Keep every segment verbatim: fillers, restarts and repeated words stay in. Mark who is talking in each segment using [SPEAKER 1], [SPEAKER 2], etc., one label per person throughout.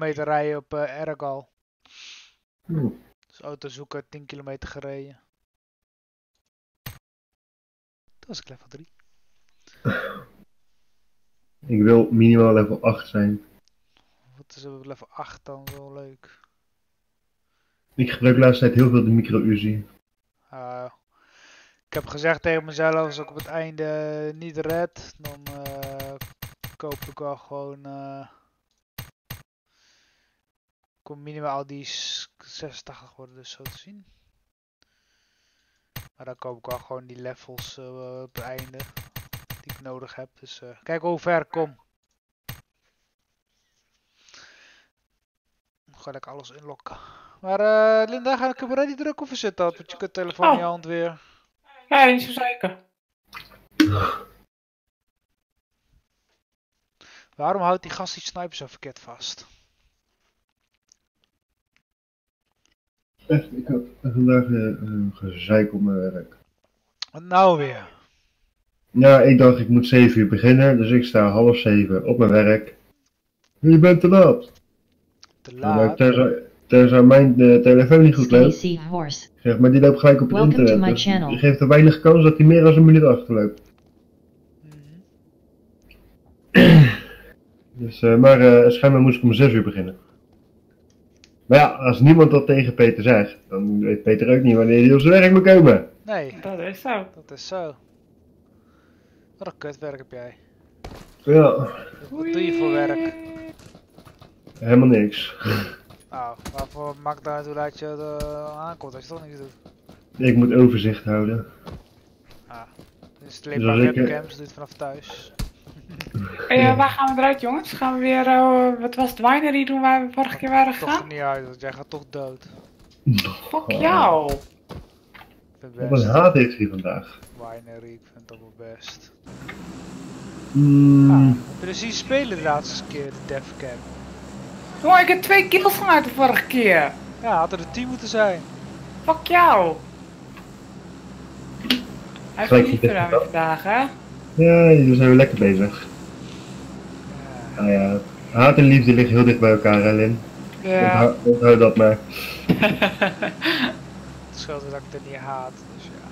[SPEAKER 1] kilometer rijden op uh, Ergal.
[SPEAKER 2] Hm.
[SPEAKER 1] Dus auto zoeken, tien kilometer gereden. Dat was ik level drie.
[SPEAKER 2] Ik wil minimaal level acht zijn.
[SPEAKER 1] Wat is level acht dan wel leuk?
[SPEAKER 2] Ik gebruik de laatste tijd heel veel de micro-Uzi.
[SPEAKER 1] Uh, ik heb gezegd tegen mezelf, als ik op het einde niet red, dan uh, koop ik wel gewoon... Uh, kom minimaal die zesentachtig worden, dus zo te zien. Maar dan koop ik wel gewoon die levels uh, op het einde die ik nodig heb. Dus uh, kijk hoe ver ik kom. Dan ga ik alles inlokken. Maar uh, Linda, ga ik hem ready drukken of is het dat? Want je kunt telefoon
[SPEAKER 3] oh.
[SPEAKER 1] in je hand weer.
[SPEAKER 3] Ja, niet zo zeker.
[SPEAKER 1] Waarom houdt die gast die sniper zo verkeerd vast?
[SPEAKER 2] Echt, ik had vandaag een uh, gezeik op mijn werk.
[SPEAKER 1] Wat nou weer?
[SPEAKER 2] Ja, ik dacht ik moet zeven uur beginnen, dus ik sta half zeven op mijn werk. Je bent te laat.
[SPEAKER 1] Te laat?
[SPEAKER 2] Ja, tenzij, tenzij mijn uh, telefoon niet goed loopt. Zeg, maar die loopt gelijk op het
[SPEAKER 4] Welcome
[SPEAKER 2] internet. Dus je geeft er weinig kans dat hij meer dan een minuut achterloopt.
[SPEAKER 1] Mm-hmm.
[SPEAKER 2] Dus, uh, maar uh, schijnbaar moest ik om zes uur beginnen. Maar ja, als niemand dat tegen Peter zegt, dan weet Peter ook niet wanneer hij op zijn werk moet komen.
[SPEAKER 1] Nee,
[SPEAKER 3] Dat is zo.
[SPEAKER 1] dat is zo. Wat een kutwerk heb jij.
[SPEAKER 2] Ja.
[SPEAKER 1] Wat doe je voor werk?
[SPEAKER 2] Helemaal niks.
[SPEAKER 1] Nou, waarvoor maakt dat uit hoe laat je het uh, aankomt als je toch niks doet?
[SPEAKER 2] Ik moet overzicht houden.
[SPEAKER 1] Ah, dus het alleen maar webcams, doe het vanaf thuis.
[SPEAKER 3] Hey, uh, waar gaan we eruit, jongens? Gaan we weer, uh, wat was het, winery doen waar we vorige keer waren gegaan?
[SPEAKER 1] Toch er niet uit, want jij gaat toch dood.
[SPEAKER 3] Fuck jou!
[SPEAKER 2] Wat een haat heeft hij vandaag.
[SPEAKER 1] Winery, ik vind het ook wel best.
[SPEAKER 2] Mm.
[SPEAKER 1] Ah, heb je dus zien spelen de laatste keer, de Devcam?
[SPEAKER 3] Oh, ik heb twee kills gemaakt de vorige keer.
[SPEAKER 1] Ja, had er een team moeten zijn.
[SPEAKER 3] Fuck jou! Hij heeft niet gedaan met vandaag, hè?
[SPEAKER 2] Ja, daar zijn we lekker bezig.
[SPEAKER 1] Ja.
[SPEAKER 2] Nou ja, haat en liefde liggen heel dicht bij elkaar, hè, Lin?
[SPEAKER 3] Ja.
[SPEAKER 2] Onthoud, onthoud dat maar.
[SPEAKER 1] Het scheelt dat ik het niet haat, dus ja.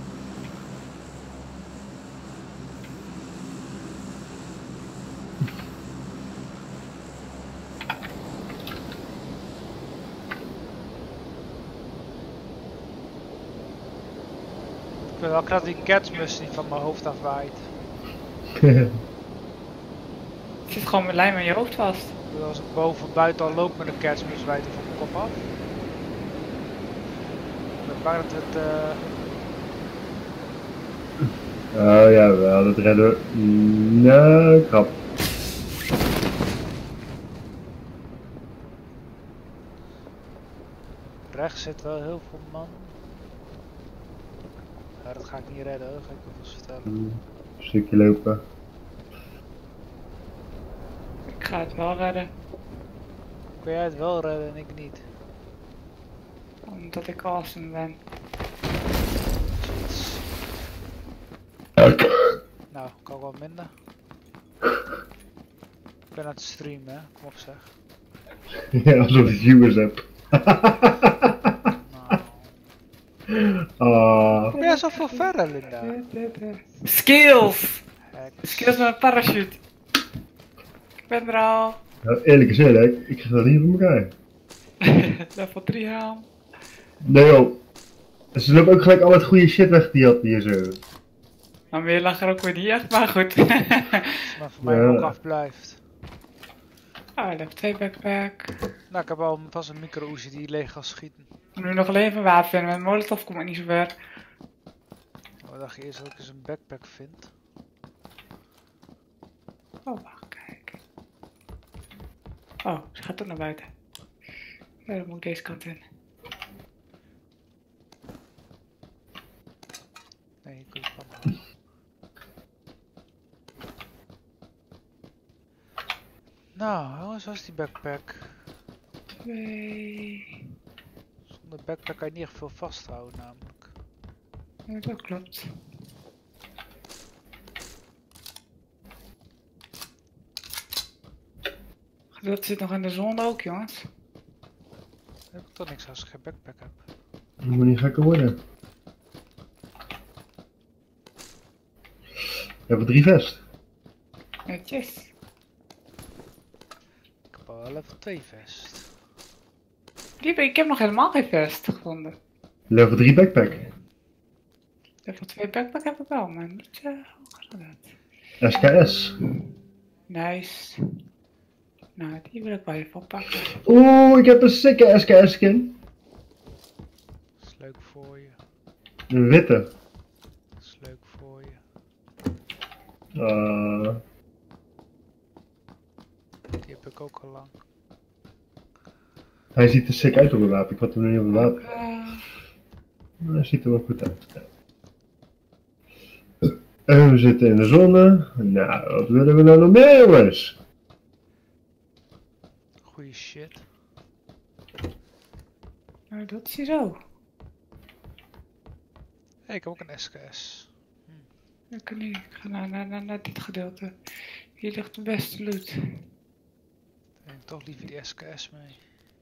[SPEAKER 1] Ik wil wel dat die catsmus niet van mijn hoofd afwaait.
[SPEAKER 3] Het zit gewoon met lijm aan je hoofd vast.
[SPEAKER 1] Als ik boven buiten al loop met een catsmus, waait hij van mijn kop af. Ik ben bang dat het... Uh...
[SPEAKER 2] Oh ja, wel, dat redden we. Nou, grap.
[SPEAKER 1] Rechts zit wel heel veel man. Ja, dat ga ik niet redden, dat ga ik nog eens vertellen.
[SPEAKER 2] Een stukje lopen.
[SPEAKER 3] Ik ga het wel redden.
[SPEAKER 1] Kun jij het wel redden en ik niet?
[SPEAKER 3] Omdat ik awesome ben.
[SPEAKER 1] Zoiets. Nou, kan wel minder. Ik ben aan het streamen, hè? Kom op zeg.
[SPEAKER 2] Ja, alsof ik viewers heb.
[SPEAKER 1] Nou.
[SPEAKER 2] Ah.
[SPEAKER 1] Ben jij zoveel verder, Linda?
[SPEAKER 3] Skills!
[SPEAKER 1] Heks.
[SPEAKER 3] Skills met een parachute. Ik ben er al.
[SPEAKER 2] Nou, eerlijk is eerlijk, ik ga dat niet voor elkaar.
[SPEAKER 3] Level drie haal.
[SPEAKER 2] Nee joh. Ze lopen ook gelijk al het goede shit weg die had hier zo.
[SPEAKER 3] Maar meer lag er ook weer niet echt, maar goed.
[SPEAKER 1] Maar voor mij
[SPEAKER 2] Ja.
[SPEAKER 1] ook afblijft.
[SPEAKER 3] Ah, level twee backpack.
[SPEAKER 1] Nou, ik heb al pas een micro-Uzi die leeg kan schieten.
[SPEAKER 3] Nu nog alleen een wapen vinden, met een molotov kom ik niet zo ver.
[SPEAKER 1] Wat dacht je eerst dat ik eens een backpack vind?
[SPEAKER 3] Oh, wacht, kijk. Oh, ze gaat toch naar buiten. Ja, dan moet ik deze kant in.
[SPEAKER 1] Nee, ik kun je van me. Nou, jongens, was die backpack?
[SPEAKER 3] Twee.
[SPEAKER 1] Zonder backpack kan je niet echt veel vasthouden namelijk.
[SPEAKER 3] Ja, dat klopt. Dat zit nog in de zon ook, jongens.
[SPEAKER 1] Dan heb ik toch niks als ik geen backpack heb.
[SPEAKER 2] Je moet niet gekker worden. Level drie vest.
[SPEAKER 3] Netjes.
[SPEAKER 1] Ik heb al level twee vest.
[SPEAKER 3] Die, ik heb nog helemaal geen vest gevonden.
[SPEAKER 2] Level drie backpack.
[SPEAKER 3] Level twee backpack heb ik wel, maar niet uh, gedaan.
[SPEAKER 2] S K S.
[SPEAKER 3] Nice. Nou, die wil ik wel even oppakken.
[SPEAKER 2] Oeh, ik heb een sikke S K S skin.
[SPEAKER 1] Dat is leuk voor je.
[SPEAKER 2] Een witte.
[SPEAKER 1] Dat is leuk voor je.
[SPEAKER 2] Uh,
[SPEAKER 1] Die heb ik ook al lang.
[SPEAKER 2] hij ziet er sick uit op een wapen. Ik had hem nog niet op een wapen.
[SPEAKER 3] Uh,
[SPEAKER 2] Maar hij ziet er wel goed uit. En we zitten in de zon. Nou, wat willen we nou nog meer, jongens?
[SPEAKER 1] Goeie shit.
[SPEAKER 3] nou, dat is hier zo.
[SPEAKER 1] Hey, ik heb ook een S K S.
[SPEAKER 3] Ik kan niet. Ik ga naar, naar, naar, naar dit gedeelte. Hier ligt de beste loot.
[SPEAKER 1] Ik neem toch liever die S K S mee.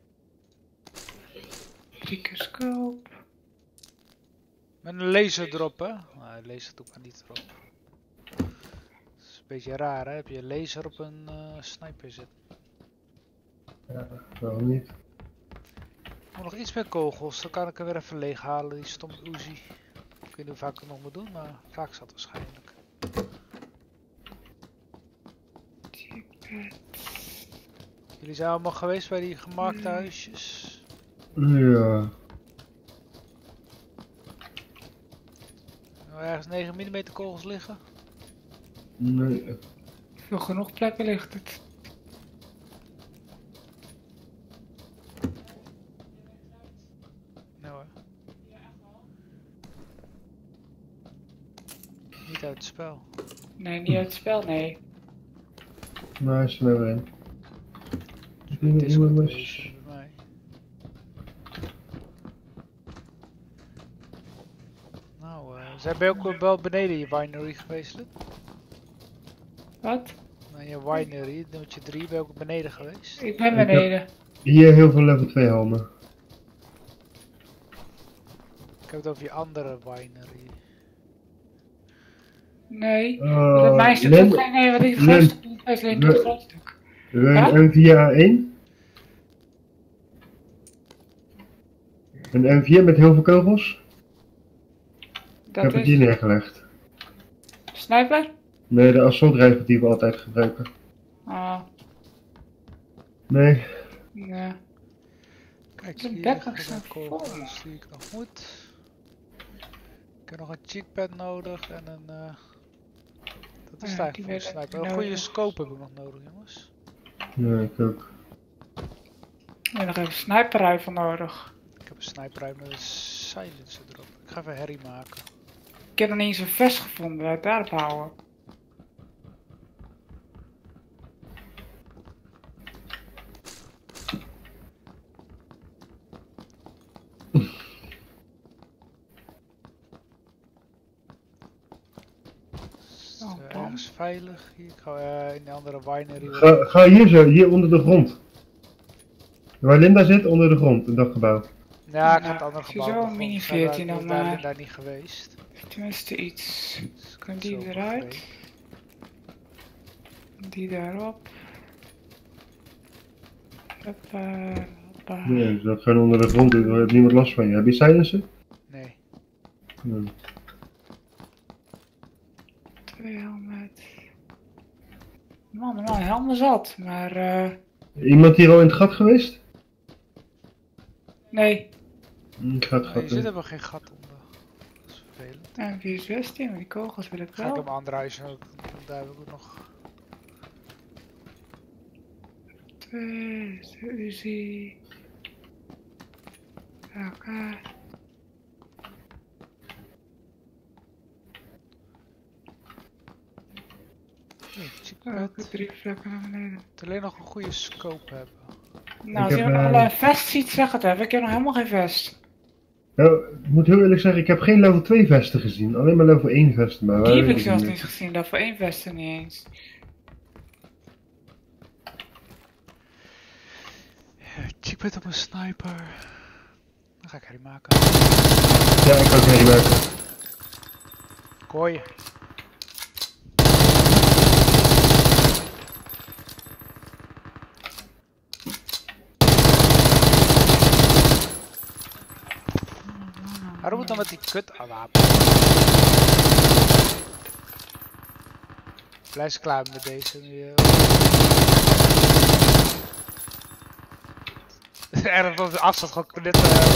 [SPEAKER 3] Tricoscoop.
[SPEAKER 1] Met een laser erop, hè? Nou, laser doe ik maar niet erop. Dat is een beetje raar, hè? Heb je een laser op een uh, sniper zitten?
[SPEAKER 2] Ja, waarom niet?
[SPEAKER 1] Ik moet nog iets meer kogels, dan kan ik er weer even leeg halen, die stomme Uzi. Ik weet niet hoe vaak ik het nog moet doen, maar vaak zat waarschijnlijk. Jullie zijn allemaal geweest bij die gemaakte huisjes?
[SPEAKER 2] Ja.
[SPEAKER 1] Nou, ergens negen millimeter kogels liggen?
[SPEAKER 2] Nee.
[SPEAKER 3] Veel genoeg plekken ligt het.
[SPEAKER 1] Nou hoor. Niet uit het spel.
[SPEAKER 3] Nee, niet uit het spel, nee.
[SPEAKER 2] Nou, hij is er weer in.
[SPEAKER 1] Het is
[SPEAKER 2] Iemand
[SPEAKER 1] goed
[SPEAKER 2] was-
[SPEAKER 1] geweest bij mij. Nou, uh, zijn bij ook wel beneden je winery geweest, Luc?
[SPEAKER 3] Wat?
[SPEAKER 1] Nou, je winery, nummertje drie, ben je ook beneden geweest?
[SPEAKER 3] Ik ben beneden.
[SPEAKER 2] Hier heel veel level twee helmen.
[SPEAKER 1] Ik heb het over je andere winery.
[SPEAKER 3] Nee.
[SPEAKER 2] Uh,
[SPEAKER 3] dat meisje
[SPEAKER 2] Lin-
[SPEAKER 3] doet geen. Nee, wat ik het
[SPEAKER 2] Lin-
[SPEAKER 3] grootste doe, is alleen het
[SPEAKER 2] Lin-
[SPEAKER 3] grootste stuk.
[SPEAKER 2] Een M vier A één. Een M vier met heel veel kogels. Ik
[SPEAKER 3] Dat
[SPEAKER 2] heb het hier
[SPEAKER 3] is.
[SPEAKER 2] neergelegd.
[SPEAKER 3] Sniper?
[SPEAKER 2] Nee, de assault rifle die we altijd gebruiken.
[SPEAKER 3] Ah,
[SPEAKER 2] Nee.
[SPEAKER 3] nee.
[SPEAKER 1] Kijk,
[SPEAKER 3] De
[SPEAKER 1] hier
[SPEAKER 3] backpacks
[SPEAKER 1] liggen
[SPEAKER 3] zijn
[SPEAKER 1] de kogels die ik nog moet. Ik heb nog een cheekpad nodig en een... Uh... Dat is
[SPEAKER 3] Ja,
[SPEAKER 1] het
[SPEAKER 3] die
[SPEAKER 1] eigenlijk voor een
[SPEAKER 3] wil ik
[SPEAKER 1] sniper.
[SPEAKER 3] nodig.
[SPEAKER 1] Een goede scope heb ik nog nodig, jongens.
[SPEAKER 2] Ja, ik ook.
[SPEAKER 3] Ik heb nog even sniper rifle nodig.
[SPEAKER 1] Ik heb een sniper uit met een silencer erop. Ik ga even herrie maken.
[SPEAKER 3] Ik heb nog niet eens een vest gevonden, laat ik daarop houden.
[SPEAKER 1] Is
[SPEAKER 3] Oh,
[SPEAKER 1] het, uh,
[SPEAKER 3] bam.
[SPEAKER 1] ergens veilig? Hier, ik ga uh, in de andere winery.
[SPEAKER 2] Ga, ga hier zo, hier onder de grond. Waar Linda zit, onder de grond, in dat gebouw.
[SPEAKER 1] Ja, ik ga
[SPEAKER 3] Ja,
[SPEAKER 1] het andere
[SPEAKER 3] zie
[SPEAKER 1] gebouw.
[SPEAKER 3] zo,
[SPEAKER 1] begonnen.
[SPEAKER 3] mini
[SPEAKER 1] Ik ben daar-
[SPEAKER 3] veertien dan
[SPEAKER 1] ik ben daar,
[SPEAKER 3] maar.
[SPEAKER 1] daar niet geweest.
[SPEAKER 3] Tenminste iets.
[SPEAKER 1] Dus ik
[SPEAKER 3] Kan
[SPEAKER 1] heb
[SPEAKER 3] die
[SPEAKER 1] het zo
[SPEAKER 3] eruit?
[SPEAKER 1] begrepen.
[SPEAKER 3] Die daarop. Hoppa, hoppa.
[SPEAKER 2] Nee, dus dat gewoon onder de grond doen, daar heeft niemand last van je. Heb je silencer?
[SPEAKER 1] Nee.
[SPEAKER 2] Ja.
[SPEAKER 3] Twee helmet. Man, man, helemaal zat, maar eh.
[SPEAKER 2] Iemand hier al in het gat geweest?
[SPEAKER 3] nee.
[SPEAKER 2] Hm, Ik ga het
[SPEAKER 1] Nee,
[SPEAKER 2] gat
[SPEAKER 1] hier zit
[SPEAKER 2] in.
[SPEAKER 1] helemaal geen gat onder. Dat is vervelend.
[SPEAKER 3] En vier zestien, maar die kogels wil ik
[SPEAKER 1] Ga ik op
[SPEAKER 3] wel.
[SPEAKER 1] mijn andere huis ook. Daar heb ik ook nog.
[SPEAKER 3] Twee, is de Uzi. Oké.
[SPEAKER 1] Nee,
[SPEAKER 3] Ook
[SPEAKER 1] cheekpad.
[SPEAKER 3] drie vlekken naar beneden.
[SPEAKER 1] Ik moet alleen nog een goede scope hebben.
[SPEAKER 3] Nou, als
[SPEAKER 2] heb,
[SPEAKER 3] iemand nog
[SPEAKER 2] eh,
[SPEAKER 3] wel een vest ziet, zeg het even. Ik heb nog helemaal geen vest.
[SPEAKER 2] Nou, ik moet heel eerlijk zeggen, ik heb geen level twee vesten gezien. Alleen maar level één vesten. Maar waar
[SPEAKER 3] Die heb
[SPEAKER 2] weet
[SPEAKER 3] ik zelfs
[SPEAKER 2] niet.
[SPEAKER 3] niet gezien, dat voor één vest er niet eens.
[SPEAKER 1] pit op een sniper. Dan ga ik herrie maken.
[SPEAKER 2] Ja, ik kan het herrie maken.
[SPEAKER 1] Kooi. Waarom moet dan met die kut wapen? Blijf klaar met deze nu. Erg op de afstand gewoon dit uh,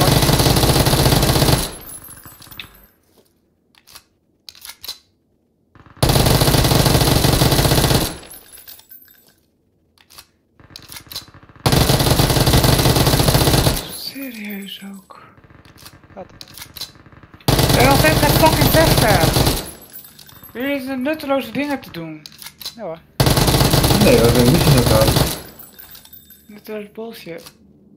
[SPEAKER 3] Serieus ook.
[SPEAKER 1] wat?
[SPEAKER 3] En nog steeds gaat fucking vechten. Jullie zijn nutteloze dingen te doen.
[SPEAKER 1] Ja hoor.
[SPEAKER 2] Nee, we hebben een missie gedaan.
[SPEAKER 3] Nutteloos bullshit.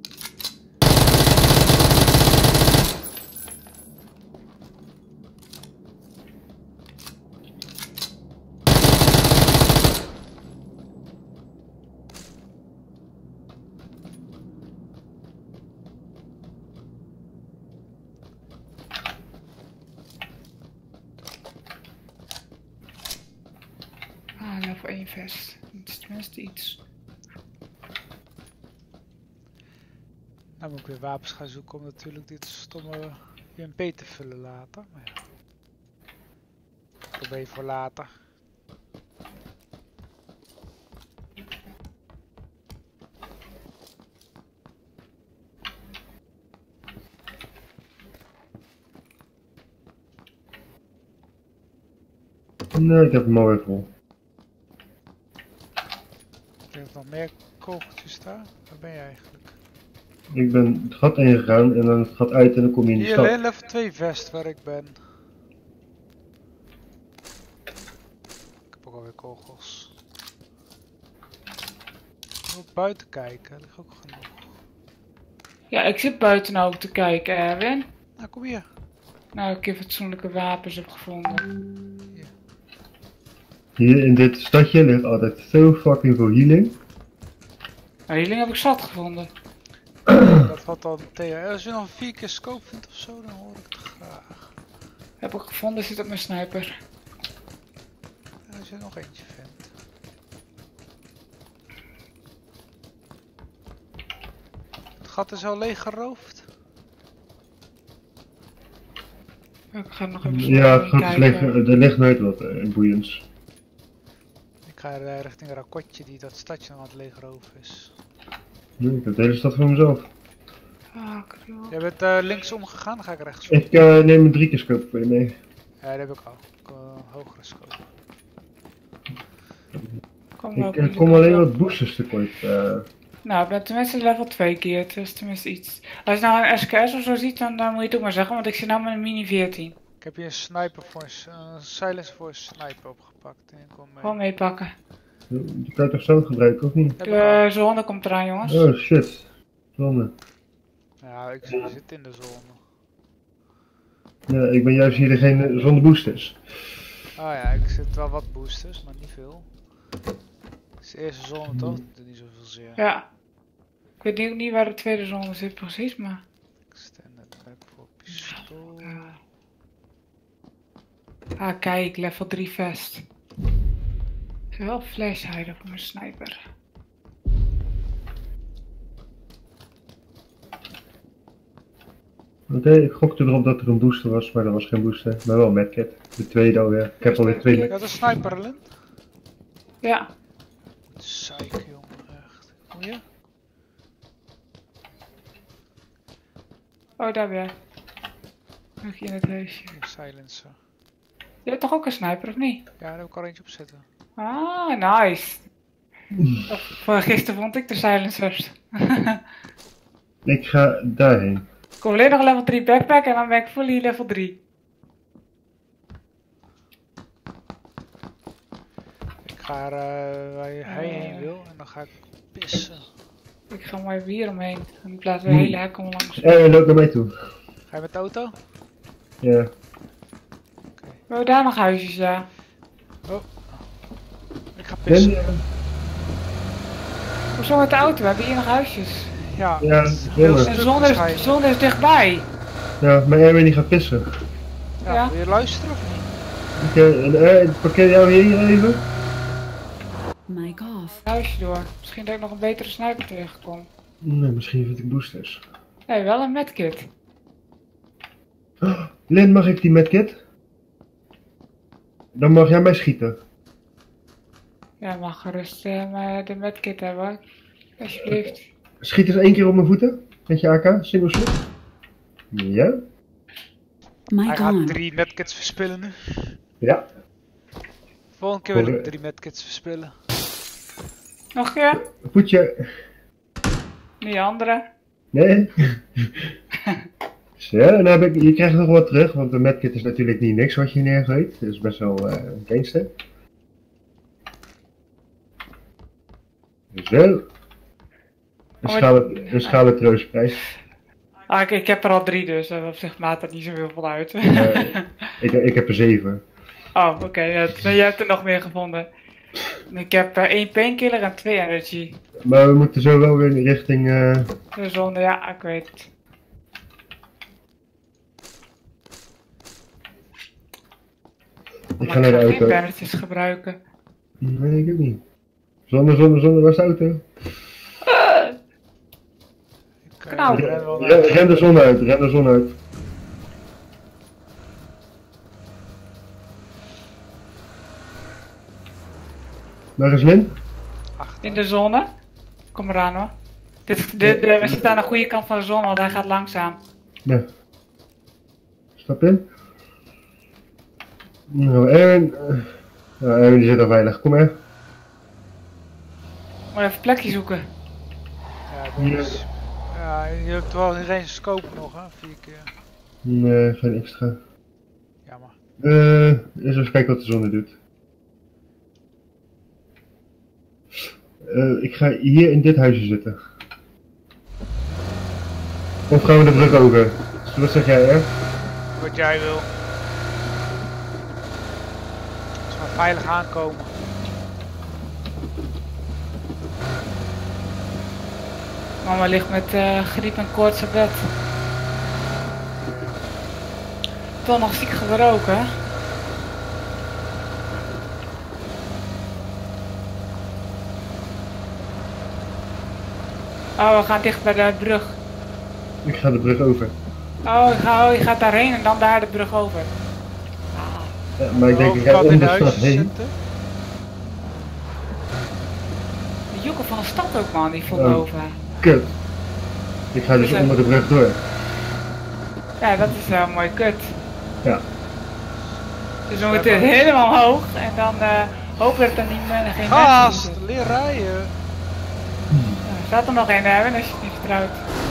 [SPEAKER 3] Ah, level één vest. Het is tenminste iets.
[SPEAKER 1] Nou moet ik weer wapens gaan zoeken om natuurlijk dit stomme U M P te vullen later. Maar ja. Probeer voor later.
[SPEAKER 2] Nee, ik heb hem alweer vol.
[SPEAKER 1] Ik denk nog meer kogeltjes daar. Waar ben je eigenlijk?
[SPEAKER 2] Ik ben het gat ingegaan en dan het gat uit en dan kom je in de
[SPEAKER 1] Hier
[SPEAKER 2] stad.
[SPEAKER 1] alleen level twee vest waar ik ben. Ik heb ook alweer kogels. Ik moet buiten kijken, er ligt ook genoeg.
[SPEAKER 3] Ja, ik zit buiten ook te kijken, Erwin.
[SPEAKER 1] Nou, kom hier.
[SPEAKER 3] Nou, ik heb fatsoenlijke wapens heb gevonden.
[SPEAKER 2] Hier in dit stadje ligt altijd zo fucking veel healing.
[SPEAKER 3] Nou, die heb ik zat gevonden.
[SPEAKER 1] Dat valt dan tegen. Als je nog vier keer scope vindt of zo, dan hoor ik het graag.
[SPEAKER 3] Heb ik gevonden, zit op mijn sniper.
[SPEAKER 1] En als je er nog eentje vindt. Het gat is al leeg geroofd.
[SPEAKER 3] Ik ga nog even
[SPEAKER 2] Ja, het gat is
[SPEAKER 3] kijken.
[SPEAKER 2] leeg, er ligt nooit wat uh, in boeiends.
[SPEAKER 1] Ik ga uh, richting Rakotje die dat stadje nog aan het leegroven is.
[SPEAKER 2] Nee, ik heb de hele stad voor mezelf.
[SPEAKER 3] Fuck, joh.
[SPEAKER 1] Jij bent uh, linksom gegaan, dan ga ik rechtsom.
[SPEAKER 2] Ik uh, neem een drie keer scope voor je mee.
[SPEAKER 1] Ja, dat heb ik al. Ik, uh, hogere scope.
[SPEAKER 3] Kom
[SPEAKER 2] Ik
[SPEAKER 3] ook
[SPEAKER 2] uh,
[SPEAKER 3] niet
[SPEAKER 2] kom
[SPEAKER 3] op.
[SPEAKER 2] alleen wat boosters tekort. Uh,
[SPEAKER 3] Nou, ik ben tenminste level twee keer. Het is tenminste iets. Als je nou een S K S of zo ziet, dan, dan moet je het ook maar zeggen. Want ik zit nou met een mini veertien.
[SPEAKER 1] Ik heb hier een sniper voor een uh, silencer voor een sniper opgepakt. En ik kom mee.
[SPEAKER 3] Gewoon meepakken.
[SPEAKER 2] die kan je toch zo gebruiken of niet?
[SPEAKER 1] Heb ik al.
[SPEAKER 3] De zone komt eraan, jongens.
[SPEAKER 2] Oh shit. Zonde.
[SPEAKER 1] Ja, ik zit, zit in de zone.
[SPEAKER 2] Ja, ik ben juist hier degene zonder boosters.
[SPEAKER 1] Oh ja, ik zit wel wat boosters, maar niet veel. Het is de eerste zone toch? Dat doet niet zoveel zeer.
[SPEAKER 3] Ja. Ik weet niet, ook niet waar de tweede zone zit precies, maar...
[SPEAKER 1] Extended back voor pistool.
[SPEAKER 3] Ah, kijk, level drie vest. Ik heb wel flashhider voor mijn sniper.
[SPEAKER 2] Oké, okay, ik gokte erop dat er een booster was, maar dat was geen booster. Maar wel een medkit. De tweede alweer. Ik heb alweer twee.
[SPEAKER 1] Je had een sniper, Lin?
[SPEAKER 3] Ja.
[SPEAKER 1] Psych, jongen, echt. Kom je?
[SPEAKER 3] Oh, daar weer. Nog in het huisje.
[SPEAKER 1] Hier, silencer.
[SPEAKER 3] Je hebt toch ook een sniper, of niet?
[SPEAKER 1] Ja, daar heb ik al eentje op zitten.
[SPEAKER 3] Ah, nice. Voor gisteren vond ik de silencers.
[SPEAKER 2] Ik ga daarheen.
[SPEAKER 3] Ik kom alleen nog level drie backpack en dan ben ik fully level drie.
[SPEAKER 1] Ik ga er uh, waar je- hij
[SPEAKER 3] Eh.
[SPEAKER 1] heen wil en dan ga ik pissen.
[SPEAKER 3] Ik ga maar even hier omheen. In plaats van de hele hek om langs.
[SPEAKER 2] Eh, loop naar mij toe.
[SPEAKER 1] Ga je met de auto?
[SPEAKER 2] Ja.
[SPEAKER 3] We hebben daar nog huisjes, ja.
[SPEAKER 1] Ik ga pissen.
[SPEAKER 2] Ben,
[SPEAKER 3] Hoezo met de auto? We hebben hier nog huisjes.
[SPEAKER 1] Ja,
[SPEAKER 2] Ja,
[SPEAKER 1] het is
[SPEAKER 2] ja,
[SPEAKER 1] heel
[SPEAKER 2] maar-
[SPEAKER 1] stuk
[SPEAKER 3] De zon is, de
[SPEAKER 1] waarschijnlijk.
[SPEAKER 3] zon is dichtbij.
[SPEAKER 2] Ja, maar Erwin die gaat pissen.
[SPEAKER 1] Ja,
[SPEAKER 3] Ja.
[SPEAKER 1] wil je luisteren of niet?
[SPEAKER 2] Oké, en eh, ik parkeer jou hier even.
[SPEAKER 4] Mic off.
[SPEAKER 3] Huisje door. Misschien dat ik nog een betere sniper tegenkom.
[SPEAKER 2] Nee, misschien vind ik boosters.
[SPEAKER 3] Nee, wel een medkit.
[SPEAKER 2] Lin, mag ik die medkit? Dan mag jij mij schieten.
[SPEAKER 3] Ja, mag gerust eh, maar de medkit hebben. Alsjeblieft.
[SPEAKER 2] Schiet eens één keer op mijn voeten. Met je A K, single shot. Ja.
[SPEAKER 1] Hij
[SPEAKER 4] Mic
[SPEAKER 1] gaat
[SPEAKER 4] on.
[SPEAKER 1] drie medkits verspillen nu.
[SPEAKER 2] Ja.
[SPEAKER 1] Volgende keer wil
[SPEAKER 2] Voor-
[SPEAKER 1] ik drie medkits verspillen.
[SPEAKER 3] Nog een keer?
[SPEAKER 2] Voetje.
[SPEAKER 3] Die andere.
[SPEAKER 2] Nee. Zo, en dan heb ik, je krijgt nog wat terug, want de medkit is natuurlijk niet niks wat je neergooit. Het is best wel eh, een gangster. Zo. Een
[SPEAKER 3] Oh,
[SPEAKER 2] schalen, een schalen troostprijs.
[SPEAKER 3] Ah, ik, ik heb er al drie, dus eh, op zich maakt dat niet zoveel van uit.
[SPEAKER 2] Eh, ik, ik heb er zeven.
[SPEAKER 3] Oh, oké. ja, dus jij hebt er nog meer gevonden. Ik heb eh, één painkiller en twee energy.
[SPEAKER 2] Maar we moeten zo wel weer richting... eh,
[SPEAKER 3] De zon, ja, ik weet het.
[SPEAKER 2] ik
[SPEAKER 3] Maar
[SPEAKER 2] ga naar de
[SPEAKER 3] geen
[SPEAKER 2] auto.
[SPEAKER 3] bannetjes gebruiken.
[SPEAKER 2] Nee, ik ook niet. Zonne, zonne, zonne, waar is de auto?
[SPEAKER 1] Ik eh,
[SPEAKER 3] Nou.
[SPEAKER 1] ren wel naar-
[SPEAKER 2] Ren, ren de zon uit, ren de zon uit. Waar is Lin?
[SPEAKER 1] achter.
[SPEAKER 3] In de zone. Kom eraan hoor. Dit, de, de, we zitten aan de goede kant van de zon, want hij gaat langzaam.
[SPEAKER 2] Ja. Stap in. Nou, Erwin. eh, Nou, Erwin die zit al veilig. Kom maar.
[SPEAKER 3] Moet even een plekje zoeken.
[SPEAKER 1] Ja, dat is... Ja, je hebt wel geen scope nog, hè? Vier keer.
[SPEAKER 2] Nee, geen extra.
[SPEAKER 1] Jammer.
[SPEAKER 2] Eh, eens even kijken wat de zon doet. Eh, ik ga hier in dit huisje zitten. Of gaan we de brug over? Wat zeg jij, hè?
[SPEAKER 1] Wat jij wil. Als we maar veilig aankomen.
[SPEAKER 3] Mama ligt met eh, griep en koorts op bed. Toch nog ziek gebroken. Oh, we gaan dicht bij de brug.
[SPEAKER 2] Ik ga de brug over.
[SPEAKER 3] Oh, je gaat, oh, je gaat daarheen en dan daar de brug over.
[SPEAKER 2] Ja, maar ik denk, ik ga
[SPEAKER 1] Overkant in
[SPEAKER 2] om
[SPEAKER 1] de
[SPEAKER 2] de stad
[SPEAKER 1] huizen
[SPEAKER 2] heen.
[SPEAKER 1] zitten.
[SPEAKER 3] De joekel van de stad ook man, die vond
[SPEAKER 2] Oh.
[SPEAKER 3] boven.
[SPEAKER 2] Kut. Ik ga dus
[SPEAKER 3] Dus, eh,
[SPEAKER 2] onder de brug door.
[SPEAKER 3] Ja, dat is wel mooi kut.
[SPEAKER 2] Ja.
[SPEAKER 3] Dus we moeten helemaal hoog en dan eh, hopen dat er niet meer geen mensen
[SPEAKER 1] Gast,
[SPEAKER 3] zitten.
[SPEAKER 1] leer rijden.
[SPEAKER 3] Ja, er staat er nog één hebben als je het niet vertrouwt.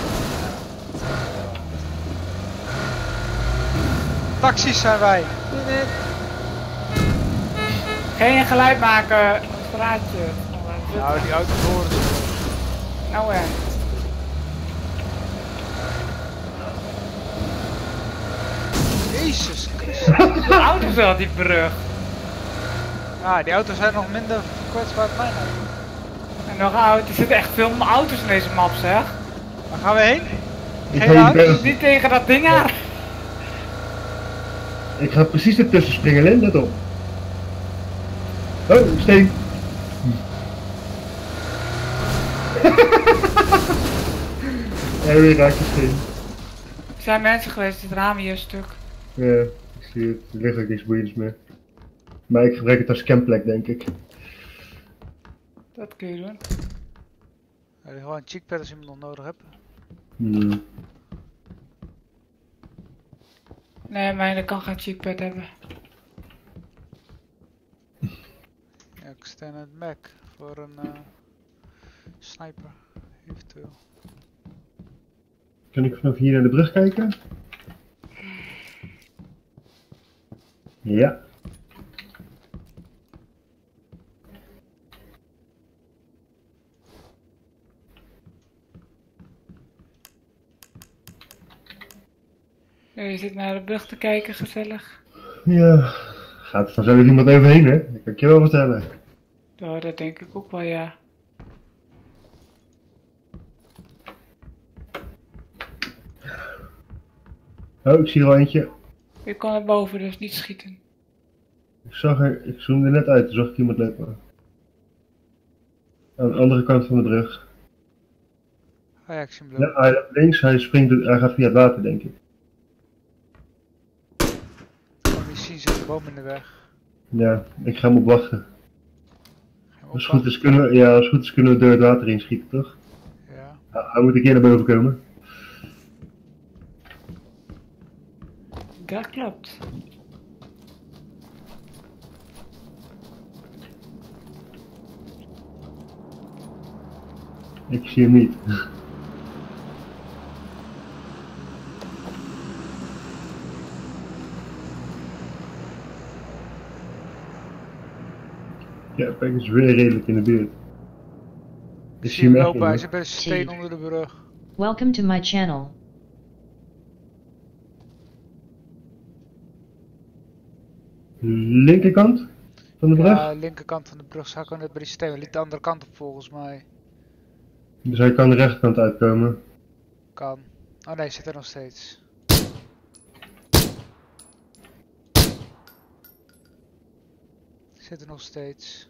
[SPEAKER 1] Taxis zijn wij.
[SPEAKER 3] Geen geluid maken op het straatje.
[SPEAKER 1] Nou, die auto's horen ze.
[SPEAKER 3] Nou hè.
[SPEAKER 1] Jezus Christus.
[SPEAKER 3] De auto's wel die brug.
[SPEAKER 1] Ja, die auto's zijn nog minder kwetsbaar dan mijn auto.
[SPEAKER 3] En nog oud. Er zitten echt veel auto's in deze map zeg.
[SPEAKER 1] Waar gaan we heen?
[SPEAKER 2] Ik
[SPEAKER 1] Geen
[SPEAKER 2] ga,
[SPEAKER 1] auto?
[SPEAKER 2] hier,
[SPEAKER 3] Niet tegen dat ding aan.
[SPEAKER 2] ik ga precies ertussen springen, Lin, let op. Oh, steen. Erwin raakt de steen.
[SPEAKER 3] Er zijn mensen geweest, het raam hier een stuk.
[SPEAKER 2] Ja, ik zie het. Er ligt ook niks boeiends meer. Maar ik gebruik het als campplek, denk ik.
[SPEAKER 3] Dat kun je doen.
[SPEAKER 1] Ja, gewoon een cheekpad als je hem nog nodig hebt.
[SPEAKER 2] Hmm.
[SPEAKER 3] Nee, mijn kan geen cheekpad hebben.
[SPEAKER 1] Ja, ik sta in het Mac voor een eh, sniper, eventueel.
[SPEAKER 2] Kan ik vanaf hier naar de brug kijken? Ja.
[SPEAKER 3] Je zit naar de brug te kijken, gezellig.
[SPEAKER 2] Ja. Gaat er vanzelf iemand overheen, hè? Dat kan ik je wel vertellen.
[SPEAKER 3] Oh, dat denk ik ook wel, ja.
[SPEAKER 2] Oh, ik zie er al eentje.
[SPEAKER 3] Je kon naar boven, dus niet schieten.
[SPEAKER 2] Ik zag er, ik zoomde net uit, toen zag ik iemand lopen. Aan de andere kant van de brug.
[SPEAKER 1] Oh ja, ik zie hem
[SPEAKER 2] Ja,
[SPEAKER 1] lopen.
[SPEAKER 2] hij loopt links, hij springt, hij gaat via het water, denk ik.
[SPEAKER 1] Ik kan niet zien, zit een boom in de weg.
[SPEAKER 2] Ja, ik ga hem op wachten.
[SPEAKER 1] Ga je
[SPEAKER 2] Als het
[SPEAKER 1] oppakken?
[SPEAKER 2] goed is kunnen we, ja, als het goed is kunnen we door het water heen schieten, toch?
[SPEAKER 1] Ja.
[SPEAKER 2] Ja, hij moet een keer naar boven komen.
[SPEAKER 3] Dat klopt.
[SPEAKER 2] Ik zie hem niet. Ja, Peck is weer redelijk in de buurt.
[SPEAKER 1] Ik
[SPEAKER 2] Ik
[SPEAKER 1] zie
[SPEAKER 2] zie
[SPEAKER 1] hem
[SPEAKER 2] hem echt
[SPEAKER 1] lopen, hij
[SPEAKER 2] niet.
[SPEAKER 1] zit bij de steen onder de brug.
[SPEAKER 5] Welcome to my channel.
[SPEAKER 2] Linkerkant van de brug?
[SPEAKER 1] Ja, linkerkant van de brug zag ik al net bij die steen. Hij liep de andere kant op volgens mij.
[SPEAKER 2] Dus hij kan de rechterkant uitkomen.
[SPEAKER 1] Kan. Oh nee, zit er nog steeds. Zit er nog steeds.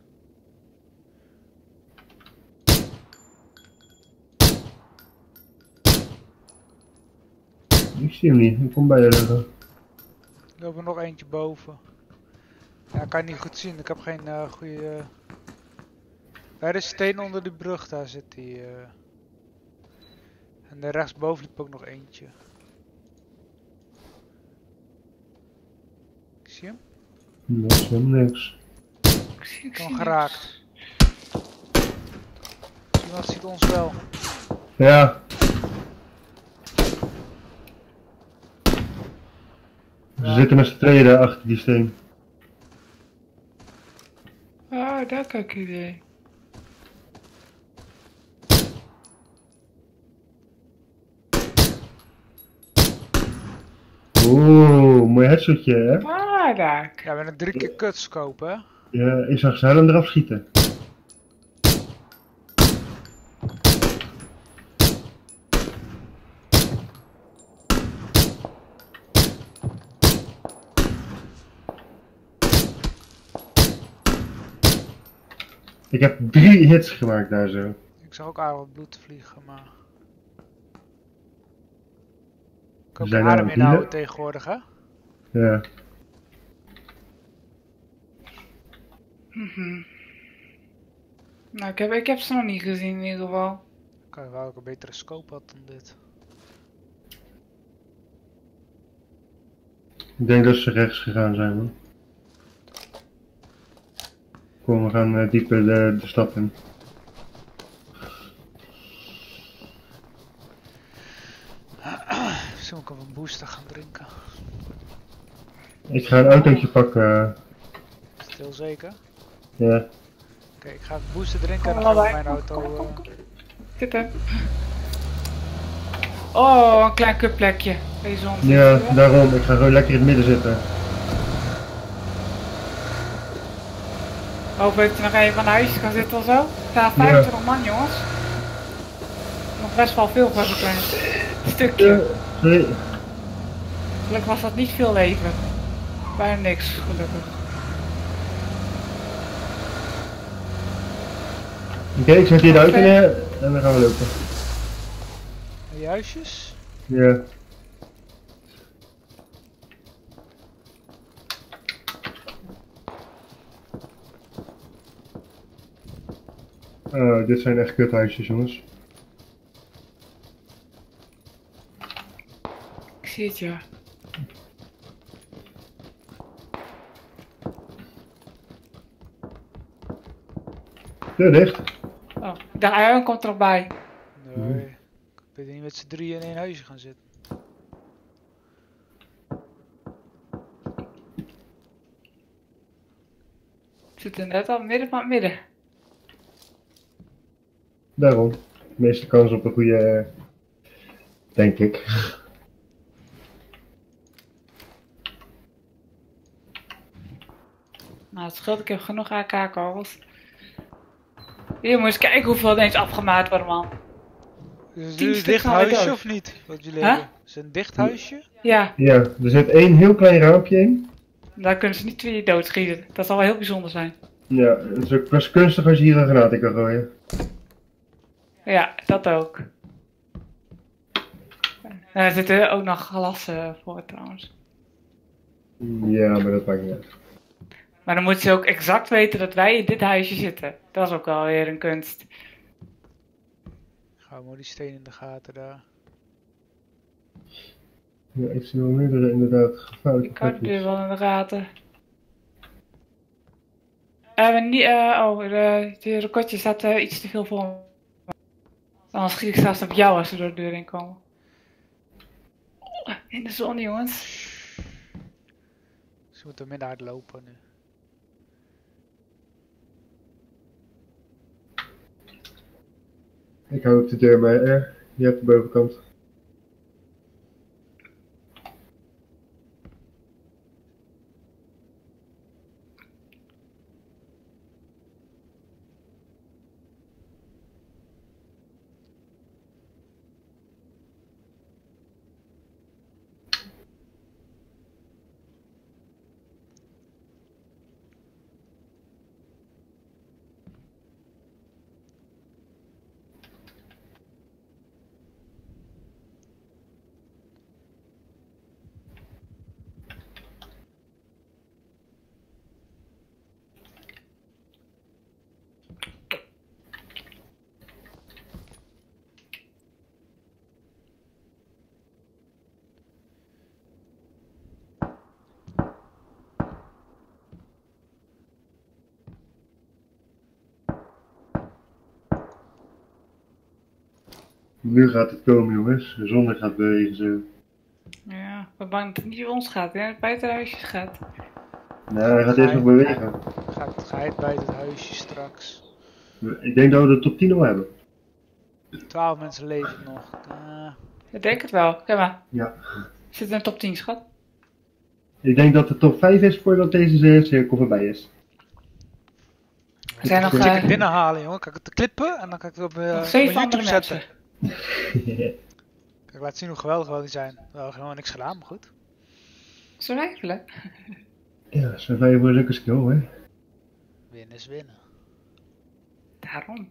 [SPEAKER 2] Ik zie hem niet, ik kom bij je liggen.
[SPEAKER 1] Er loopt er nog eentje boven. Ja, ik kan niet goed zien. Ik heb geen uh, goede. Bij de steen onder die brug, daar zit hij. Uh... En daar rechtsboven liep ook nog eentje. Ik zie hem.
[SPEAKER 2] Dat is helemaal niks.
[SPEAKER 3] Ik zie, ik
[SPEAKER 1] Ik heb
[SPEAKER 3] zie
[SPEAKER 1] hem geraakt. Iemand ziet ons wel.
[SPEAKER 2] Ja. Ze
[SPEAKER 1] Ja.
[SPEAKER 2] zitten met z'n tweeën daar achter die steen.
[SPEAKER 3] niks. Ah, dat kan ik idee.
[SPEAKER 2] Oeh, mooi headshotje hè?
[SPEAKER 3] Ah, daar.
[SPEAKER 1] Ja, we hebben drie keer kutscope, hè?
[SPEAKER 2] Ja, ik zag ze hem eraf schieten. Ik heb drie hits gemaakt daar zo.
[SPEAKER 1] Ik zag ook aardig wat bloed vliegen, maar... Ik
[SPEAKER 2] We
[SPEAKER 1] ook
[SPEAKER 2] zijn
[SPEAKER 1] adem
[SPEAKER 2] aan het
[SPEAKER 1] inhouden
[SPEAKER 2] healen.
[SPEAKER 1] tegenwoordig, hè?
[SPEAKER 2] Ja.
[SPEAKER 3] Mhm. Nou, ik heb, ik heb ze nog niet gezien in ieder geval.
[SPEAKER 1] Ik wou ook een betere scope had dan dit.
[SPEAKER 2] Ik denk dat ze rechts gegaan zijn man. Kom, we gaan uh, dieper de, de stad in.
[SPEAKER 1] Misschien moet ik even een booster gaan drinken.
[SPEAKER 2] Ik ga een autootje pakken.
[SPEAKER 1] Is het heel zeker?
[SPEAKER 2] Ja.
[SPEAKER 1] Oké, ik ga even booster drinken en
[SPEAKER 3] Kom
[SPEAKER 1] dan gaan we
[SPEAKER 3] maar
[SPEAKER 1] mijn auto...
[SPEAKER 3] Kom, kom,
[SPEAKER 1] eh,
[SPEAKER 3] kom. Zitten. Oh, een klein kutplekje. Deze hond.
[SPEAKER 2] Ja, daarom. Ik ga gewoon lekker in het midden zitten.
[SPEAKER 3] Hoop dat je nog even aan huisje kan zitten of zo. Er staan vijfentwintig man, jongens. Nog best wel veel voor zo'n klein stukje.
[SPEAKER 2] Ja, sorry.
[SPEAKER 3] Gelukkig was dat niet veel leven. Bijna niks, gelukkig.
[SPEAKER 2] Oké, ik zet hier de auto
[SPEAKER 3] Oké.
[SPEAKER 2] neer en dan gaan we lopen.
[SPEAKER 1] die huisjes?
[SPEAKER 2] Ja. Oh, dit zijn echt kuthuisjes, jongens.
[SPEAKER 3] Ik zie het, ja.
[SPEAKER 2] Deur dicht.
[SPEAKER 3] Oh, de Iron komt er nog bij.
[SPEAKER 1] Nee. Ik weet niet met z'n drieën in één huisje gaan zitten.
[SPEAKER 3] Het zit er net al midden van het midden.
[SPEAKER 2] Daarom. De meeste kans op een goede... eh, denk ik.
[SPEAKER 3] Nou, het scheelt, ik heb genoeg A K-kogels. Hier, moet je eens kijken hoeveel er eens afgemaakt worden, man.
[SPEAKER 1] Is het
[SPEAKER 3] tien
[SPEAKER 1] een
[SPEAKER 3] stuk
[SPEAKER 1] dicht
[SPEAKER 3] van uit
[SPEAKER 1] huisje
[SPEAKER 3] dood.
[SPEAKER 1] of niet? Wat jullie
[SPEAKER 3] Huh?
[SPEAKER 1] hebben? Is het een dicht huisje?
[SPEAKER 3] Ja,
[SPEAKER 2] Ja, er zit één heel klein raampje in.
[SPEAKER 3] daar kunnen ze niet twee doodschieten. Dat zal wel heel bijzonder zijn.
[SPEAKER 2] Ja, het is ook best kunstig als je hier een granaat in kan gooien.
[SPEAKER 3] Ja, dat ook. En er zitten ook nog glassen voor trouwens.
[SPEAKER 2] Ja, maar dat maakt niet uit.
[SPEAKER 3] Maar dan moeten ze ook exact weten dat wij in dit huisje zitten. Dat is ook wel weer een kunst.
[SPEAKER 1] Hou maar die steen in de gaten daar.
[SPEAKER 2] Ja, ik zie wel meerdere inderdaad gevaarlijke
[SPEAKER 3] Ik had het
[SPEAKER 2] plekjes.
[SPEAKER 3] weer wel in de gaten. Eh, we niet, eh, oh, de, de rokotje staat eh, iets te veel voor me. Anders schiet ik straks op jou als ze door de deur heen komen. Oh, in de zon, jongens.
[SPEAKER 1] Ze moeten minder hard lopen nu.
[SPEAKER 2] Ik hou op de deur, maar eh, je hebt de bovenkant. Nu gaat het komen, jongens. De zon gaat bewegen zo.
[SPEAKER 3] Ja, ik ben bang dat het niet bij ons gaat, hè? Het buitenhuisjes gaat.
[SPEAKER 2] Nou, hij gaat eerst nog bewegen.
[SPEAKER 1] Gaat ga je bij het huisje straks.
[SPEAKER 2] Ik denk dat we de top tien al hebben.
[SPEAKER 1] Twaalf mensen leven nog. Uh,
[SPEAKER 3] Ik denk het wel. Kijk maar.
[SPEAKER 2] Ja.
[SPEAKER 3] Zit in de top tien, schat.
[SPEAKER 2] Ik denk dat de top vijf is voordat deze cirkel voorbij is.
[SPEAKER 3] Er zijn nog,
[SPEAKER 1] ik het
[SPEAKER 3] eh,
[SPEAKER 1] binnenhalen, jongen. Kan ik het klippen en dan kan ik het op, uh,
[SPEAKER 3] nog
[SPEAKER 1] op
[SPEAKER 3] zeven
[SPEAKER 1] YouTube
[SPEAKER 3] andere
[SPEAKER 1] zetten.
[SPEAKER 3] mensen.
[SPEAKER 1] Kijk, laat zien hoe geweldig wel die zijn. Wel helemaal niks gedaan, maar goed.
[SPEAKER 3] Zo wijfelen.
[SPEAKER 2] Ja, survival is ook een skill, hè.
[SPEAKER 1] Winnen is winnen.
[SPEAKER 3] Daarom.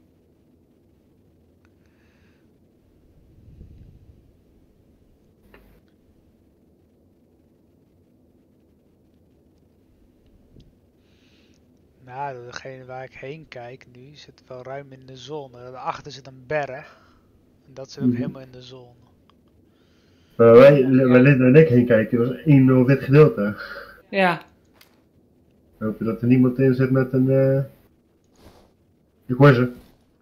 [SPEAKER 1] Nou, degene waar ik heen kijk nu zit wel ruim in de zon. Daarachter zit een berg. En dat zit ook
[SPEAKER 2] Mhm.
[SPEAKER 1] helemaal in de zon.
[SPEAKER 2] Maar wij, wij lieten er nek heen kijken, dat was één nul wit gedeelte.
[SPEAKER 3] Ja.
[SPEAKER 2] We hopen dat er niemand in zit met een... eh Ik hoor ze.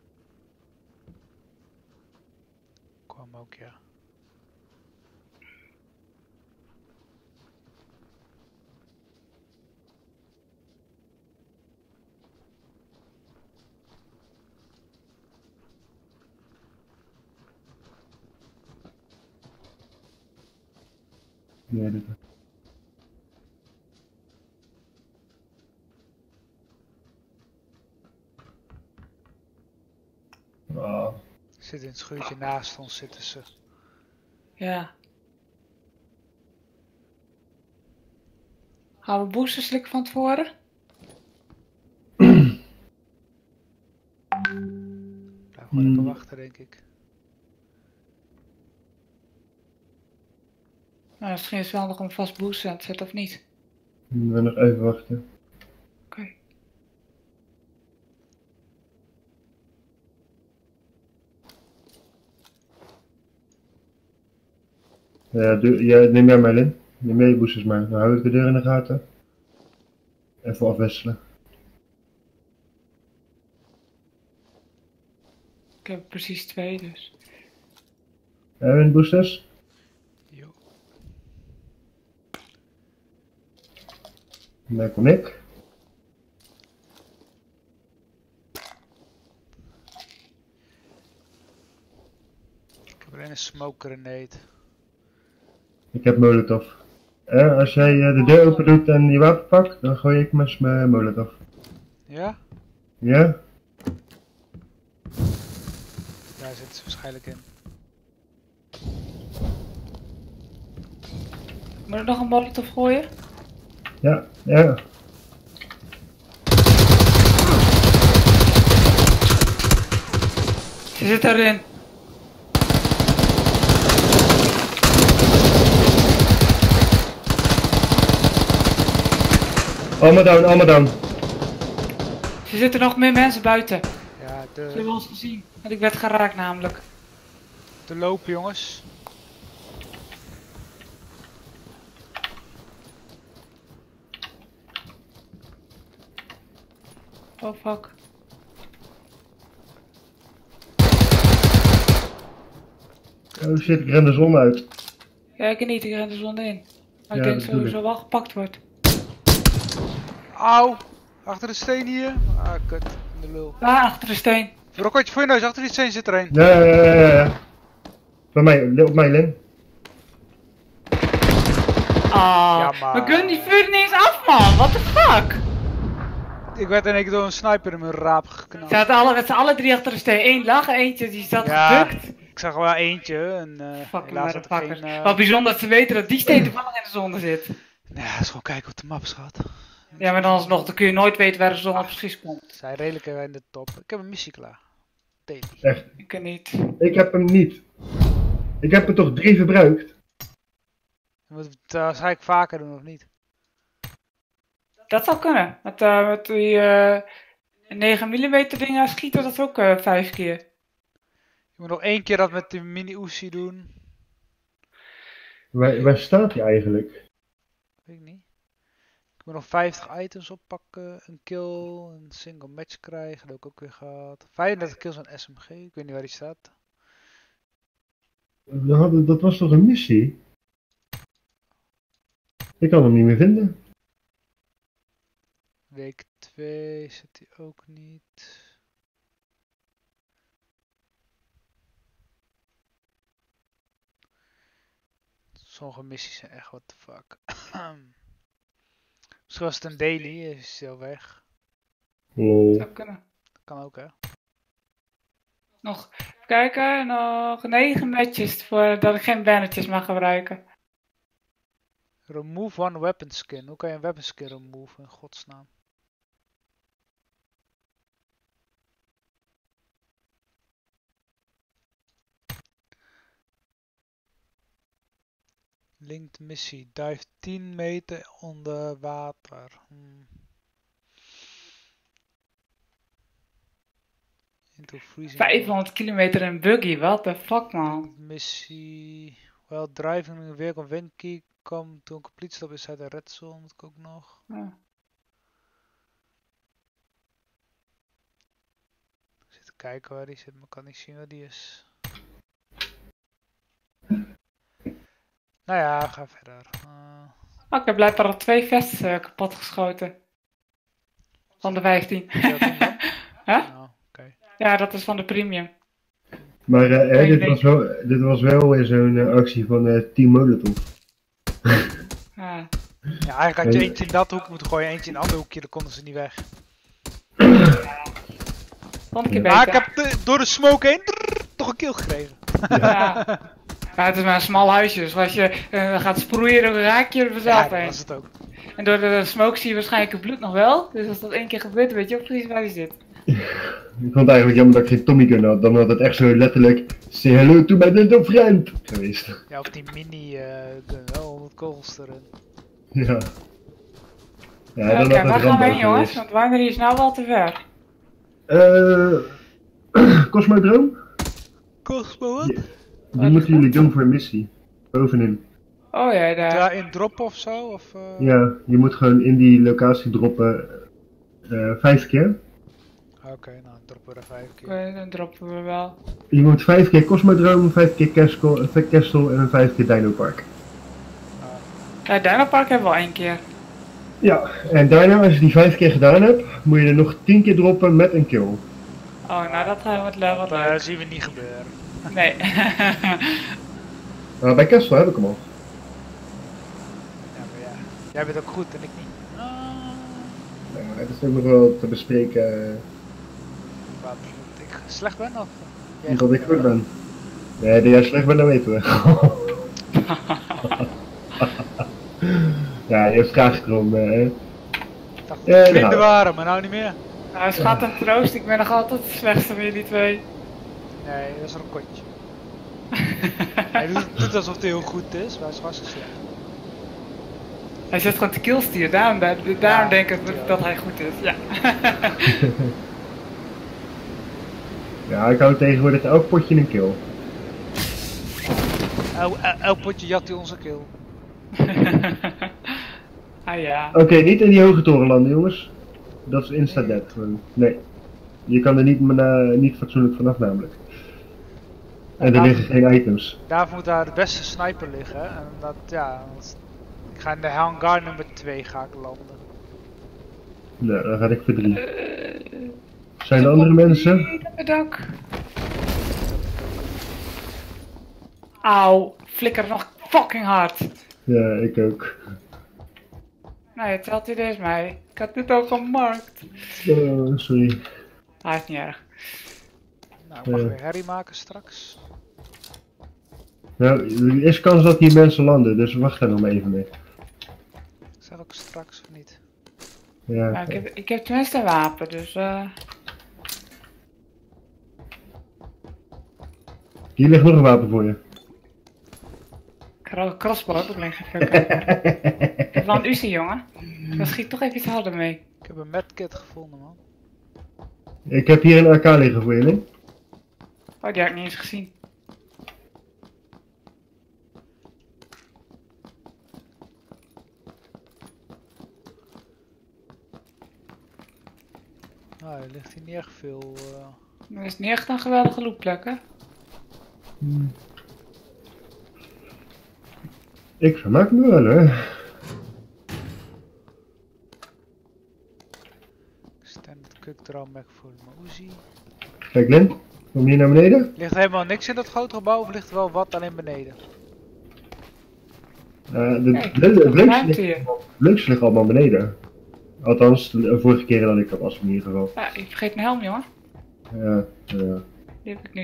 [SPEAKER 1] Kwam ook, ja.
[SPEAKER 2] Ja, dit. Oh.
[SPEAKER 1] Zit in het schuurtje naast ons zitten ze.
[SPEAKER 3] Ja. Gaan we boosters slikken van tevoren?
[SPEAKER 1] Blijf gewoon even
[SPEAKER 2] Hmm.
[SPEAKER 1] wachten, denk ik.
[SPEAKER 3] Nou, misschien is het wel nog een vast booster aan het zetten of niet.
[SPEAKER 2] We gaan nog even wachten.
[SPEAKER 3] Oké.
[SPEAKER 2] Ja, doe, ja, neem jij maar in. Neem jij je boosters maar. Dan hou ik de deur in de gaten. Even afwisselen.
[SPEAKER 3] Ik heb er precies twee, dus.
[SPEAKER 2] Hebben we boosters?
[SPEAKER 1] Jo.
[SPEAKER 2] Daar kom ik.
[SPEAKER 1] Ik heb alleen een smoke grenade.
[SPEAKER 2] Ik heb molotov. Eh, als jij eh, de deur open doet en je wapen pakt, dan gooi ik mijn mijn molotov.
[SPEAKER 1] Ja?
[SPEAKER 2] Ja?
[SPEAKER 1] Daar zitten ze waarschijnlijk in.
[SPEAKER 3] Moet ik nog een molotov gooien?
[SPEAKER 2] Ja, ja.
[SPEAKER 3] Ze zit erin.
[SPEAKER 2] Allemaal down, allemaal down.
[SPEAKER 3] Er zitten nog meer mensen buiten.
[SPEAKER 1] Ja,
[SPEAKER 3] Ze hebben
[SPEAKER 1] de,
[SPEAKER 3] ons gezien. Want ik werd geraakt namelijk.
[SPEAKER 1] de lopen jongens.
[SPEAKER 3] Oh fuck.
[SPEAKER 2] Oh shit, ik ren de zon uit.
[SPEAKER 3] Ja, ik niet, ik ren de zon in. Maar
[SPEAKER 2] Ja,
[SPEAKER 3] ik denk
[SPEAKER 2] dat
[SPEAKER 3] dat
[SPEAKER 2] bedoel
[SPEAKER 3] sowieso
[SPEAKER 2] ik.
[SPEAKER 3] wel gepakt wordt.
[SPEAKER 1] Auw! Achter de steen hier. Ah, kut. In de lul.
[SPEAKER 3] Daar achter de steen.
[SPEAKER 1] Rokotje voor je neus, achter die steen zit er een.
[SPEAKER 2] Ja, ja, ja, ja, ja. Bij mij, op mij, Len.
[SPEAKER 3] Ah,
[SPEAKER 1] Ja, maar-
[SPEAKER 3] we kunnen die vuur niet eens af, man. What the fuck?
[SPEAKER 1] Ik werd in één keer door een sniper in mijn raap
[SPEAKER 3] Ze
[SPEAKER 1] geknald.
[SPEAKER 3] zaten alle, met z'n allen drie achter de steen. Eén lag, eentje die zat
[SPEAKER 1] Ja,
[SPEAKER 3] gedukt.
[SPEAKER 1] ik zag wel eentje en uh,
[SPEAKER 3] Fucking
[SPEAKER 1] helaas had ik
[SPEAKER 3] motherfuckers.
[SPEAKER 1] geen... eh,
[SPEAKER 3] Wat bijzonder dat ze weten dat die steen toevallig in de zon zit.
[SPEAKER 1] Nee, dat is gewoon kijken wat de map schat.
[SPEAKER 3] Ja, maar dan alsnog, dan kun je nooit weten waar de zon op precies komt.
[SPEAKER 1] Zij redelijk in de top. Ik heb een missie klaar. Daily.
[SPEAKER 2] Echt,
[SPEAKER 3] Ik kan niet.
[SPEAKER 2] ik heb hem niet. Ik heb er toch drie verbruikt.
[SPEAKER 1] Moet het uh, ga ik vaker doen of niet?
[SPEAKER 3] Dat zou kunnen. Met, uh, met die uh, negen millimeter dingen schieten dat ook uh, vijf keer.
[SPEAKER 1] Je moet nog één keer dat met die mini Uzi doen.
[SPEAKER 2] Waar, waar staat hij eigenlijk?
[SPEAKER 1] Weet ik niet. Ik moet nog vijftig items oppakken, een kill, een single match krijgen, dat heb ik ook weer gehad. vijfendertig kills aan S M G, ik weet niet waar die staat.
[SPEAKER 2] We hadden, dat was toch een missie? Ik kan hem niet meer vinden.
[SPEAKER 1] Week twee zit hij ook niet. Sommige missies zijn echt what the fuck. Misschien was het een daily, is hij al weg.
[SPEAKER 2] Lol.
[SPEAKER 3] Zou kunnen.
[SPEAKER 1] Dat kan ook hè.
[SPEAKER 3] Nog even kijken, nog negen matches voordat ik geen bannetjes mag gebruiken.
[SPEAKER 1] Remove one weapon skin. Hoe kan je een weapon skin remove in godsnaam? Linked missie. Dive tien meter onder water. Hmm. Into freezing
[SPEAKER 3] vijfhonderd kilometer in buggy, what the fuck man.
[SPEAKER 1] water. Missie. Well, driving in a vehicle when key come to a complete stop inside the red zone. Moet ik ook nog.
[SPEAKER 3] Ja.
[SPEAKER 1] Ik zit te kijken waar die zit, maar ik kan niet zien waar die is. Nou ja, ga verder. Uh,
[SPEAKER 3] Oh, ik heb blijkbaar al twee vests uh, kapot geschoten. Van de vijftien.
[SPEAKER 1] moet je dat doen dan?
[SPEAKER 3] Huh?
[SPEAKER 1] Nou, oké.
[SPEAKER 3] Ja, dat is van de premium.
[SPEAKER 2] Maar eh, eh,
[SPEAKER 3] Geen
[SPEAKER 2] dit,
[SPEAKER 3] idee.
[SPEAKER 2] was wel, dit was wel weer zo'n eh, actie van eh, Team Molotov.
[SPEAKER 3] Ja.
[SPEAKER 1] Ja, eigenlijk had je eentje in dat hoek moeten gooien, eentje in een ander hoekje, dan konden ze niet weg.
[SPEAKER 3] Vond ik een
[SPEAKER 1] Maar ik
[SPEAKER 3] beetje.
[SPEAKER 1] heb de- door de smoke heen drrr, toch een kill gekregen.
[SPEAKER 3] Ja. Ja, het is maar een smal huisje, dus als je uh, gaat sproeien, dan raak je er
[SPEAKER 1] Ja,
[SPEAKER 3] vanzelf
[SPEAKER 1] dat
[SPEAKER 3] heen.
[SPEAKER 1] was het ook.
[SPEAKER 3] En door de smoke zie je waarschijnlijk het bloed nog wel. Dus als dat één keer gebeurt, weet je ook precies waar hij zit.
[SPEAKER 2] Ik vond het eigenlijk jammer dat ik geen Tommy gun had. Dan had het echt zo letterlijk say hello to my little friend geweest.
[SPEAKER 1] Ja, of die mini uh, gun, wel honderd kogels erin.
[SPEAKER 2] Ja. Ja,
[SPEAKER 3] Oké,
[SPEAKER 2] dan
[SPEAKER 3] waar
[SPEAKER 2] had het
[SPEAKER 3] gaan we heen
[SPEAKER 2] Rambo
[SPEAKER 3] jongens?
[SPEAKER 2] geweest.
[SPEAKER 3] Want Winery is nou wel te ver.
[SPEAKER 2] Eh, Cosmodroom?
[SPEAKER 1] Cosmo wat?
[SPEAKER 2] Die, die moeten jullie doen voor een missie. Bovenin.
[SPEAKER 3] Oh ja, daar.
[SPEAKER 1] Ja, in drop of zo? Of, uh...
[SPEAKER 2] Ja, je moet gewoon in die locatie droppen eh vijf keer.
[SPEAKER 1] Oké, nou droppen we er vijf keer.
[SPEAKER 3] Oké, dan droppen we wel.
[SPEAKER 2] Je moet vijf keer Cosmodroom, vijf keer Castle, vijf Castle en vijf keer Dino Park.
[SPEAKER 3] Ja, Dino Park hebben we al één keer.
[SPEAKER 2] Ja, en daarna als je die vijf keer gedaan hebt, moet je er nog tien keer droppen met een kill.
[SPEAKER 3] Oh, nou dat gaan we het level
[SPEAKER 1] Dat uh,
[SPEAKER 3] leuk.
[SPEAKER 1] zien we niet gebeuren.
[SPEAKER 3] Nee.
[SPEAKER 2] Maar bij Castle heb ik hem al.
[SPEAKER 1] Ja, maar ja. Jij bent ook goed en ik niet. Ah,
[SPEAKER 2] Ja, het is ook nog wel te bespreken
[SPEAKER 1] wat ik slecht ben of? Jij
[SPEAKER 2] uh, dat ik
[SPEAKER 1] goed
[SPEAKER 2] goed
[SPEAKER 1] bent?
[SPEAKER 2] ben. Nee, dat jij slecht bent, dat weten we. Ja, je vraagt erom. Uh,
[SPEAKER 1] Ik dacht
[SPEAKER 2] Ja,
[SPEAKER 1] dat
[SPEAKER 2] daar
[SPEAKER 1] we
[SPEAKER 2] gaan
[SPEAKER 1] vrienden
[SPEAKER 2] we.
[SPEAKER 1] waren, maar nou niet meer.
[SPEAKER 3] Nou, schat en troost, ik ben nog altijd de slechtste van jullie twee.
[SPEAKER 1] Nee, dat is een kotje. Hij doet, doet alsof hij heel goed is, maar hij is hartstikke slecht.
[SPEAKER 3] Hij zit gewoon te killstier, daarom, daarom
[SPEAKER 1] Ja,
[SPEAKER 3] denk ik
[SPEAKER 1] ja.
[SPEAKER 3] dat, dat hij goed is. Ja.
[SPEAKER 2] Ja, ik hou tegenwoordig elk potje een kill.
[SPEAKER 1] El, el, elk potje jat hij onze kill.
[SPEAKER 3] Ah ja.
[SPEAKER 2] Oké, niet in die hoge toren landen, jongens. Dat is insta-dead. gewoon. Nee. Je kan er niet, uh, niet fatsoenlijk vanaf, namelijk. En er liggen geen items.
[SPEAKER 1] Daarvoor moet daar de beste sniper liggen. hè. En dat, ja, dat- ik ga in de hangar nummer twee ga ik landen.
[SPEAKER 2] Nou, dan ga ik voor drie. Zijn er andere mensen?
[SPEAKER 3] Bedankt. Auw, flikker nog fucking hard.
[SPEAKER 2] Ja, ik ook.
[SPEAKER 3] Nee, het telt hij deze mij. Ik had dit ook gemarkt.
[SPEAKER 2] Oh, sorry.
[SPEAKER 3] Hij is niet erg.
[SPEAKER 1] Nou, mag
[SPEAKER 2] Ja.
[SPEAKER 1] weer herrie maken straks.
[SPEAKER 2] Nou, er is kans dat hier mensen landen, dus wacht daar nog maar even mee.
[SPEAKER 1] Ik zeg ook straks of niet.
[SPEAKER 2] Ja,
[SPEAKER 3] Maar ik, heb, ik heb tenminste een wapen, dus eh.
[SPEAKER 2] hier ligt nog een wapen voor je.
[SPEAKER 3] Kro- crossbow heb ik links even kijken. Ik heb wel een Uzi, jongen. Dan schiet toch even iets harder mee.
[SPEAKER 1] Ik heb een medkit gevonden, man.
[SPEAKER 2] Ik heb hier een A K liggen voor je, Link.
[SPEAKER 3] Oh, die had ik niet eens gezien.
[SPEAKER 1] Nou, er ligt hier niet echt veel. eh.
[SPEAKER 3] Dat is niet echt een geweldige loopplek, hè?
[SPEAKER 2] Ik vermaak me wel, hè.
[SPEAKER 1] Standard quick draw mag voor mijn Uzi.
[SPEAKER 2] Kijk, Lin, kom hier naar beneden.
[SPEAKER 1] Ligt er helemaal niks in dat grote gebouw of ligt er wel wat alleen beneden?
[SPEAKER 2] Uh, de,
[SPEAKER 3] Kijk,
[SPEAKER 2] de, de,
[SPEAKER 3] toch
[SPEAKER 2] leukste
[SPEAKER 3] ruimte
[SPEAKER 2] ligt-
[SPEAKER 3] hier.
[SPEAKER 2] het leukste ligt allemaal beneden. Althans, de vorige keer dat ik dat was in ieder geval.
[SPEAKER 3] Ja, ik vergeet mijn helm, jongen.
[SPEAKER 2] Ja, ja.
[SPEAKER 3] Die heb ik nu.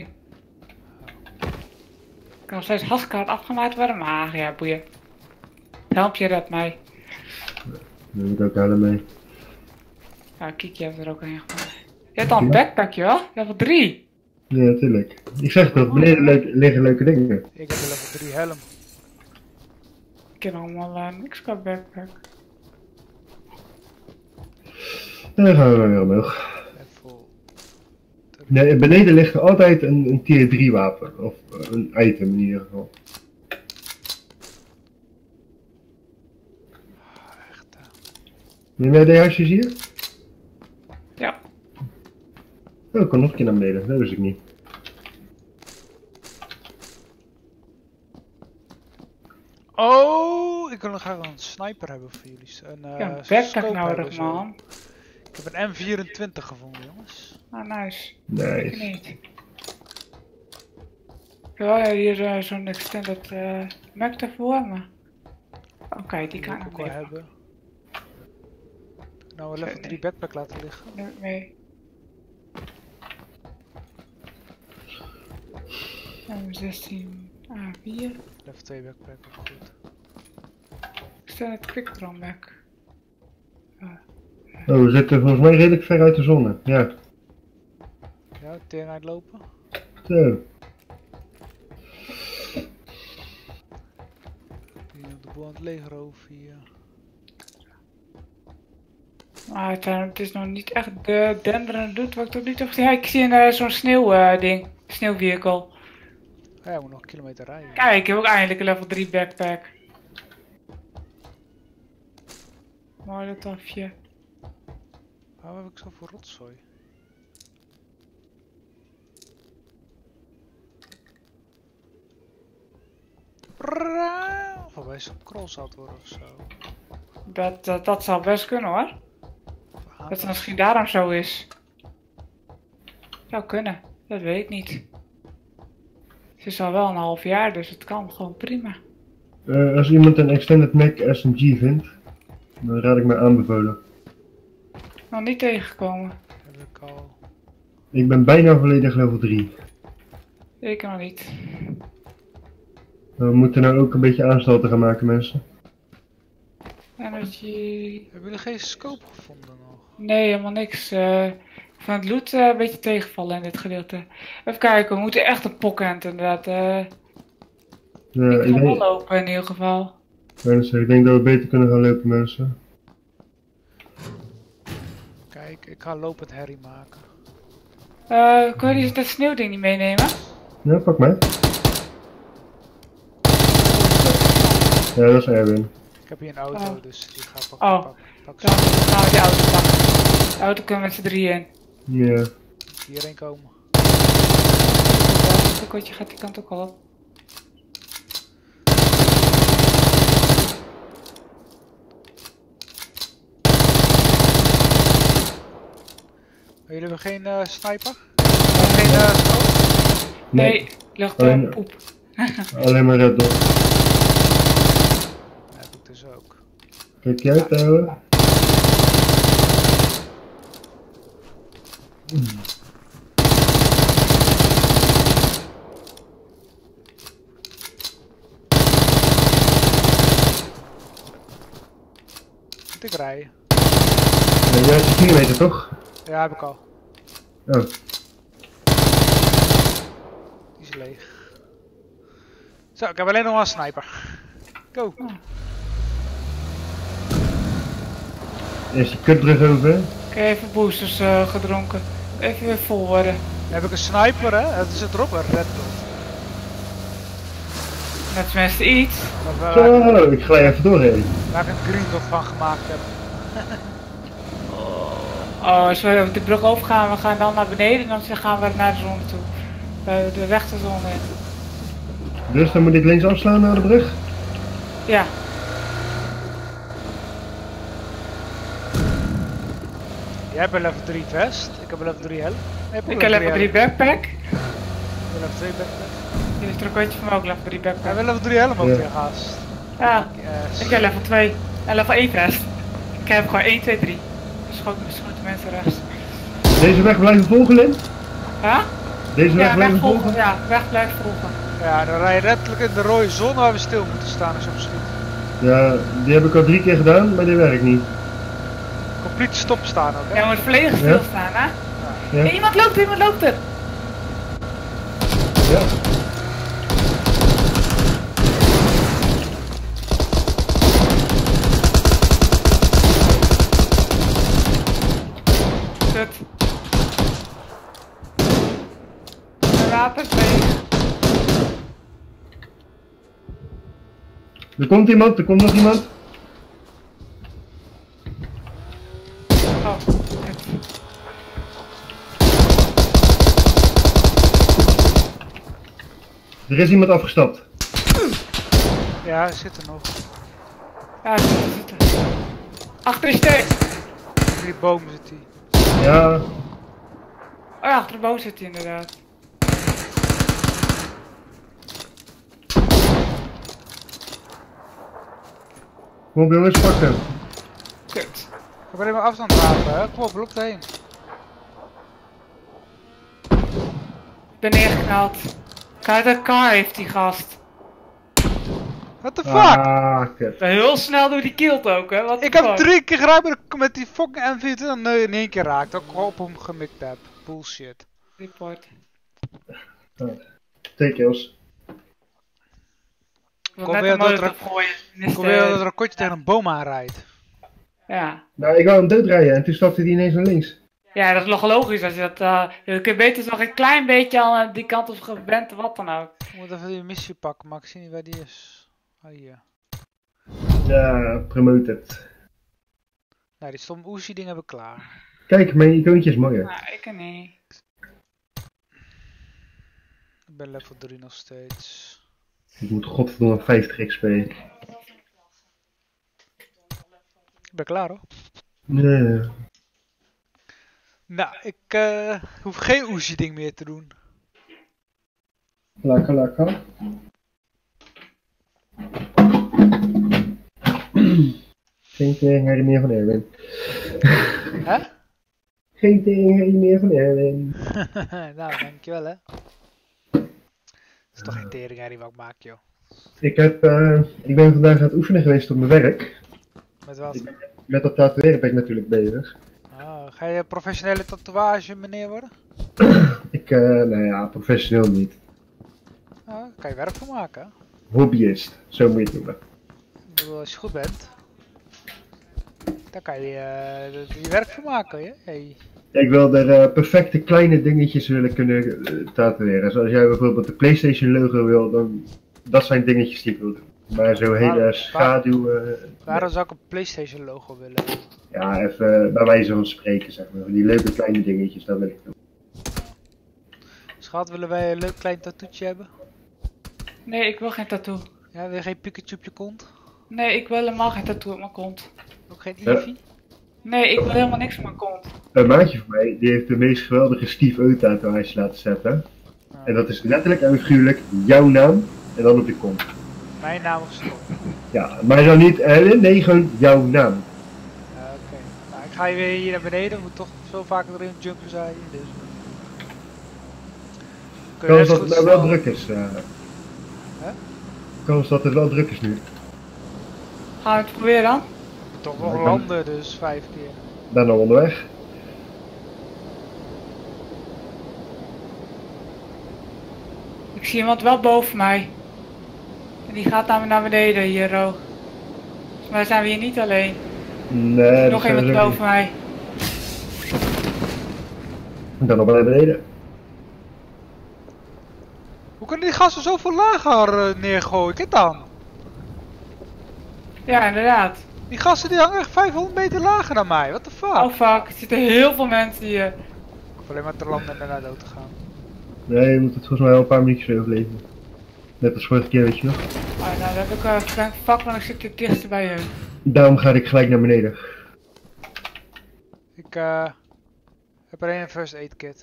[SPEAKER 3] Ik kan nog steeds haskaart afgemaakt worden, maar ja, boeien. Het helmpje redt mij.
[SPEAKER 2] Daar heb ik ook helemaal mee.
[SPEAKER 3] Ja, Kiki heeft er ook een gemaakt. Je hebt al een backpackje, wel? Level drie.
[SPEAKER 2] Ja, natuurlijk. Ik zeg toch, beneden leuk, liggen leuke dingen.
[SPEAKER 1] Ik heb een level drie helm.
[SPEAKER 3] Ik heb allemaal uh, niks qua backpack.
[SPEAKER 2] En dan gaan we weer omhoog.
[SPEAKER 1] Level
[SPEAKER 2] Nee, beneden ligt er altijd een, een tier drie wapen. Of uh, een item in ieder geval.
[SPEAKER 1] echt. eh.
[SPEAKER 2] Neem jij de huisjes hier?
[SPEAKER 3] Ja.
[SPEAKER 2] Oh, ik kan nog een keer naar beneden. Dat wist ik niet.
[SPEAKER 1] Oh, ik wil nog graag een sniper hebben voor jullie. Een uh,
[SPEAKER 3] Ik heb een backpack
[SPEAKER 1] scope
[SPEAKER 3] nodig,
[SPEAKER 1] hebben, zo.
[SPEAKER 3] man.
[SPEAKER 1] Ik heb een M vierentwintig gevonden, jongens.
[SPEAKER 3] Ah, nice. Ik
[SPEAKER 2] Nice.
[SPEAKER 3] niet. Ja, ja, hier uh, zo'n extended uh, map ervoor, maar... Oké, okay, die
[SPEAKER 1] Die
[SPEAKER 3] kan
[SPEAKER 1] wil
[SPEAKER 3] ik
[SPEAKER 1] ik ook
[SPEAKER 3] nog
[SPEAKER 1] wel
[SPEAKER 3] niet.
[SPEAKER 1] hebben. Nou, een level drie backpack laten liggen.
[SPEAKER 3] Neem ik mee. M zestien A vier.
[SPEAKER 1] Level twee backpack, ook goed.
[SPEAKER 3] Extended quick draw back.
[SPEAKER 2] Oh, we zitten volgens mij redelijk ver uit de zon. Ja.
[SPEAKER 1] Ja, tering uitlopen.
[SPEAKER 2] Zo.
[SPEAKER 1] Die op de boel aan het leegroven hier.
[SPEAKER 3] Maar het, uh, het is nog niet echt de denderende doet wat ik tot nu toe heb gezien. Ja, ik zie een, uh, zo'n sneeuw uh, ding. Sneeuwvehicle.
[SPEAKER 1] Ja, je moet nog een kilometer rijden.
[SPEAKER 3] Kijk, ik heb ook eindelijk een level drie backpack. Mooi dat tafje.
[SPEAKER 1] Waarom heb ik zoveel rotzooi? Of er bij zo'n cross-out worden of zo.
[SPEAKER 3] Dat, dat, dat zou best kunnen hoor.
[SPEAKER 1] Ah,
[SPEAKER 3] Dat het misschien daarom zo is. Zou kunnen, dat weet ik niet. Het is al wel een half jaar, dus het kan gewoon prima.
[SPEAKER 2] Uh, als iemand een Extended Mac S M G vindt, dan raad ik me aanbevolen.
[SPEAKER 3] Nog niet tegengekomen.
[SPEAKER 1] heb ik al.
[SPEAKER 2] Ik ben bijna volledig level drie.
[SPEAKER 3] Ik nog niet.
[SPEAKER 2] We moeten nou ook een beetje aanstalten gaan maken, mensen.
[SPEAKER 3] Uh, Had je...
[SPEAKER 1] Hebben jullie geen scope gevonden nog?
[SPEAKER 3] Nee, helemaal niks. Uh, van het loot uh, een beetje tegenvallen in dit gedeelte. Even kijken, we moeten echt een pokhand inderdaad. Uh,
[SPEAKER 2] Ja,
[SPEAKER 3] ik
[SPEAKER 2] ik
[SPEAKER 3] ga wel
[SPEAKER 2] denk,
[SPEAKER 3] lopen in ieder geval.
[SPEAKER 2] mensen, ik denk dat we beter kunnen gaan lopen, mensen.
[SPEAKER 1] Kijk, ik ga lopend herrie maken.
[SPEAKER 3] Uh, kun je dat sneeuwding niet meenemen?
[SPEAKER 2] Ja, pak mij. Ja, dat is Erwin.
[SPEAKER 1] Ik heb hier een auto,
[SPEAKER 3] Oh.
[SPEAKER 1] dus die ga ik pakken.
[SPEAKER 3] Oh.
[SPEAKER 1] Pak, pak,
[SPEAKER 3] Dan gaan we die auto pakken. De auto kunnen we met z'n drieën in.
[SPEAKER 2] Ja.
[SPEAKER 1] hierheen komen.
[SPEAKER 3] Het kotje gaat die kant ook al op.
[SPEAKER 1] Jullie hebben geen uh, sniper? Uh, geen uh, scope?
[SPEAKER 3] Nee,
[SPEAKER 2] Nee,
[SPEAKER 3] ligt
[SPEAKER 2] Alleen-
[SPEAKER 3] uh, poep.
[SPEAKER 2] alleen maar red dot.
[SPEAKER 1] Ja, dat doe ik dus ook.
[SPEAKER 2] Kijk jij uit, ouwe?
[SPEAKER 1] Moet ik rijden?
[SPEAKER 2] Nee, jij hebt de kilometer toch?
[SPEAKER 1] Ja, heb ik al.
[SPEAKER 2] Oh.
[SPEAKER 1] Die is leeg. Zo, ik heb alleen nog maar een sniper. Go!
[SPEAKER 2] Eerst die kutbrug over.
[SPEAKER 3] Ik heb even boosters uh, gedronken. Even weer vol worden.
[SPEAKER 1] Dan heb ik een sniper, hè? Dat is het erop, een red dot.
[SPEAKER 3] Dat is tenminste iets.
[SPEAKER 1] Waar we,
[SPEAKER 2] Zo, ik glij even doorheen.
[SPEAKER 1] waar ik een green dot van gemaakt heb.
[SPEAKER 3] Oh, als we op de brug overgaan, we gaan dan naar beneden en dan gaan we naar de zon toe. Uh, de rechterzone in.
[SPEAKER 2] Dus dan moet ik links afslaan naar de brug?
[SPEAKER 3] Ja.
[SPEAKER 1] Jij hebt een level drie vest, ik heb een level drie helm. Nee,
[SPEAKER 3] Ik heb level drie backpack.
[SPEAKER 1] Ik heb level twee backpack.
[SPEAKER 3] Hier is er een kotje van mij ook level drie
[SPEAKER 1] Hij
[SPEAKER 3] backpack.
[SPEAKER 1] heeft level drie helm ook
[SPEAKER 2] Ja.
[SPEAKER 1] weer, gast.
[SPEAKER 3] Ja,
[SPEAKER 1] Yes.
[SPEAKER 3] ik heb level twee. En level één vest. Ik heb gewoon één, twee, drie. Dus gewoon de mensen rechts.
[SPEAKER 2] Deze weg blijven volgen, Lin?
[SPEAKER 3] Ja?
[SPEAKER 2] Deze weg
[SPEAKER 3] Ja,
[SPEAKER 2] blijven
[SPEAKER 3] weg volgen.
[SPEAKER 2] volgen?
[SPEAKER 3] Ja, weg blijven volgen.
[SPEAKER 1] Ja, dan rij je letterlijk in de rode zon waar we stil moeten staan als je op schiet.
[SPEAKER 2] Ja, die heb ik al drie keer gedaan, maar die werkt niet.
[SPEAKER 1] Compleet stop staan ook, hè?
[SPEAKER 3] Ja, we moeten volledig stilstaan, hè?
[SPEAKER 2] Ja.
[SPEAKER 3] Hey, iemand loopt er, iemand loopt er!
[SPEAKER 2] Ja.
[SPEAKER 3] Kut. Mijn wapens leeg.
[SPEAKER 2] Er komt iemand, er komt nog iemand.
[SPEAKER 3] Oh, kut.
[SPEAKER 2] Er is iemand afgestapt.
[SPEAKER 1] Ja, hij zit er nog.
[SPEAKER 3] Ja, er zit er, zit er. Achter de steek!
[SPEAKER 1] In die boom zit hij.
[SPEAKER 2] Ja,
[SPEAKER 3] Oh ja, achter de boom zit hij inderdaad.
[SPEAKER 2] kom op jongens, pak hem.
[SPEAKER 3] Kut.
[SPEAKER 1] Ik heb alleen maar afstandswapen, hè? Kom op, loop erheen.
[SPEAKER 3] Ik ben neergeknald. Kijk, de car heeft die gast.
[SPEAKER 1] What the fuck?
[SPEAKER 2] Ah, kut.
[SPEAKER 3] Heel snel door die kilt ook, hè? Wat
[SPEAKER 1] Ik heb drie keer geraakt met, de- met die fucking M vierentwintig en in één keer raakt. Dat ik op hem gemikt heb. Bullshit.
[SPEAKER 3] Report.
[SPEAKER 2] Twee kills.
[SPEAKER 3] Ik wil
[SPEAKER 1] Kom
[SPEAKER 3] net
[SPEAKER 1] weer
[SPEAKER 3] een
[SPEAKER 1] dat
[SPEAKER 3] motor
[SPEAKER 1] er-
[SPEAKER 3] gooien. Dan is
[SPEAKER 1] Ik
[SPEAKER 3] de-
[SPEAKER 1] wil weer dat er een kotje tegen een boom aanrijdt.
[SPEAKER 3] Ja.
[SPEAKER 2] Nou, ik wou hem doodrijden en toen stapte hij ineens naar links.
[SPEAKER 3] Ja, dat is nog logisch als je dat... Uh, je kunt beter nog een klein beetje aan die kant op gewend, wat dan ook.
[SPEAKER 1] Ik moet even die missie pakken, maar ik zie niet waar die is. Oh, hier.
[SPEAKER 2] Ja, promoted.
[SPEAKER 1] Nou, die stom Oezie dingen hebben we klaar.
[SPEAKER 2] Kijk, mijn icoontje is mooier.
[SPEAKER 3] Nou, ik kan niet.
[SPEAKER 1] Ik ben level drie nog steeds.
[SPEAKER 2] Ik moet godverdomme vijftig X P.
[SPEAKER 1] Ik ben klaar hoor.
[SPEAKER 2] Nee.
[SPEAKER 1] Nou, ik uh, hoef geen Oezie ding meer te doen.
[SPEAKER 2] Lekker, lekker. Geen teringherrie meer van Erwin.
[SPEAKER 1] Hè?
[SPEAKER 2] Geen teringherrie meer van Erwin.
[SPEAKER 1] Nou, dankjewel hè. Dat is toch geen tering herrie wat ik maak joh.
[SPEAKER 2] Ik, heb, uh, ik ben vandaag aan het oefenen geweest op mijn werk.
[SPEAKER 1] Met wat?
[SPEAKER 2] Ik- Met dat tatoeëren ben ik natuurlijk bezig.
[SPEAKER 1] Ah, ga je professionele tatoeage meneer worden?
[SPEAKER 2] Ik, uh, nou ja, professioneel niet.
[SPEAKER 1] Ah, daar kan je werk van maken. Hè?
[SPEAKER 2] Hobbyist, zo moet je het noemen.
[SPEAKER 1] Ik bedoel, als je goed bent, dan kan je uh, je werk van maken. Hè? Hey.
[SPEAKER 2] Ik wil er uh, perfecte kleine dingetjes willen kunnen uh, tatoeëren. Zoals jij bijvoorbeeld de PlayStation logo wil, dan dat zijn dingetjes die ik wil doen. Maar zo'n hele
[SPEAKER 1] Waar-
[SPEAKER 2] schaduw... Uh,
[SPEAKER 1] Waarom zou ik een PlayStation logo willen?
[SPEAKER 2] ja, even uh, bij wijze van spreken, zeg maar. Die leuke kleine dingetjes, dat wil ik doen.
[SPEAKER 1] Schat, willen wij een leuk klein tattoetje hebben?
[SPEAKER 3] Nee, ik wil geen tattoo.
[SPEAKER 1] Ja, wil je geen Pikachu op je kont?
[SPEAKER 3] Nee, ik wil helemaal geen tattoo op mijn kont.
[SPEAKER 1] Ook geen
[SPEAKER 2] Ja.
[SPEAKER 1] Eevee?
[SPEAKER 3] Nee, ik wil helemaal niks op mijn kont.
[SPEAKER 2] Een maatje van mij, die heeft de meest geweldige Steve O tatoeage laten zetten.
[SPEAKER 1] Ah,
[SPEAKER 2] En dat is letterlijk en figuurlijk jouw naam en dan op je kont.
[SPEAKER 1] Mijn naam of zo?
[SPEAKER 2] Ja, maar zo niet Ellen, nee, gewoon jouw naam.
[SPEAKER 1] Ja, oké. Nou, ik ga je weer hier naar beneden. Moet toch zo vaak erin jumpen zijn. Dus. Kun je
[SPEAKER 2] Kans
[SPEAKER 1] net
[SPEAKER 2] dat
[SPEAKER 1] zo
[SPEAKER 2] het
[SPEAKER 1] goed
[SPEAKER 2] nou wel
[SPEAKER 1] snel-
[SPEAKER 2] druk is. Uh,
[SPEAKER 1] Hè?
[SPEAKER 2] Kans dat het wel druk is nu.
[SPEAKER 3] Gaan we het proberen dan?
[SPEAKER 1] Toch
[SPEAKER 2] Ja,
[SPEAKER 1] nog
[SPEAKER 2] ik ben-
[SPEAKER 1] landen, dus vijf keer.
[SPEAKER 2] Ben al onderweg.
[SPEAKER 3] Ik zie iemand wel boven mij. En die gaat naar, naar beneden hier, Ro. Maar zijn we hier niet alleen.
[SPEAKER 2] Nee, dat
[SPEAKER 3] Nog
[SPEAKER 2] zijn
[SPEAKER 3] iemand
[SPEAKER 2] ze ook
[SPEAKER 3] boven mij.
[SPEAKER 2] niet. Dan nog wel naar beneden.
[SPEAKER 1] Hoe kunnen die gasten zoveel lager uh, neergooien? Kijk dan.
[SPEAKER 3] Ja, inderdaad.
[SPEAKER 1] Die gasten die hangen echt vijfhonderd meter lager dan mij. What the fuck?
[SPEAKER 3] Oh fuck, er zitten heel veel mensen hier.
[SPEAKER 1] Ik hoef alleen maar te landen en daarna dood te gaan.
[SPEAKER 2] Nee, je moet het volgens mij wel een paar minuutjes overleven. Net als vorige keer, weet je nog.
[SPEAKER 3] Oh, nou, dan heb ik uh, Frank fuck, want ik zit het dichtst bij hun.
[SPEAKER 2] Daarom ga ik gelijk naar beneden.
[SPEAKER 1] Ik uh, heb er een first aid kit.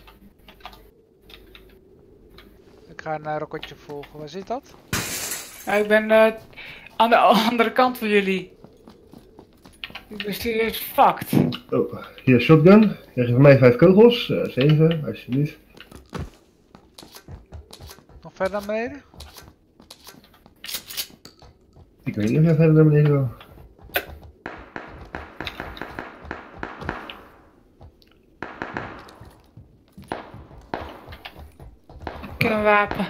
[SPEAKER 1] Ik ga een rokotje volgen. Waar zit dat?
[SPEAKER 3] Ja, ik ben uh, aan de andere kant van jullie. Ik ben serieus fucked.
[SPEAKER 2] Oh, hier is shotgun. Krijg je van mij vijf kogels. Uh, zeven, alsjeblieft.
[SPEAKER 1] Nog verder naar beneden?
[SPEAKER 2] Ik weet niet of jij verder naar beneden wil.
[SPEAKER 3] Ik heb een wapen.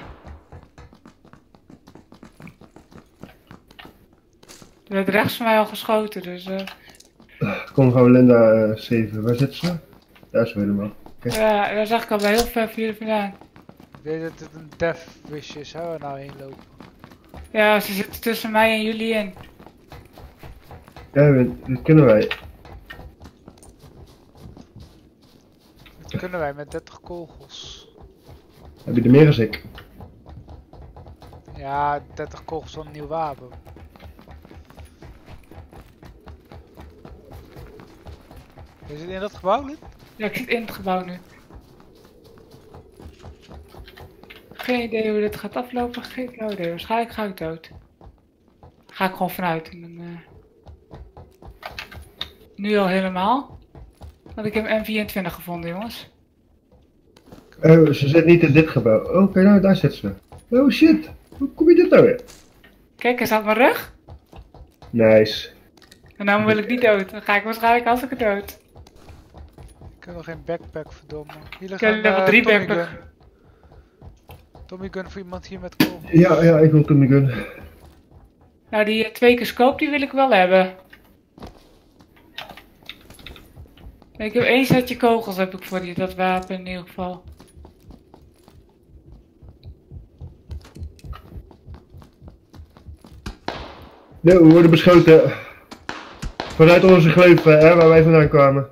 [SPEAKER 3] Er werd rechts van mij al geschoten, dus uh,
[SPEAKER 2] Kom gewoon Linda uh, zeven. Waar zit ze? Daar is ze helemaal.
[SPEAKER 3] ja, daar zag ik al bij heel ver van jullie vandaan.
[SPEAKER 1] Ik weet dat het een death wish is. Zou er nou heen lopen?
[SPEAKER 3] Ja, ze zitten tussen mij en jullie in.
[SPEAKER 2] Ja, dat kunnen wij.
[SPEAKER 1] Dat kunnen wij met dertig kogels.
[SPEAKER 2] Heb je er meer als ik?
[SPEAKER 1] Ja, dertig kogels van een nieuw wapen. Is het in dat gebouw, Lid?
[SPEAKER 3] Ja, ik zit in het gebouw nu. Geen idee hoe dit gaat aflopen, geen flauw idee. Waarschijnlijk ga ik dood. Ga ik gewoon vanuit. En dan, uh... Nu al helemaal. Want ik heb een M vierentwintig gevonden, jongens.
[SPEAKER 2] Oh, ze zit niet in dit gebouw. Oh, oké, nou daar zit ze. Oh shit, hoe kom je dit nou weer?
[SPEAKER 3] Kijk, hij staat op mijn rug.
[SPEAKER 2] Nice.
[SPEAKER 3] En dan wil ik niet dood. Dan ga ik waarschijnlijk als ik het dood.
[SPEAKER 1] Ik heb nog geen backpack, verdomme. Hier ligt
[SPEAKER 3] Ik heb
[SPEAKER 1] een
[SPEAKER 3] level
[SPEAKER 1] uh,
[SPEAKER 3] drie
[SPEAKER 1] Tommy
[SPEAKER 3] backpack.
[SPEAKER 1] gun. Tommy gun voor iemand hier met kogels.
[SPEAKER 2] Ja, ja, ik wil Tommy gun.
[SPEAKER 3] Nou, die uh, twee keer scope die wil ik wel hebben. Ik heb één setje kogels heb ik voor die, dat wapen in ieder geval.
[SPEAKER 2] Nee, we worden beschoten. Vanuit onze gleuven, hè, waar wij vandaan kwamen.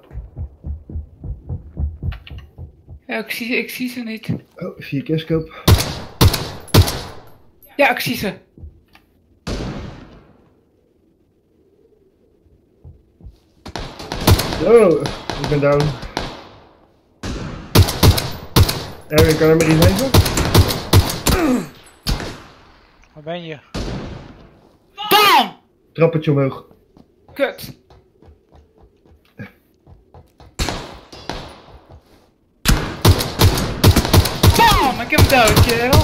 [SPEAKER 3] Ja, ik zie, ik zie ze niet.
[SPEAKER 2] Oh, vier keer scope.
[SPEAKER 3] Ja, ik zie ze.
[SPEAKER 2] Oh, ik ben down. Erwin, kan er me iets geven?
[SPEAKER 1] Waar ben je?
[SPEAKER 3] BAM!
[SPEAKER 2] Trappetje omhoog.
[SPEAKER 3] Kut. Bam! Ik heb hem dood, kerel.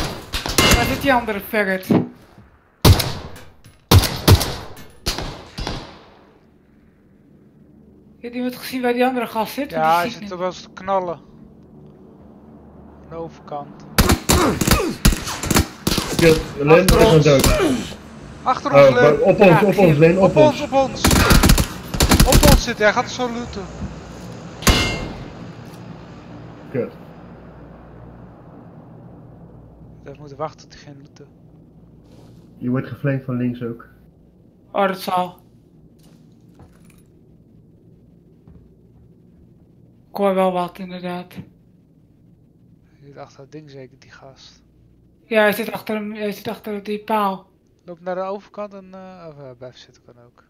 [SPEAKER 3] Waar zit die andere faggot? Heeft iemand gezien waar die andere gast zit? Want
[SPEAKER 1] Ja,
[SPEAKER 3] die
[SPEAKER 1] hij
[SPEAKER 3] ziet
[SPEAKER 1] zit
[SPEAKER 3] niet.
[SPEAKER 1] er wel eens te knallen. Aan de overkant.
[SPEAKER 2] Kut, Len, we gaan dood.
[SPEAKER 1] Achter ons,
[SPEAKER 2] Oh,
[SPEAKER 1] Len.
[SPEAKER 2] maar op ons,
[SPEAKER 3] Ja,
[SPEAKER 2] op
[SPEAKER 3] zie
[SPEAKER 2] ons,
[SPEAKER 3] je.
[SPEAKER 2] Len,
[SPEAKER 1] Op
[SPEAKER 2] op
[SPEAKER 1] ons,
[SPEAKER 2] ons.
[SPEAKER 1] op ons. Op ons zit hij, hij gaat zo looten.
[SPEAKER 2] Kut.
[SPEAKER 1] We moeten wachten tot hij geen looten.
[SPEAKER 2] Je wordt geflankt van links ook.
[SPEAKER 3] Oh, dat zal. Ik hoor wel wat, inderdaad.
[SPEAKER 1] Hij zit achter dat ding zeker, die gast.
[SPEAKER 3] Ja, hij zit achter, hem, hij zit achter die paal.
[SPEAKER 1] Loop naar de overkant en uh, of, uh, blijf zitten kan ook.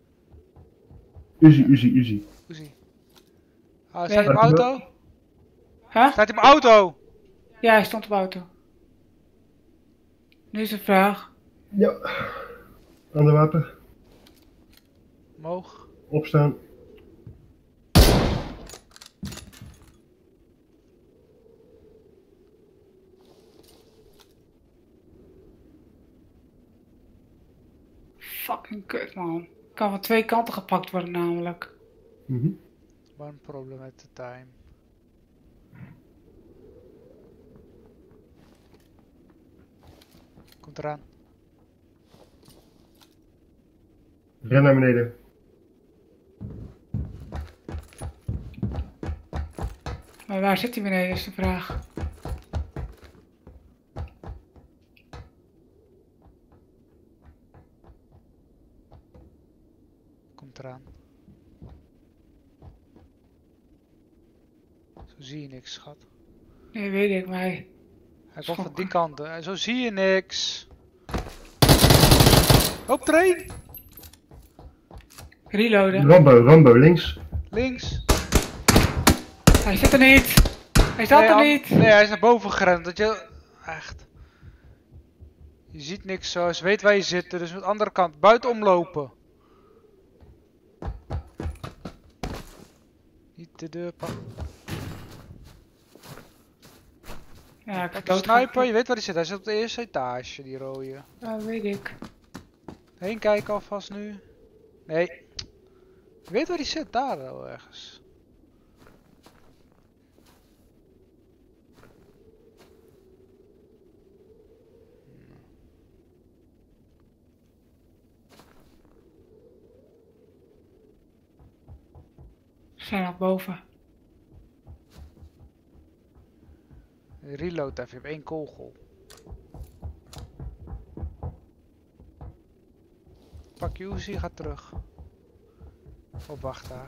[SPEAKER 2] Uzi, Uzi, Uzi.
[SPEAKER 1] Uzi. Ah, staat hij
[SPEAKER 3] Ja.
[SPEAKER 1] in mijn auto?
[SPEAKER 3] Huh?
[SPEAKER 1] Staat hij in mijn auto?
[SPEAKER 3] Ja, hij stond op de auto. Nu is een vraag.
[SPEAKER 2] Ja. Ander wapen.
[SPEAKER 1] Omhoog.
[SPEAKER 2] Opstaan.
[SPEAKER 3] Fucking kut, man. Kan van twee kanten gepakt worden, namelijk.
[SPEAKER 2] Mhm.
[SPEAKER 1] One problem at a time. Komt eraan.
[SPEAKER 2] Ren naar beneden.
[SPEAKER 3] Maar waar zit hij beneden, is de vraag.
[SPEAKER 1] Komt eraan. Zo zie je niks, schat.
[SPEAKER 3] Nee, weet ik, maar hij...
[SPEAKER 1] Hij komt van
[SPEAKER 3] Schok.
[SPEAKER 1] die kant. eh, Zo zie je niks. Op er een.
[SPEAKER 3] Reloaden.
[SPEAKER 2] Rambo, Rambo, links.
[SPEAKER 1] Links.
[SPEAKER 3] Hij zit er niet. Hij zat
[SPEAKER 1] nee,
[SPEAKER 3] er
[SPEAKER 1] an-
[SPEAKER 3] niet.
[SPEAKER 1] Nee, hij is naar boven gerend. Dat je... Echt. Je ziet niks zo. Ze weet waar je zit. Dus aan de andere kant. Buiten omlopen. Niet de deur pakken.
[SPEAKER 3] Ja, ik
[SPEAKER 1] Pak
[SPEAKER 3] heb
[SPEAKER 1] de sniper. Je weet waar hij zit. Hij zit op de eerste etage. Die rode.
[SPEAKER 3] Ja, weet ik.
[SPEAKER 1] Heen kijken alvast nu. Nee. Je weet waar hij zit. Daar wel ergens.
[SPEAKER 3] Ze zijn nog boven.
[SPEAKER 1] Reload even. Je hebt één kogel. Pak je Uzi, ga terug. Of wacht daar.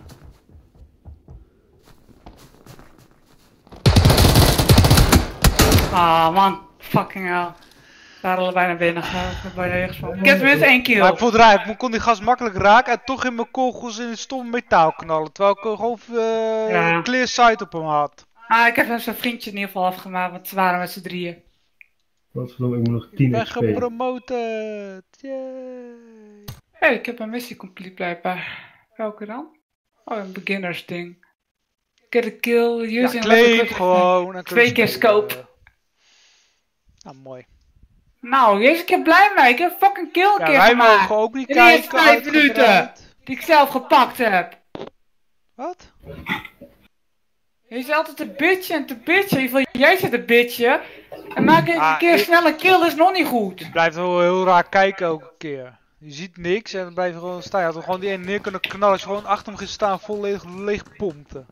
[SPEAKER 3] Ah, man. Fucking hell. We waren allebei naar binnen gegaan. Bijna neergespannen. Ik heb tenminste één kill.
[SPEAKER 1] Maar ik vond het raar, ik kon die gas makkelijk raken en toch in mijn kogels in het stomme metaal knallen. Terwijl ik gewoon uh,
[SPEAKER 3] Ja.
[SPEAKER 1] clear sight op hem had.
[SPEAKER 3] Ah, ik heb hem zijn vriendje in ieder geval afgemaakt, want ze waren met z'n drieën.
[SPEAKER 2] Wat verdomme, ik moet nog
[SPEAKER 1] Ik
[SPEAKER 2] tien
[SPEAKER 1] ben
[SPEAKER 2] X P.
[SPEAKER 1] gepromoted. Yay.
[SPEAKER 3] Hé, hey, ik heb een missie complete blijkbaar. Welke dan? Oh, een beginners ding. Get a kill
[SPEAKER 1] Ja,
[SPEAKER 3] using...
[SPEAKER 1] claim gewoon. en
[SPEAKER 3] Twee keer
[SPEAKER 1] spelen.
[SPEAKER 3] scope.
[SPEAKER 1] Nou, mooi.
[SPEAKER 3] Nou, jezus, ik ben blij mee. Ik heb een fucking kill een
[SPEAKER 1] Ja,
[SPEAKER 3] keer
[SPEAKER 1] wij
[SPEAKER 3] gemaakt.
[SPEAKER 1] mogen ook niet
[SPEAKER 3] In de eerste
[SPEAKER 1] kijken.
[SPEAKER 3] vijf minuten.
[SPEAKER 1] uitgebreid.
[SPEAKER 3] Die ik zelf gepakt heb.
[SPEAKER 1] Wat?
[SPEAKER 3] Je is altijd te bitchen en te bitchen. In ieder geval, jij zit te bitchen. En maak eens
[SPEAKER 1] Ah,
[SPEAKER 3] een keer
[SPEAKER 1] ik-
[SPEAKER 3] snel een kill, dat is nog niet goed.
[SPEAKER 1] Je blijft wel heel raar kijken elke keer. Je ziet niks en dan blijf je gewoon staan. Je had gewoon die ene neer kunnen knallen als je gewoon achter hem ging staan volledig leeg pompte.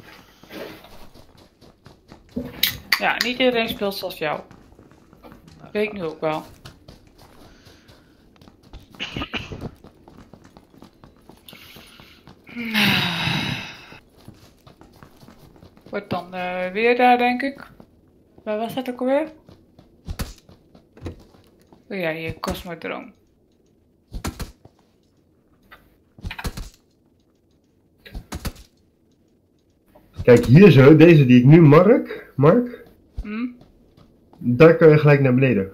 [SPEAKER 3] Ja, niet iedereen speelt zoals jou. Dat weet ik nu ook wel. Wordt dan uh, weer daar, denk ik. Waar was dat ook alweer? Oh ja, hier, Cosmodrome.
[SPEAKER 2] Kijk, hier zo, deze die ik nu mark, mark,
[SPEAKER 3] Hm?
[SPEAKER 2] daar kan je gelijk naar beneden.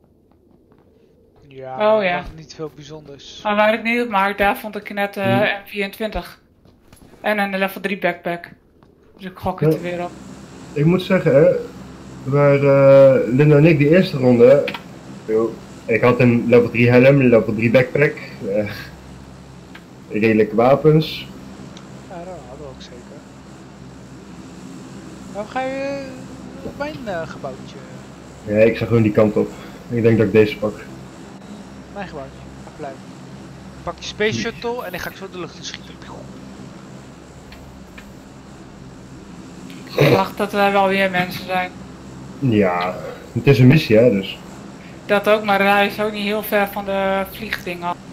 [SPEAKER 1] Ja,
[SPEAKER 3] Oh, ja.
[SPEAKER 1] maar niet veel bijzonders.
[SPEAKER 3] Maar waar ik niet op maak, daar vond ik net uh,
[SPEAKER 2] Hm.
[SPEAKER 3] M vierentwintig. En een level drie backpack. Dus ik gok het
[SPEAKER 2] Ja.
[SPEAKER 3] er weer op.
[SPEAKER 2] Ik moet zeggen, hè, waar uh, Linda en ik de eerste ronde, yo, ik had een level drie helm, een level drie backpack, uh, redelijke wapens.
[SPEAKER 1] Ja, dat. Waarom ga je uh, op mijn uh, gebouwtje?
[SPEAKER 2] Ja, ik ga gewoon die kant op. Ik denk dat ik deze pak.
[SPEAKER 1] Mijn gebouwtje. Ga blijven. Pak je space shuttle en dan ga ik zo de lucht in schieten.
[SPEAKER 3] Ik verwacht dat er wel weer mensen zijn.
[SPEAKER 2] Ja, het is een missie hè, dus.
[SPEAKER 3] Dat ook, maar hij is ook niet heel ver van de vliegding af.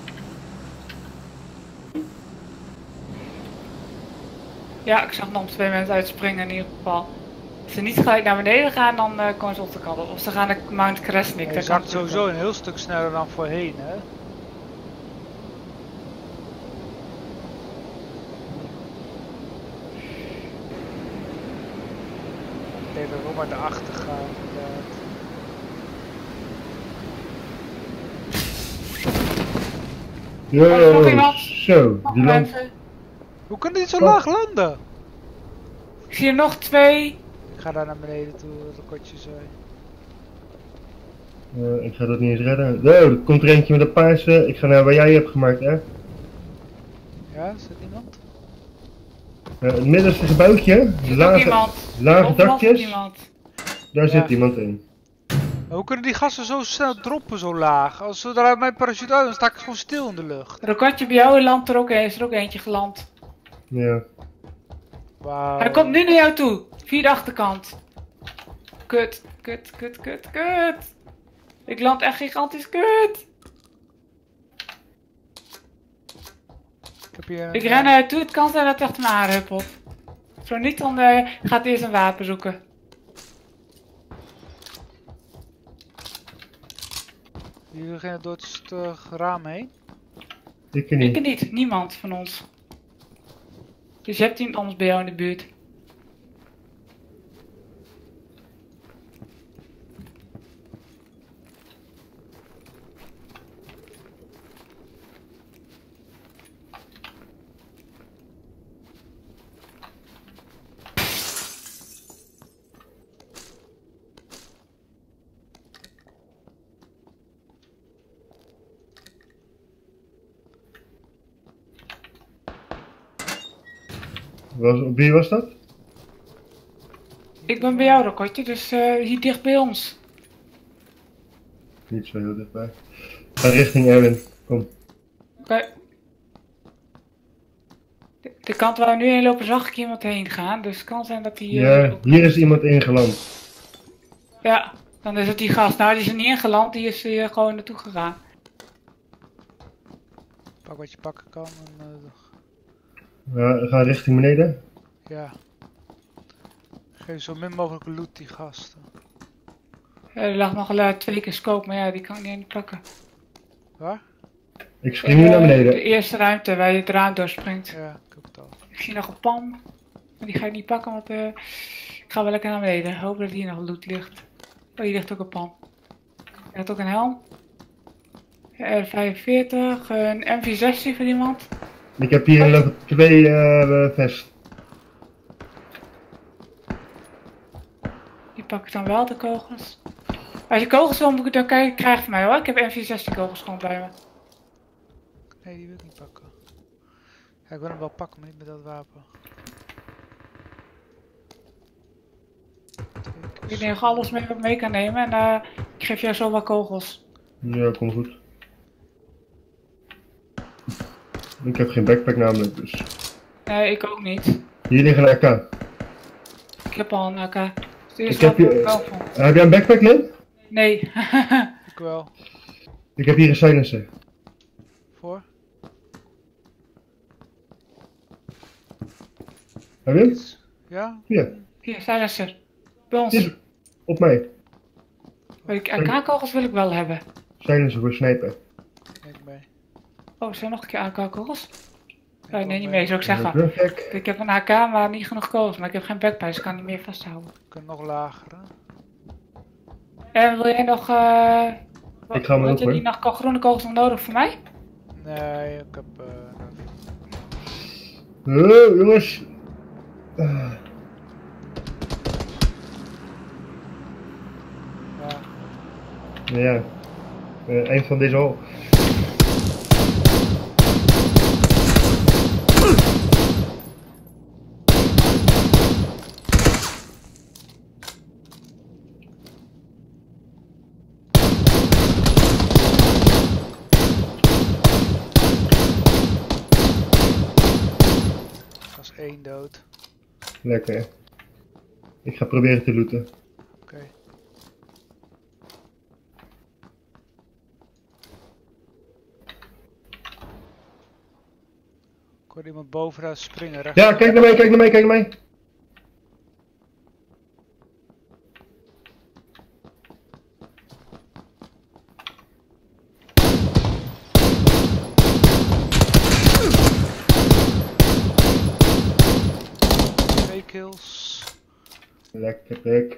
[SPEAKER 3] Ja, ik zag nog twee mensen uitspringen in ieder geval. Als ze niet gelijk naar beneden gaan, dan uh, komen ze op de kant op. Of ze gaan naar Mount Kresnik.
[SPEAKER 1] Je
[SPEAKER 3] daar
[SPEAKER 1] zakt
[SPEAKER 3] kan
[SPEAKER 1] sowieso een heel stuk sneller dan voorheen, hè? Ik denk dat we ook maar naar achter gaan.
[SPEAKER 3] Oh, nog
[SPEAKER 2] Yo,
[SPEAKER 3] iemand?
[SPEAKER 2] zo,
[SPEAKER 3] Nog
[SPEAKER 2] die land.
[SPEAKER 3] mensen.
[SPEAKER 1] Hoe kan dit zo
[SPEAKER 2] Oh.
[SPEAKER 1] laag landen?
[SPEAKER 3] Ik zie er nog twee.
[SPEAKER 1] Ik ga daar naar beneden toe, wat een kotje zei.
[SPEAKER 2] Uh, ik ga dat niet eens redden. Yo, er komt er eentje met een paarse. Ik ga naar waar jij hebt gemaakt hè.
[SPEAKER 1] Ja, zit iemand?
[SPEAKER 2] Uh, het middenste gebouwtje,
[SPEAKER 3] Er zit ook
[SPEAKER 2] lage,
[SPEAKER 3] iemand.
[SPEAKER 2] lage
[SPEAKER 3] Overal zit
[SPEAKER 2] dakjes,
[SPEAKER 3] iemand.
[SPEAKER 2] daar
[SPEAKER 1] Ja.
[SPEAKER 2] zit iemand in.
[SPEAKER 1] Maar hoe kunnen die gassen zo snel droppen zo laag? Als zodra uit mijn parachute uit, dan sta ik gewoon stil in de lucht.
[SPEAKER 3] Rokotje bij jou landt er ook een, is er ook eentje geland.
[SPEAKER 2] Ja.
[SPEAKER 1] Wauw.
[SPEAKER 3] Hij komt nu naar jou toe. Via de achterkant. Kut, kut, kut, kut, kut. Ik land echt gigantisch kut.
[SPEAKER 1] Ik, heb hier een,
[SPEAKER 3] Ik ren naar je toe, het kan zijn dat hij achter me aanhuppelt. Zo niet, dan uh, gaat hij eerst een wapen zoeken.
[SPEAKER 1] Jullie gingen door het uh, raam heen.
[SPEAKER 2] Ik ken niet.
[SPEAKER 3] Ik niet, niemand van ons. Dus je hebt iemand anders bij jou in de buurt.
[SPEAKER 2] Was, wie was dat?
[SPEAKER 3] Ik ben bij jou, Rokotje, dus uh, hier dicht bij ons.
[SPEAKER 2] Niet zo heel dichtbij. Ga richting Erwin, kom.
[SPEAKER 3] Oké. Okay. De, de kant waar we nu heen lopen zag ik iemand heen gaan, dus het kan zijn dat hij... Uh,
[SPEAKER 2] Ja, hier is iemand ingeland.
[SPEAKER 3] Ja, dan is het die gast. Nou, die is er niet ingeland, die is hier gewoon naartoe gegaan.
[SPEAKER 1] Pak wat je pakken kan en... Uh,
[SPEAKER 2] Ja, ga richting beneden.
[SPEAKER 1] ja. Geef zo min mogelijk loot die gasten.
[SPEAKER 3] Ja, er lag nog uh, twee keer scope, maar ja, die kan ik niet pakken.
[SPEAKER 1] Waar?
[SPEAKER 2] Ik spring nu naar
[SPEAKER 3] Uh,
[SPEAKER 2] beneden.
[SPEAKER 3] De eerste ruimte waar je het raam doorspringt.
[SPEAKER 1] Ja, ik heb het al.
[SPEAKER 3] Ik zie nog een pan, maar die ga ik niet pakken, want uh, ik ga wel lekker naar beneden. Hopen dat hier nog loot ligt. Oh, hier ligt ook een pan. Je had ook een helm. R vijfenveertig, een M V zestien voor iemand.
[SPEAKER 2] Ik heb hier een level twee uh, vest.
[SPEAKER 3] Die pak ik dan wel, de kogels. Als je kogels wil, moet ik dan krijg je van mij hoor. Ik heb M V zestien kogels gewoon bij me.
[SPEAKER 1] Nee, die wil ik niet pakken. Ja, ik wil hem wel pakken, maar niet met dat wapen.
[SPEAKER 3] Ik denk dat alles mee, mee kan nemen en uh, ik geef jou zo wat kogels.
[SPEAKER 2] Ja, kom goed. Ik heb geen backpack namelijk, dus.
[SPEAKER 3] Nee, ik ook niet.
[SPEAKER 2] Hier liggen een A K.
[SPEAKER 3] Ik heb al een A K. Dus
[SPEAKER 2] Ik heb hier-
[SPEAKER 3] wel van.
[SPEAKER 2] Heb jij een backpack, Lin?
[SPEAKER 3] Nee.
[SPEAKER 1] Ik wel.
[SPEAKER 2] Ik heb hier een silencer.
[SPEAKER 1] Voor?
[SPEAKER 2] Heb je hem?
[SPEAKER 1] Iets? Ja?
[SPEAKER 2] Hier.
[SPEAKER 3] Hier, silencer. Bij ons.
[SPEAKER 2] Hier. Op mij.
[SPEAKER 3] Wil ik A K-kogels wil ik wel hebben.
[SPEAKER 2] Silencer voor snipen.
[SPEAKER 1] Neem ik mee.
[SPEAKER 3] Oh, zijn er nog een keer A K-kogels?
[SPEAKER 1] Neem
[SPEAKER 3] Nee,
[SPEAKER 1] wel
[SPEAKER 3] nee, niet mee, zou ik
[SPEAKER 2] Een
[SPEAKER 3] zeggen.
[SPEAKER 2] drugpack.
[SPEAKER 3] Ik heb een A K, maar niet genoeg kogels. Maar ik heb geen backpack, dus ik kan niet meer vasthouden.
[SPEAKER 1] Ik kan nog lager. Hè?
[SPEAKER 3] En wil jij nog... Uh,
[SPEAKER 2] Ik ga hem
[SPEAKER 3] Had
[SPEAKER 2] ook,
[SPEAKER 3] je
[SPEAKER 2] hoor.
[SPEAKER 3] die nog groene kogels nog nodig voor mij?
[SPEAKER 1] Nee, ik heb... Uh,
[SPEAKER 2] Oh, jongens. Ah,
[SPEAKER 1] ja.
[SPEAKER 2] ja. Uh, eind van deze hal.
[SPEAKER 1] één dood.
[SPEAKER 2] Lekker. Ik ga proberen te looten.
[SPEAKER 1] Oké. Ik hoor iemand bovenuit springen. Rechts.
[SPEAKER 2] Ja, kijk naar mij, kijk naar mij, kijk naar mij.
[SPEAKER 1] Twee kills.
[SPEAKER 2] Lekker pik.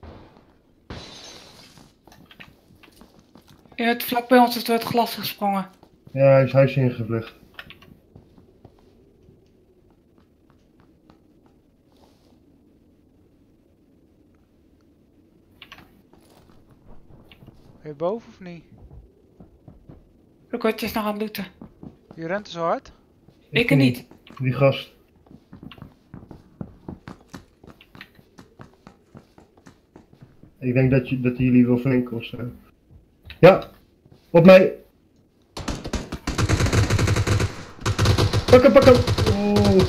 [SPEAKER 3] In het vlak bij ons is door het glas gesprongen.
[SPEAKER 2] Ja, hij is huisje ingevlucht.
[SPEAKER 1] Ben je boven of niet?
[SPEAKER 3] Rukotje is nog aan het looten.
[SPEAKER 1] Je rent zo hard?
[SPEAKER 3] Ik er niet.
[SPEAKER 2] Die gast. Ik denk dat, je, dat jullie wel flink of zo. Ja, op mij. Pak hem, pak hem. Oh.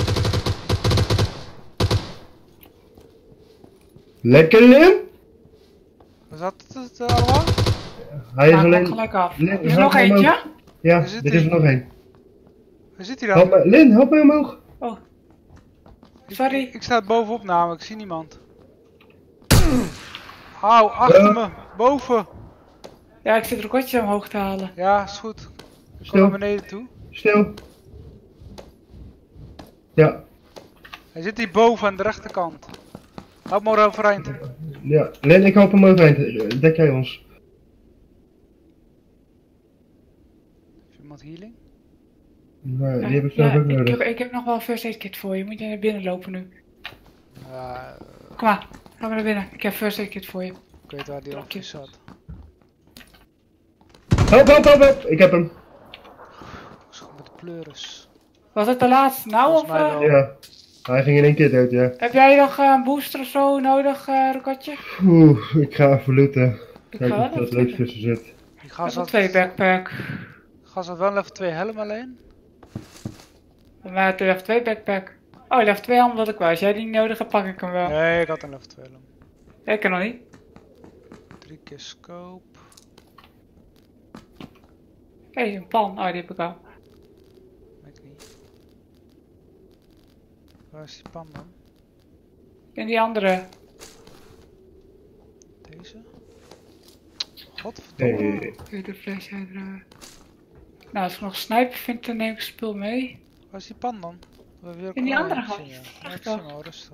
[SPEAKER 2] Lekker Lim.
[SPEAKER 1] Was dat het uh, allemaal?
[SPEAKER 2] Hij is
[SPEAKER 3] Maak hem
[SPEAKER 2] alleen...
[SPEAKER 3] gelijk af.
[SPEAKER 2] Lin,
[SPEAKER 3] Er is
[SPEAKER 2] help
[SPEAKER 3] nog
[SPEAKER 2] mij omhoog.
[SPEAKER 3] eentje?
[SPEAKER 2] Ja,
[SPEAKER 1] Er zit
[SPEAKER 2] er is er
[SPEAKER 1] een-
[SPEAKER 2] nog één.
[SPEAKER 1] Waar zit hij
[SPEAKER 2] Help
[SPEAKER 1] dan?
[SPEAKER 2] mij, Lin, help mij omhoog.
[SPEAKER 3] Oh. Sorry.
[SPEAKER 1] Ik sta bovenop namelijk, ik zie niemand. Auw, achter
[SPEAKER 2] Uh.
[SPEAKER 1] me, boven.
[SPEAKER 3] Ja, ik zit Rukotje omhoog te halen.
[SPEAKER 1] Ja, is goed. Ik kom
[SPEAKER 2] Stil.
[SPEAKER 1] naar beneden toe.
[SPEAKER 2] Stil. Ja,
[SPEAKER 1] Hij zit hier boven aan de rechterkant. Houd maar overeind.
[SPEAKER 2] ja. Lin, ik help hem overeind. Dek jij ons.
[SPEAKER 1] Is iemand healing?
[SPEAKER 2] Nee, die heb ik zelf
[SPEAKER 3] Ja,
[SPEAKER 2] ook
[SPEAKER 3] ik,
[SPEAKER 2] nodig.
[SPEAKER 3] heb, ik heb nog wel een first aid kit voor je. Moet je naar binnen lopen nu.
[SPEAKER 1] Ja,
[SPEAKER 3] Kom maar, ga maar naar binnen. Ik heb een first aid kit voor je.
[SPEAKER 1] ik weet waar die
[SPEAKER 3] Oké.
[SPEAKER 1] op zat.
[SPEAKER 2] Help, help, help, help. Ik heb hem.
[SPEAKER 1] Schoon met de pleuris.
[SPEAKER 3] Was het de laatste nou
[SPEAKER 1] Volgens
[SPEAKER 3] of
[SPEAKER 1] mij
[SPEAKER 3] eh,
[SPEAKER 1] wel.
[SPEAKER 2] Ja. Hij ging in één keer dood, ja.
[SPEAKER 3] heb jij nog eh, een booster of zo nodig, uh, Rukotje?
[SPEAKER 2] Oeh, ik ga even looten.
[SPEAKER 3] Ik
[SPEAKER 2] Kijk
[SPEAKER 3] ga wel
[SPEAKER 2] of er wat
[SPEAKER 3] even
[SPEAKER 2] leuks
[SPEAKER 3] looten.
[SPEAKER 2] tussen zit.
[SPEAKER 1] Die
[SPEAKER 3] Ik
[SPEAKER 1] gast
[SPEAKER 3] heb
[SPEAKER 1] had,
[SPEAKER 3] nog twee backpack.
[SPEAKER 1] gast had wel level twee helm alleen.
[SPEAKER 3] Bij mij had hij level twee backpack. Oh, level twee helm wil ik wel. Als jij die niet nodig hebt, pak ik hem wel.
[SPEAKER 1] Nee, ik had een level twee helm.
[SPEAKER 3] Ik kan nog niet.
[SPEAKER 1] Drie keer scope.
[SPEAKER 3] Hé, hey, een pan. Oh, die heb ik al.
[SPEAKER 1] Weet ik niet. Waar is die pan dan?
[SPEAKER 3] En die andere.
[SPEAKER 1] Deze? Godverdomme.
[SPEAKER 2] Hey.
[SPEAKER 3] Kun de fles uitdragen. Nou, als ik nog sniper vind, dan neem ik spul mee.
[SPEAKER 1] Waar is die pan dan? We hebben weer
[SPEAKER 3] In die
[SPEAKER 1] ook
[SPEAKER 3] andere
[SPEAKER 1] al
[SPEAKER 3] gast.
[SPEAKER 1] gezien, ja. Ja, ik
[SPEAKER 3] Toch?
[SPEAKER 1] zie hem al, rustig.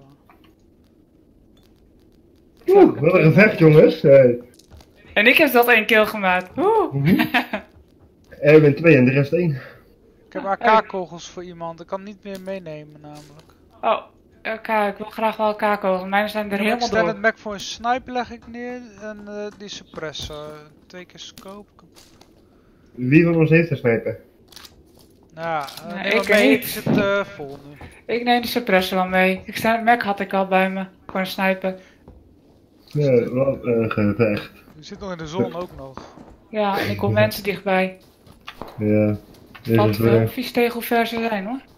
[SPEAKER 2] Oeh, wat een gevecht, jongens. Hey.
[SPEAKER 3] En ik heb dat één kill gemaakt. Oeh.
[SPEAKER 2] Mhm. Ik ben twee en de rest één.
[SPEAKER 1] Ik heb A K-kogels voor iemand, ik kan niet meer meenemen namelijk.
[SPEAKER 3] Oh, oké, ik wil graag wel kakels. Mijn zijn er
[SPEAKER 1] Ik
[SPEAKER 3] helemaal
[SPEAKER 1] stel het
[SPEAKER 3] door.
[SPEAKER 1] Mac voor een sniper leg ik neer en uh, die suppressor. Twee keer scope.
[SPEAKER 2] Wie van ons heeft een sniper?
[SPEAKER 1] Nou ja, uh,
[SPEAKER 3] Nee,
[SPEAKER 1] neem
[SPEAKER 3] ik
[SPEAKER 1] maar mee,
[SPEAKER 3] niet.
[SPEAKER 1] ik zit uh, vol nu.
[SPEAKER 3] Ik neem de suppressor wel mee. Ik sta, Mac had ik al bij me. Voor een sniper.
[SPEAKER 2] Ja, wat een gevecht.
[SPEAKER 1] Je zit nog in de zon ook nog.
[SPEAKER 3] Ja, en ik kom mensen dichtbij.
[SPEAKER 2] Ja, dit
[SPEAKER 3] Valt
[SPEAKER 2] is
[SPEAKER 3] wel
[SPEAKER 2] weer.
[SPEAKER 3] vies tegen hoe ver ze zijn hoor.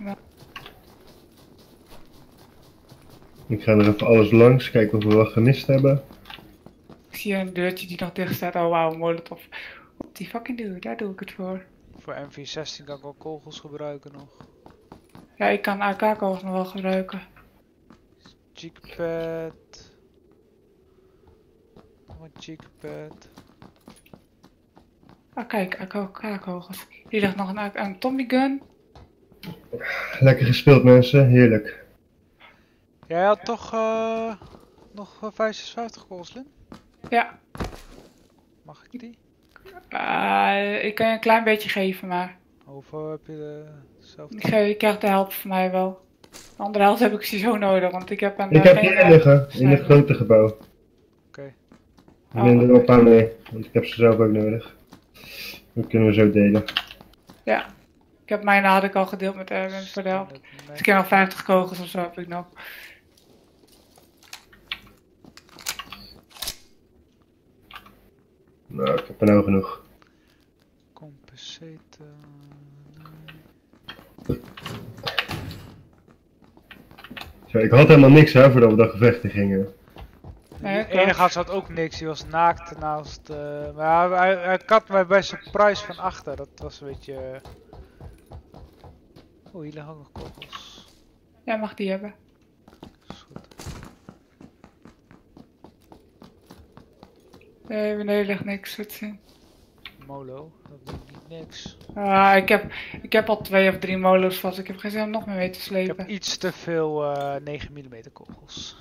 [SPEAKER 2] Ik ga er even alles langs, kijken of we wat gemist hebben.
[SPEAKER 3] Ik zie een deurtje die nog dicht staat. Oh wauw, molotov. Op die fucking deur, daar doe ik het voor.
[SPEAKER 1] Voor M V zestien kan ik wel kogels gebruiken nog.
[SPEAKER 3] Ja, ik kan A K-kogels nog wel gebruiken.
[SPEAKER 1] Cheekpad. Nog een cheekpad.
[SPEAKER 3] Ah kijk, A K-kogels. Hier ligt nog een, een Tommy gun.
[SPEAKER 2] Lekker gespeeld, mensen, heerlijk.
[SPEAKER 1] Jij had toch uh, nog uh, vijfhonderdzesenvijftig kogels, Lin?
[SPEAKER 3] Ja,
[SPEAKER 1] Mag ik die?
[SPEAKER 3] uh, ik kan je een klein beetje geven, maar
[SPEAKER 1] Hoeveel heb je dezelfde?
[SPEAKER 3] ik, geef, ik krijg de helft van mij wel. De andere helft heb ik sowieso nodig, want ik heb een...
[SPEAKER 2] Ik
[SPEAKER 3] uh,
[SPEAKER 2] heb
[SPEAKER 3] geen,
[SPEAKER 2] hier
[SPEAKER 3] uh,
[SPEAKER 2] liggen, in het
[SPEAKER 3] sniper.
[SPEAKER 2] grote gebouw.
[SPEAKER 1] Oké. Okay.
[SPEAKER 2] Ik neem er wel een paar mee, want ik heb ze zelf ook nodig. Dat kunnen we zo delen.
[SPEAKER 3] Ja, ik heb mijn had ik al gedeeld met Erwin voor de helft. Dus ik heb nog vijftig kogels of zo heb ik nog.
[SPEAKER 2] Nou, ik heb er nou genoeg.
[SPEAKER 1] Compensate.
[SPEAKER 2] Zo, ik had helemaal niks hè, voordat we dat gevecht in gingen.
[SPEAKER 3] Nee,
[SPEAKER 1] De ene gast had ook niks, die was naakt naast... Uh, maar hij, hij, hij kat mij bij zijn surprise van achter, dat was een beetje... Uh... Oh, hier liggen ook nog kogels.
[SPEAKER 3] Jij mag die hebben.
[SPEAKER 1] Is goed.
[SPEAKER 3] Nee, beneden ligt niks. Wat zien.
[SPEAKER 1] Molo, dat doet niet niks.
[SPEAKER 3] Ah, ik heb, ik heb al twee of drie molo's vast. Ik heb geen zin om nog meer mee te
[SPEAKER 1] Ik
[SPEAKER 3] slepen.
[SPEAKER 1] heb iets te veel uh, negen millimeter kogels.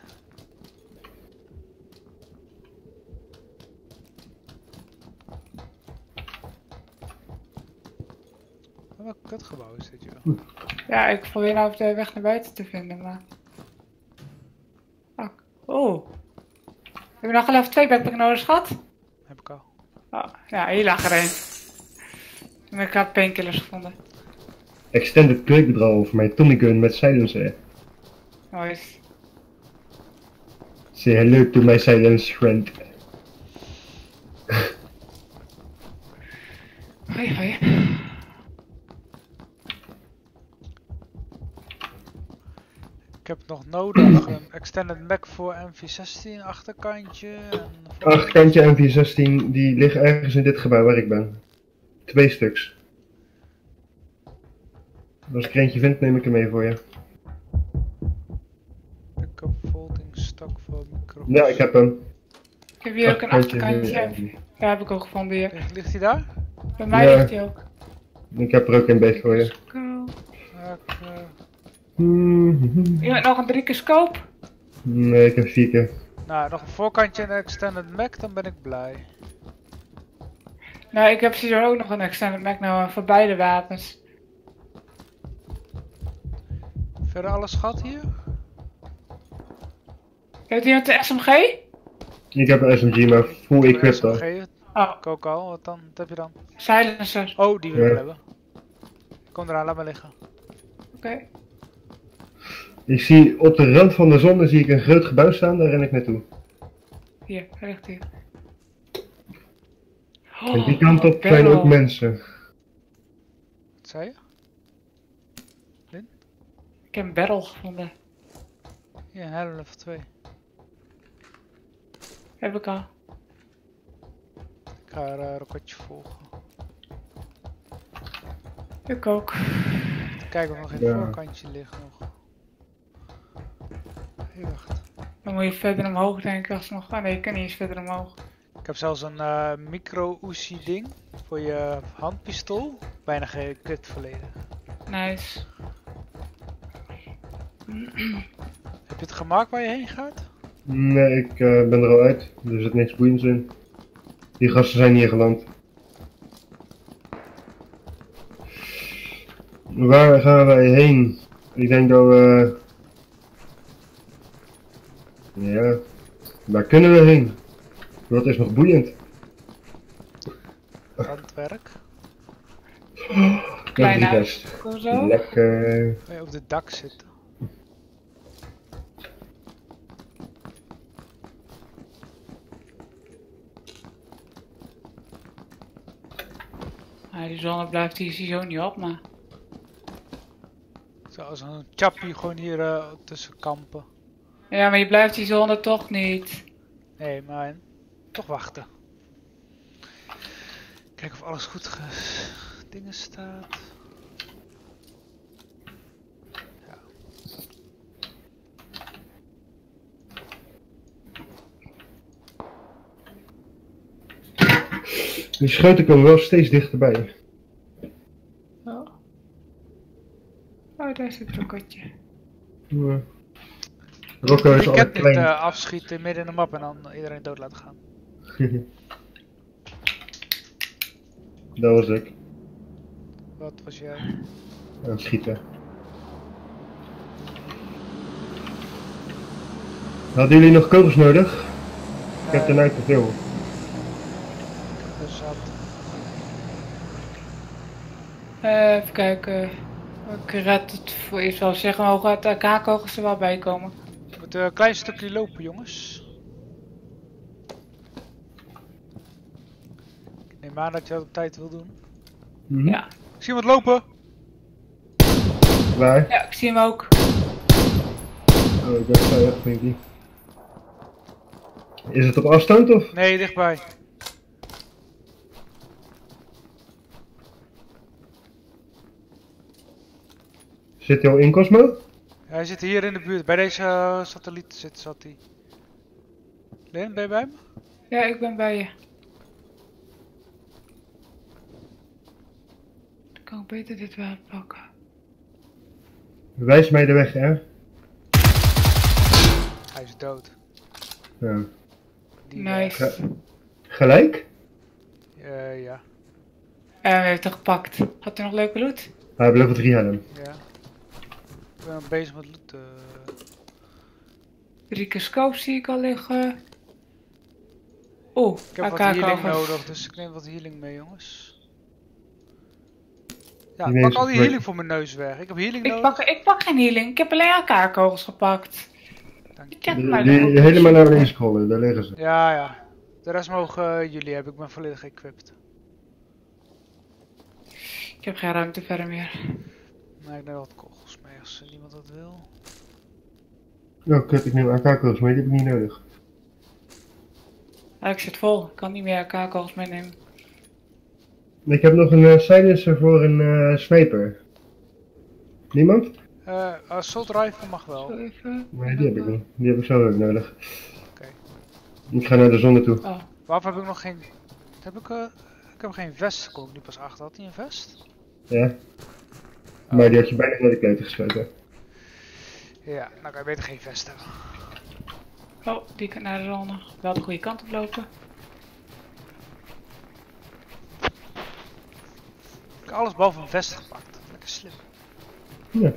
[SPEAKER 1] Welk kutgebouw is dit, joh?
[SPEAKER 3] Ja, ik probeer nou de weg naar buiten te vinden, maar... Fuck. Oh. Heb je nog al even twee backpack nodig gehad?
[SPEAKER 1] Heb ik al.
[SPEAKER 3] Oh, ja, hier lag er een. En ik heb painkillers gevonden.
[SPEAKER 2] Extended quick draw voor mijn Tommy gun met silencer.
[SPEAKER 3] Nice.
[SPEAKER 2] Say hello to my silence friend.
[SPEAKER 3] Hoi, hoi.
[SPEAKER 1] Ik heb nog nodig een extended Mac voor M V zestien achterkantje. En voor...
[SPEAKER 2] Achterkantje M V zestien, die liggen ergens in dit gebouw waar ik ben. Twee stuks. Als ik er eentje vind, neem ik hem mee voor je.
[SPEAKER 1] Pick-up folding stok voor microfoons.
[SPEAKER 2] Ja, ik heb hem.
[SPEAKER 3] Ik heb hier ook een achterkantje.
[SPEAKER 2] hier.
[SPEAKER 3] Ja, heb ik ook gevonden hier.
[SPEAKER 1] Ligt, ligt hij daar?
[SPEAKER 3] Bij mij
[SPEAKER 2] Ja.
[SPEAKER 3] ligt hij ook.
[SPEAKER 2] Ik heb er ook een beetje voor je.
[SPEAKER 3] Go.
[SPEAKER 1] Ja, ik, uh...
[SPEAKER 2] Mhm.
[SPEAKER 3] Iemand nog een drie keer scope?
[SPEAKER 2] Nee, ik heb vier keer.
[SPEAKER 1] Nou, nog een voorkantje en een extended Mac, dan ben ik blij.
[SPEAKER 3] Nou, ik heb sowieso ook nog een extended Mac nou voor beide wapens.
[SPEAKER 1] Verder alles schat hier?
[SPEAKER 3] Heeft iemand de S M G?
[SPEAKER 2] Ik heb een S M G, maar full equipped al.
[SPEAKER 1] S M G,
[SPEAKER 3] Oh,
[SPEAKER 1] ik ook al. Wat dan? Wat heb je dan?
[SPEAKER 3] silencer.
[SPEAKER 1] Oh, die wil ik
[SPEAKER 2] Ja.
[SPEAKER 1] hebben. Kom eraan, laat maar liggen.
[SPEAKER 3] Oké.
[SPEAKER 2] Ik zie op de rand van de zon zie ik een groot gebouw staan, daar ren ik naartoe.
[SPEAKER 3] Hier, hij ligt hier.
[SPEAKER 2] En die kant op zijn
[SPEAKER 3] barrel.
[SPEAKER 2] ook mensen.
[SPEAKER 1] Wat zei je?
[SPEAKER 3] Ik heb een barrel gevonden.
[SPEAKER 1] Ja, een hele level twee.
[SPEAKER 3] Heb ik al.
[SPEAKER 1] Ik ga er een rokotje volgen.
[SPEAKER 3] Ik ook.
[SPEAKER 1] Kijk of nog in
[SPEAKER 2] Ja.
[SPEAKER 1] het voorkantje ligt nog. Hey, wacht.
[SPEAKER 3] Dan moet je verder omhoog denk ik als nog. Ah nee, ik kan niet eens verder omhoog.
[SPEAKER 1] Ik heb zelfs een uh, micro-Uzi ding voor je handpistool. Bijna gekut volledig.
[SPEAKER 3] Nice.
[SPEAKER 1] Heb je het gemaakt waar je heen gaat?
[SPEAKER 2] Nee, ik uh, ben er al uit. Er zit niks boeiends in. Die gasten zijn hier geland. Waar gaan wij heen? Ik denk dat we... Ja, waar kunnen we heen? Wat is nog boeiend?
[SPEAKER 1] Handwerk.
[SPEAKER 3] Klein
[SPEAKER 2] die
[SPEAKER 3] huis.
[SPEAKER 2] gast.
[SPEAKER 3] Of zo.
[SPEAKER 2] Lekker.
[SPEAKER 1] Waar je op het dak zitten.
[SPEAKER 3] Ah, die zonne blijft hier sowieso niet op, maar...
[SPEAKER 1] Zo als een chappie gewoon hier uh, tussen kampen.
[SPEAKER 3] Ja, maar je blijft die zonne toch niet.
[SPEAKER 1] Nee, maar toch wachten. Kijken of alles goed ge... dingen staat. Ja.
[SPEAKER 2] Die schoten komen wel steeds dichterbij.
[SPEAKER 3] Oh. Oh, daar zit een kotje.
[SPEAKER 2] Ja. Rocco is
[SPEAKER 1] Je
[SPEAKER 2] al
[SPEAKER 1] kent dit
[SPEAKER 2] klein.
[SPEAKER 1] uh, afschieten midden in de map en dan iedereen dood laten gaan.
[SPEAKER 2] Dat was ik.
[SPEAKER 1] Wat was jij?
[SPEAKER 2] Aan het schieten. Hadden jullie nog kogels nodig? Ik heb er nou te veel.
[SPEAKER 1] Dus had...
[SPEAKER 3] Uh, even kijken. Ik red het voor eerst wel zeggen, maar mogen de A K-kogels er wel bij komen.
[SPEAKER 1] We moeten een klein stukje lopen, jongens. Ik neem aan dat je dat op tijd wil doen.
[SPEAKER 2] Mhm.
[SPEAKER 3] Ja.
[SPEAKER 1] Ik zie iemand lopen!
[SPEAKER 2] Waar?
[SPEAKER 3] Ja, ik zie hem ook.
[SPEAKER 2] Oh, ik ben vrij echt, denk ik. Is het op afstand of?
[SPEAKER 1] Nee, dichtbij.
[SPEAKER 2] Zit hij al in Cosmo?
[SPEAKER 1] Hij zit hier in de buurt. Bij deze uh, satelliet zit, zat hij. Leen, ben je bij me?
[SPEAKER 3] Ja, ik ben bij je. Dan kan ik beter dit wel pakken.
[SPEAKER 2] Wijs mij de weg, hè?
[SPEAKER 1] Hij is dood.
[SPEAKER 2] Ja.
[SPEAKER 1] Die,
[SPEAKER 3] Nice.
[SPEAKER 2] Ge- Gelijk?
[SPEAKER 1] uh, ja.
[SPEAKER 3] En we hebben het gepakt. Had u nog leuke loot?
[SPEAKER 2] Hij heeft level drie helm.
[SPEAKER 1] Ja. Ik ben nog bezig met loot. Uh...
[SPEAKER 3] Drie scope zie ik al liggen. Oeh,
[SPEAKER 1] Ik heb wat healing nodig, dus ik neem wat healing mee, jongens. Ja,
[SPEAKER 2] Die
[SPEAKER 1] pak
[SPEAKER 2] neemt
[SPEAKER 1] al die
[SPEAKER 2] weg.
[SPEAKER 1] healing voor mijn neus weg. Ik heb healing
[SPEAKER 3] Ik
[SPEAKER 1] nodig.
[SPEAKER 3] pak, ik pak geen healing. Ik heb alleen elkaar-kogels gepakt.
[SPEAKER 1] Dank je.
[SPEAKER 3] Ik heb
[SPEAKER 2] Die,
[SPEAKER 3] maar
[SPEAKER 2] die
[SPEAKER 3] de-
[SPEAKER 2] helemaal naar beneden scrollen, daar liggen ze.
[SPEAKER 1] Ja, ja. De rest mogen uh, jullie hebben. Ik ben volledig equipped.
[SPEAKER 3] Ik heb geen ruimte verder meer.
[SPEAKER 1] Nee, ik neem wat kogels mee als uh, niemand dat wil.
[SPEAKER 2] Oh kut, ik neem A K-kogels mee, die heb ik niet nodig.
[SPEAKER 3] Ah, ik zit vol. Ik kan niet meer elkaar-kogels meenemen.
[SPEAKER 2] Ik heb nog een uh, silencer voor een uh, sniper. Niemand?
[SPEAKER 1] Uh, assault rifle mag
[SPEAKER 3] Zo
[SPEAKER 1] wel. Oké.
[SPEAKER 3] even.
[SPEAKER 2] Nee, die heb ik niet. Die heb ik zo ook nodig.
[SPEAKER 1] Okay.
[SPEAKER 2] Ik ga naar de zon toe.
[SPEAKER 3] Oh,
[SPEAKER 1] Waarvoor heb ik nog geen... Heb ik, uh, ik heb geen vest. Daar kom ik nu pas achter. Had hij een vest?
[SPEAKER 2] Ja. Maar die had je bijna naar de keten gesloten.
[SPEAKER 1] Ja, nou kan je beter geen vest hebben.
[SPEAKER 3] oh, die kan naar de zone. Wel de goede kant op lopen.
[SPEAKER 1] Ik heb alles behalve een vest gepakt. Lekker slim.
[SPEAKER 2] Ja.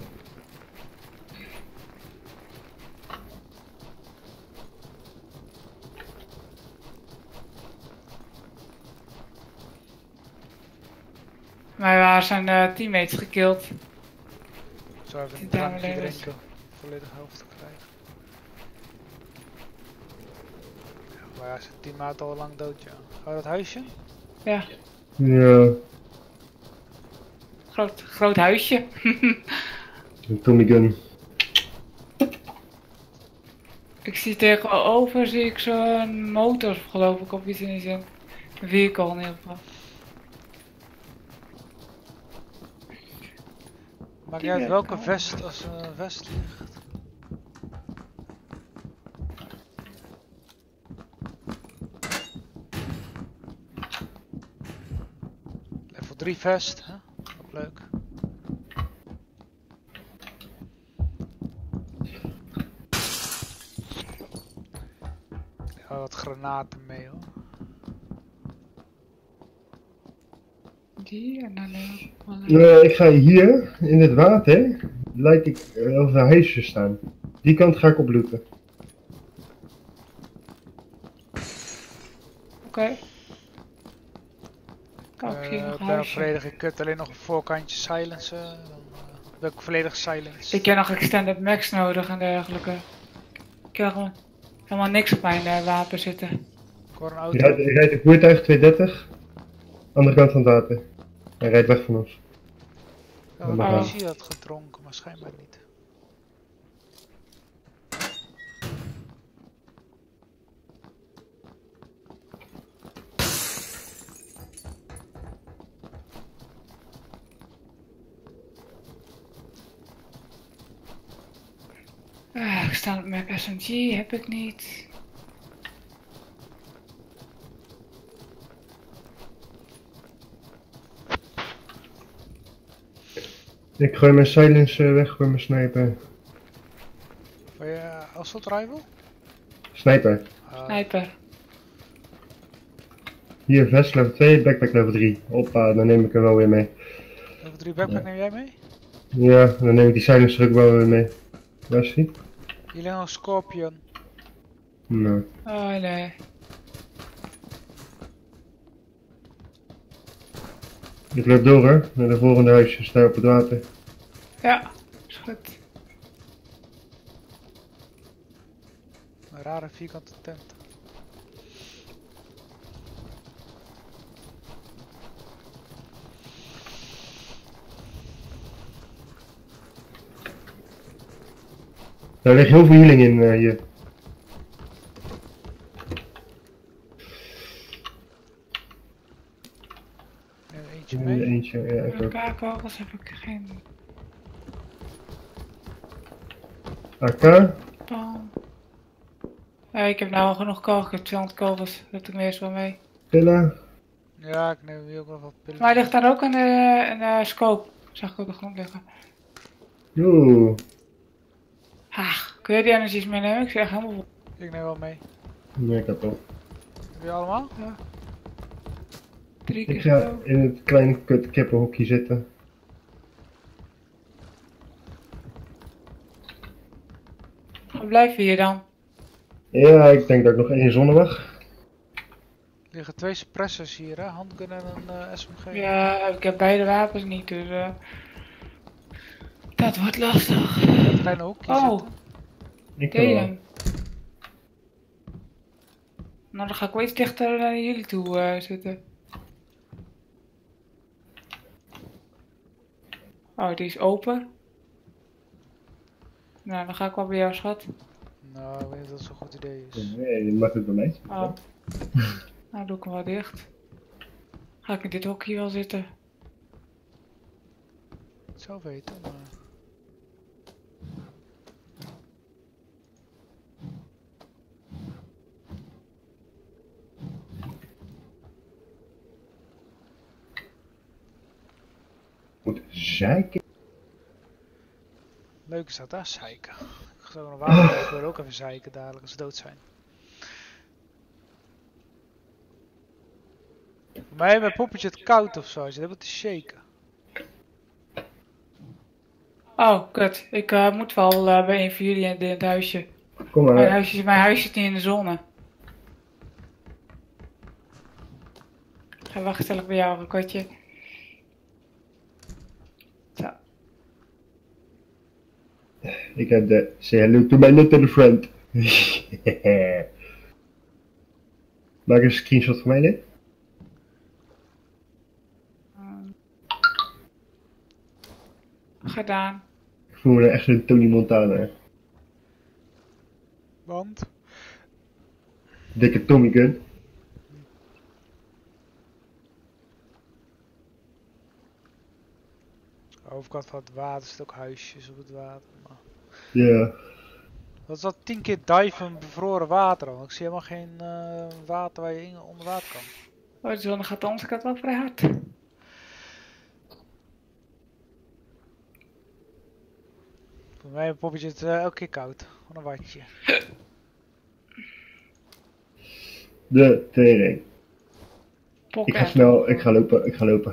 [SPEAKER 3] Maar waar zijn de teammates gekild?
[SPEAKER 1] Zo even
[SPEAKER 3] Die
[SPEAKER 1] een drankje
[SPEAKER 3] dame levens.
[SPEAKER 1] drinken. Volledig helft te krijgen. Ja, maar ja, zijn teammaat al lang dood, ja. Oh, dat huisje?
[SPEAKER 3] Ja,
[SPEAKER 2] Ja.
[SPEAKER 3] groot, groot huisje.
[SPEAKER 2] Een Tommy gun.
[SPEAKER 3] Ik zie tegenover zie ik zo'n motor geloof ik of iets in die zin. Een vehicle in ieder geval.
[SPEAKER 1] Maakt
[SPEAKER 3] Die
[SPEAKER 1] niet uit
[SPEAKER 3] werkt
[SPEAKER 1] welke
[SPEAKER 3] wel.
[SPEAKER 1] vest als er een vest ligt. Level drie vest, hè? Ook leuk. Ja, wat granaten mee hoor.
[SPEAKER 3] Die en dan neem ik wel een-
[SPEAKER 2] Uh, ik ga hier, in het water, lijkt ik uh, over huisjes staan. Die kant ga ik oplooten.
[SPEAKER 3] Oké. Kijk, ik zie
[SPEAKER 1] Eh,
[SPEAKER 3] nog
[SPEAKER 1] ik
[SPEAKER 3] een
[SPEAKER 1] ben
[SPEAKER 3] huisje.
[SPEAKER 1] volledig gekut, alleen nog een voorkantje silencen. Dan uh, ben ik volledig silenced.
[SPEAKER 3] Ik heb nog extended max nodig en dergelijke. Ik heb gewoon helemaal niks op mijn uh, wapen zitten.
[SPEAKER 1] Ik hoor een
[SPEAKER 2] Je
[SPEAKER 1] auto.
[SPEAKER 2] rijdt, je rijdt een voertuig tweehonderddertig. Andere kant van het water. Hij rijdt weg van ons.
[SPEAKER 1] Ja, een
[SPEAKER 2] Oh.
[SPEAKER 1] politie had gedronken, maar schijnbaar niet.
[SPEAKER 3] Ah, ik sta op mijn S M G, heb ik niet.
[SPEAKER 2] Ik gooi mijn silence weg voor mijn sniper.
[SPEAKER 1] Voor je uh, assault rifle?
[SPEAKER 2] Sniper.
[SPEAKER 1] Uh,
[SPEAKER 3] Sniper.
[SPEAKER 2] Hier, vest level twee, backpack level drie. Hoppa, dan neem ik hem wel weer mee.
[SPEAKER 1] level drie backpack
[SPEAKER 2] Ja.
[SPEAKER 1] neem jij mee?
[SPEAKER 2] Ja, dan neem ik die silencer ook wel weer mee. Waar is die?
[SPEAKER 1] Hier ligt nog een scorpion.
[SPEAKER 2] Nou.
[SPEAKER 3] Oh nee.
[SPEAKER 2] Ik loop door hoor, naar de volgende huisjes, daar op het water.
[SPEAKER 3] Ja, is goed.
[SPEAKER 1] Een rare vierkante tent.
[SPEAKER 2] Daar ligt heel veel healing in uh, hier.
[SPEAKER 1] Neem eentje
[SPEAKER 2] Hier
[SPEAKER 1] mee.
[SPEAKER 2] eentje, ja, ik
[SPEAKER 3] Een
[SPEAKER 2] ook.
[SPEAKER 3] paar kogels heb ik geen
[SPEAKER 2] A K?
[SPEAKER 3] pan. Ja, ik heb nou genoeg kogels, ik heb tweehonderd kogels. Dat doe ik meestal wel mee.
[SPEAKER 2] Pillen?
[SPEAKER 1] Ja, ik neem hier ook nog wat pillen.
[SPEAKER 3] Maar ligt daar ook een, uh, een uh, scope? Zag ik op de grond liggen.
[SPEAKER 2] Oeh.
[SPEAKER 3] Ah, kun je die energies meenemen? Ik zeg helemaal vol.
[SPEAKER 1] Ik neem wel mee.
[SPEAKER 2] Nee, ik heb al.
[SPEAKER 1] Heb je allemaal?
[SPEAKER 3] Drie keer
[SPEAKER 2] Ik ga
[SPEAKER 3] zo.
[SPEAKER 2] in het kleine kut kippenhokje zitten.
[SPEAKER 3] Waar blijf je hier dan?
[SPEAKER 2] Ja, ik denk dat ik nog één zonne mag.
[SPEAKER 1] Er liggen twee suppressors hier, hè? Handgun en een uh, S M G.
[SPEAKER 3] Ja, ik heb beide wapens niet, dus uh, dat wordt lastig.
[SPEAKER 1] In dat kleine hoekje
[SPEAKER 3] Oh,
[SPEAKER 1] zitten.
[SPEAKER 2] Ik kan wel.
[SPEAKER 3] delen. Nou, dan ga ik wel iets dichter naar jullie toe uh, zitten. Oh, die is open. Nou, dan ga ik wel bij jou, schat.
[SPEAKER 1] Nou, ik weet niet of dat zo'n goed idee is.
[SPEAKER 2] Nee, je mag het bij mij.
[SPEAKER 3] Oh. Nou, doe ik hem wel dicht. Ga ik in dit hokje wel zitten?
[SPEAKER 1] Het zou weten, maar...
[SPEAKER 2] Moet zeiken.
[SPEAKER 1] Leuk is dat, hè? Zeiken. Ik ga zo een water, ik wil ook even zeiken dadelijk als ze dood zijn. Voor mij heeft mijn poppetje het koud of zo, ze hebben te shaken.
[SPEAKER 3] Oh, kut. Ik uh, moet wel uh, bij een van jullie in het huisje.
[SPEAKER 2] Kom
[SPEAKER 3] Mijn
[SPEAKER 2] maar.
[SPEAKER 3] huisje, mijn huisje zit niet in de zone. Ik ga wel gezellig bij jou, Rokotje. Zo.
[SPEAKER 2] Ik heb de say hello to my little friend. Maak een screenshot van mij dit.
[SPEAKER 3] Um, gedaan.
[SPEAKER 2] Ik voel me nou echt een Tony Montana.
[SPEAKER 1] Want?
[SPEAKER 2] Dikke Tommy gun.
[SPEAKER 1] Overkant van het water zit ook huisjes op het water. Maar...
[SPEAKER 2] Ja.
[SPEAKER 1] Dat is al tien keer diven bevroren water al. Ik zie helemaal geen uh, water waar je in, onder water kan.
[SPEAKER 3] Oh, de zon gaat onze kant wel vrij hard.
[SPEAKER 1] Voor mij een poppetje het uh, elke keer koud. Wat een watje.
[SPEAKER 2] De tering.
[SPEAKER 3] Pok
[SPEAKER 2] Ik ga
[SPEAKER 3] en-
[SPEAKER 2] snel, ik ga lopen, ik ga lopen.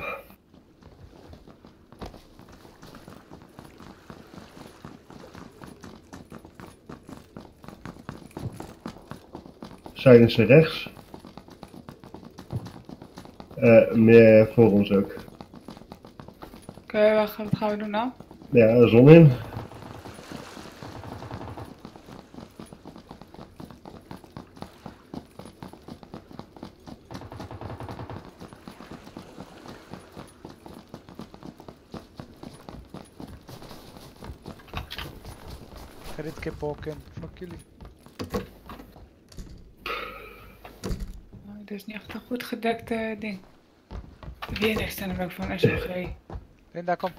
[SPEAKER 2] Silencer rechts. Uh, meer voor ons ook.
[SPEAKER 3] Oké, wat gaan- wat gaan we doen nou?
[SPEAKER 2] Ja, zon in.
[SPEAKER 1] Ik ga dit keer pokken. Fuck jullie.
[SPEAKER 3] Oh, dit is niet echt een goed gedekt uh, ding. Weer een externe ook van S M G.
[SPEAKER 1] Linda, kom.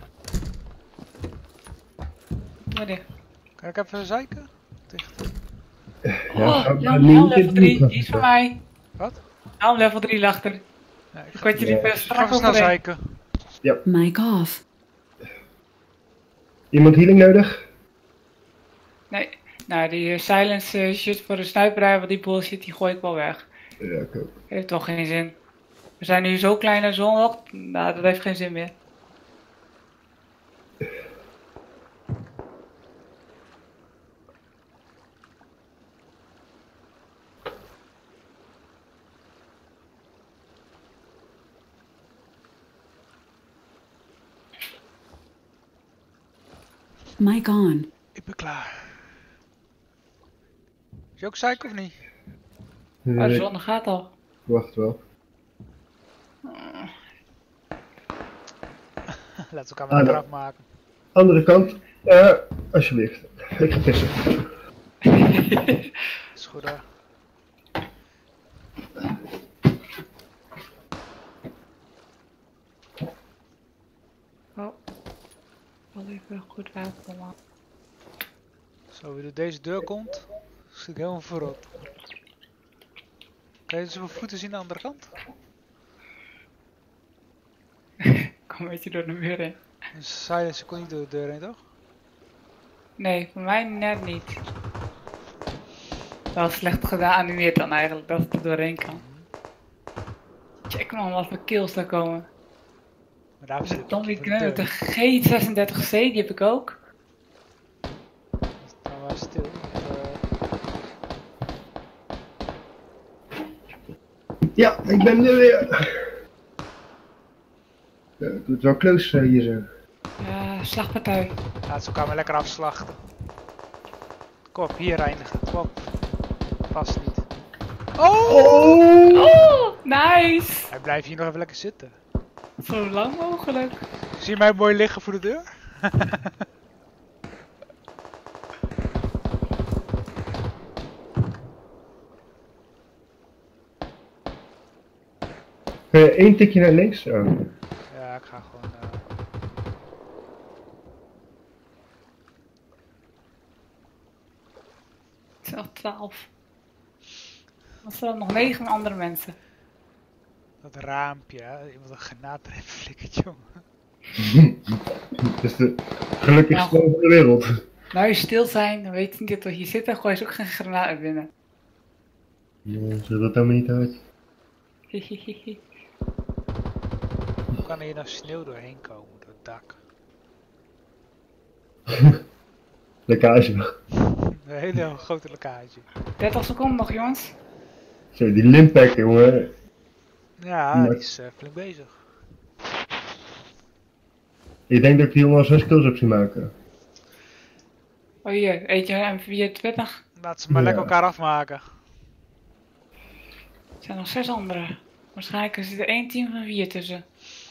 [SPEAKER 3] Wat dit?
[SPEAKER 1] Kan ik even zeiken? Dicht.
[SPEAKER 2] Ja,
[SPEAKER 3] Oh,
[SPEAKER 2] ga-
[SPEAKER 3] ja,
[SPEAKER 2] ga
[SPEAKER 3] helm
[SPEAKER 2] niet-
[SPEAKER 3] level drie, die is van mij.
[SPEAKER 1] Wat?
[SPEAKER 3] Helm level drie lag er.
[SPEAKER 1] Ja, ik
[SPEAKER 3] Ik
[SPEAKER 1] ga,
[SPEAKER 3] had je die
[SPEAKER 2] Ja.
[SPEAKER 3] best
[SPEAKER 1] ik ga
[SPEAKER 3] strak
[SPEAKER 1] even snel
[SPEAKER 3] overheen.
[SPEAKER 1] zeiken.
[SPEAKER 4] Mic off.
[SPEAKER 2] Iemand healing nodig?
[SPEAKER 3] Nee, nou die uh, silence uh, shit voor de sniperij, want die bullshit die gooi ik wel weg.
[SPEAKER 2] Ja, ik ook.
[SPEAKER 3] Heeft toch geen zin. We zijn nu zo klein en zo nog, nou dat heeft geen zin meer.
[SPEAKER 4] Mic on.
[SPEAKER 1] Ik ben klaar. Is je ook zeiken of niet?
[SPEAKER 3] Maar de
[SPEAKER 2] Nee,
[SPEAKER 3] zon gaat al.
[SPEAKER 2] wacht wel.
[SPEAKER 1] Laten we elkaar
[SPEAKER 2] Ah,
[SPEAKER 1] maar
[SPEAKER 2] nee.
[SPEAKER 1] eraf maken.
[SPEAKER 2] Andere kant. Ja, alsjeblieft. Ik ga pissen.
[SPEAKER 1] Is goed hoor.
[SPEAKER 3] Oh. Wel even goed wapen, man.
[SPEAKER 1] Zo, wie door deze deur komt, zit ik helemaal verrot. Kan je zoveel voeten zien aan de andere kant?
[SPEAKER 3] Kom een beetje door de muur heen.
[SPEAKER 1] Een silence kon niet door de deur heen, toch?
[SPEAKER 3] Nee, voor mij net niet. Wel slecht geanimeerd dan eigenlijk, dat het er doorheen kan. Check man, wat voor kills daar komen.
[SPEAKER 1] Maar daar zit ik
[SPEAKER 3] Dan
[SPEAKER 1] op
[SPEAKER 3] die
[SPEAKER 1] de
[SPEAKER 3] kneuter, de
[SPEAKER 1] deur.
[SPEAKER 3] G zesendertig C, die heb ik ook.
[SPEAKER 1] Sta maar stil. Uh,
[SPEAKER 2] Ja, ik ben er weer. Ja, het doet wel close uh, hier zo.
[SPEAKER 3] Ja, slagpartij.
[SPEAKER 1] laat ze elkaar maar lekker afslachten. Kom op, hier eindigen. Kom op. Vast niet. Oh!
[SPEAKER 3] Oh, nice!
[SPEAKER 1] Hij blijft hier nog even lekker zitten.
[SPEAKER 3] Zo lang mogelijk.
[SPEAKER 1] Zie je mij mooi liggen voor de deur?
[SPEAKER 2] Uh, Eén tikje naar links. Oh.
[SPEAKER 1] Ja, ik ga gewoon... Uh...
[SPEAKER 3] Het is nog twaalf. Dan staan er nog negen andere mensen.
[SPEAKER 1] Dat raampje, hè? Iemand een granaat erin flikkert, jongen.
[SPEAKER 2] Het is de gelukkigste
[SPEAKER 3] Nou.
[SPEAKER 2] van de wereld.
[SPEAKER 3] Nou, je stil zijn, dan weet je niet dat we hier zitten, gooi je ook geen granaat binnen.
[SPEAKER 2] Ja, zo dat helemaal niet uit.
[SPEAKER 3] Hihihihi.
[SPEAKER 1] Hoe kan er hier nou sneeuw doorheen komen, door het dak?
[SPEAKER 2] Lekkage.
[SPEAKER 1] Een hele grote lekkage.
[SPEAKER 3] dertig seconden nog, jongens.
[SPEAKER 2] Zo, die limpack, jongen.
[SPEAKER 1] Ja, die is uh, flink bezig.
[SPEAKER 2] Ik denk dat ik die jongen al zes kills heb zien maken.
[SPEAKER 3] Oh hier, eentje M vierentwintig.
[SPEAKER 1] Laat ze maar
[SPEAKER 2] Ja.
[SPEAKER 1] lekker elkaar afmaken.
[SPEAKER 3] Er zijn nog zes anderen. Waarschijnlijk zit er één team van vier tussen.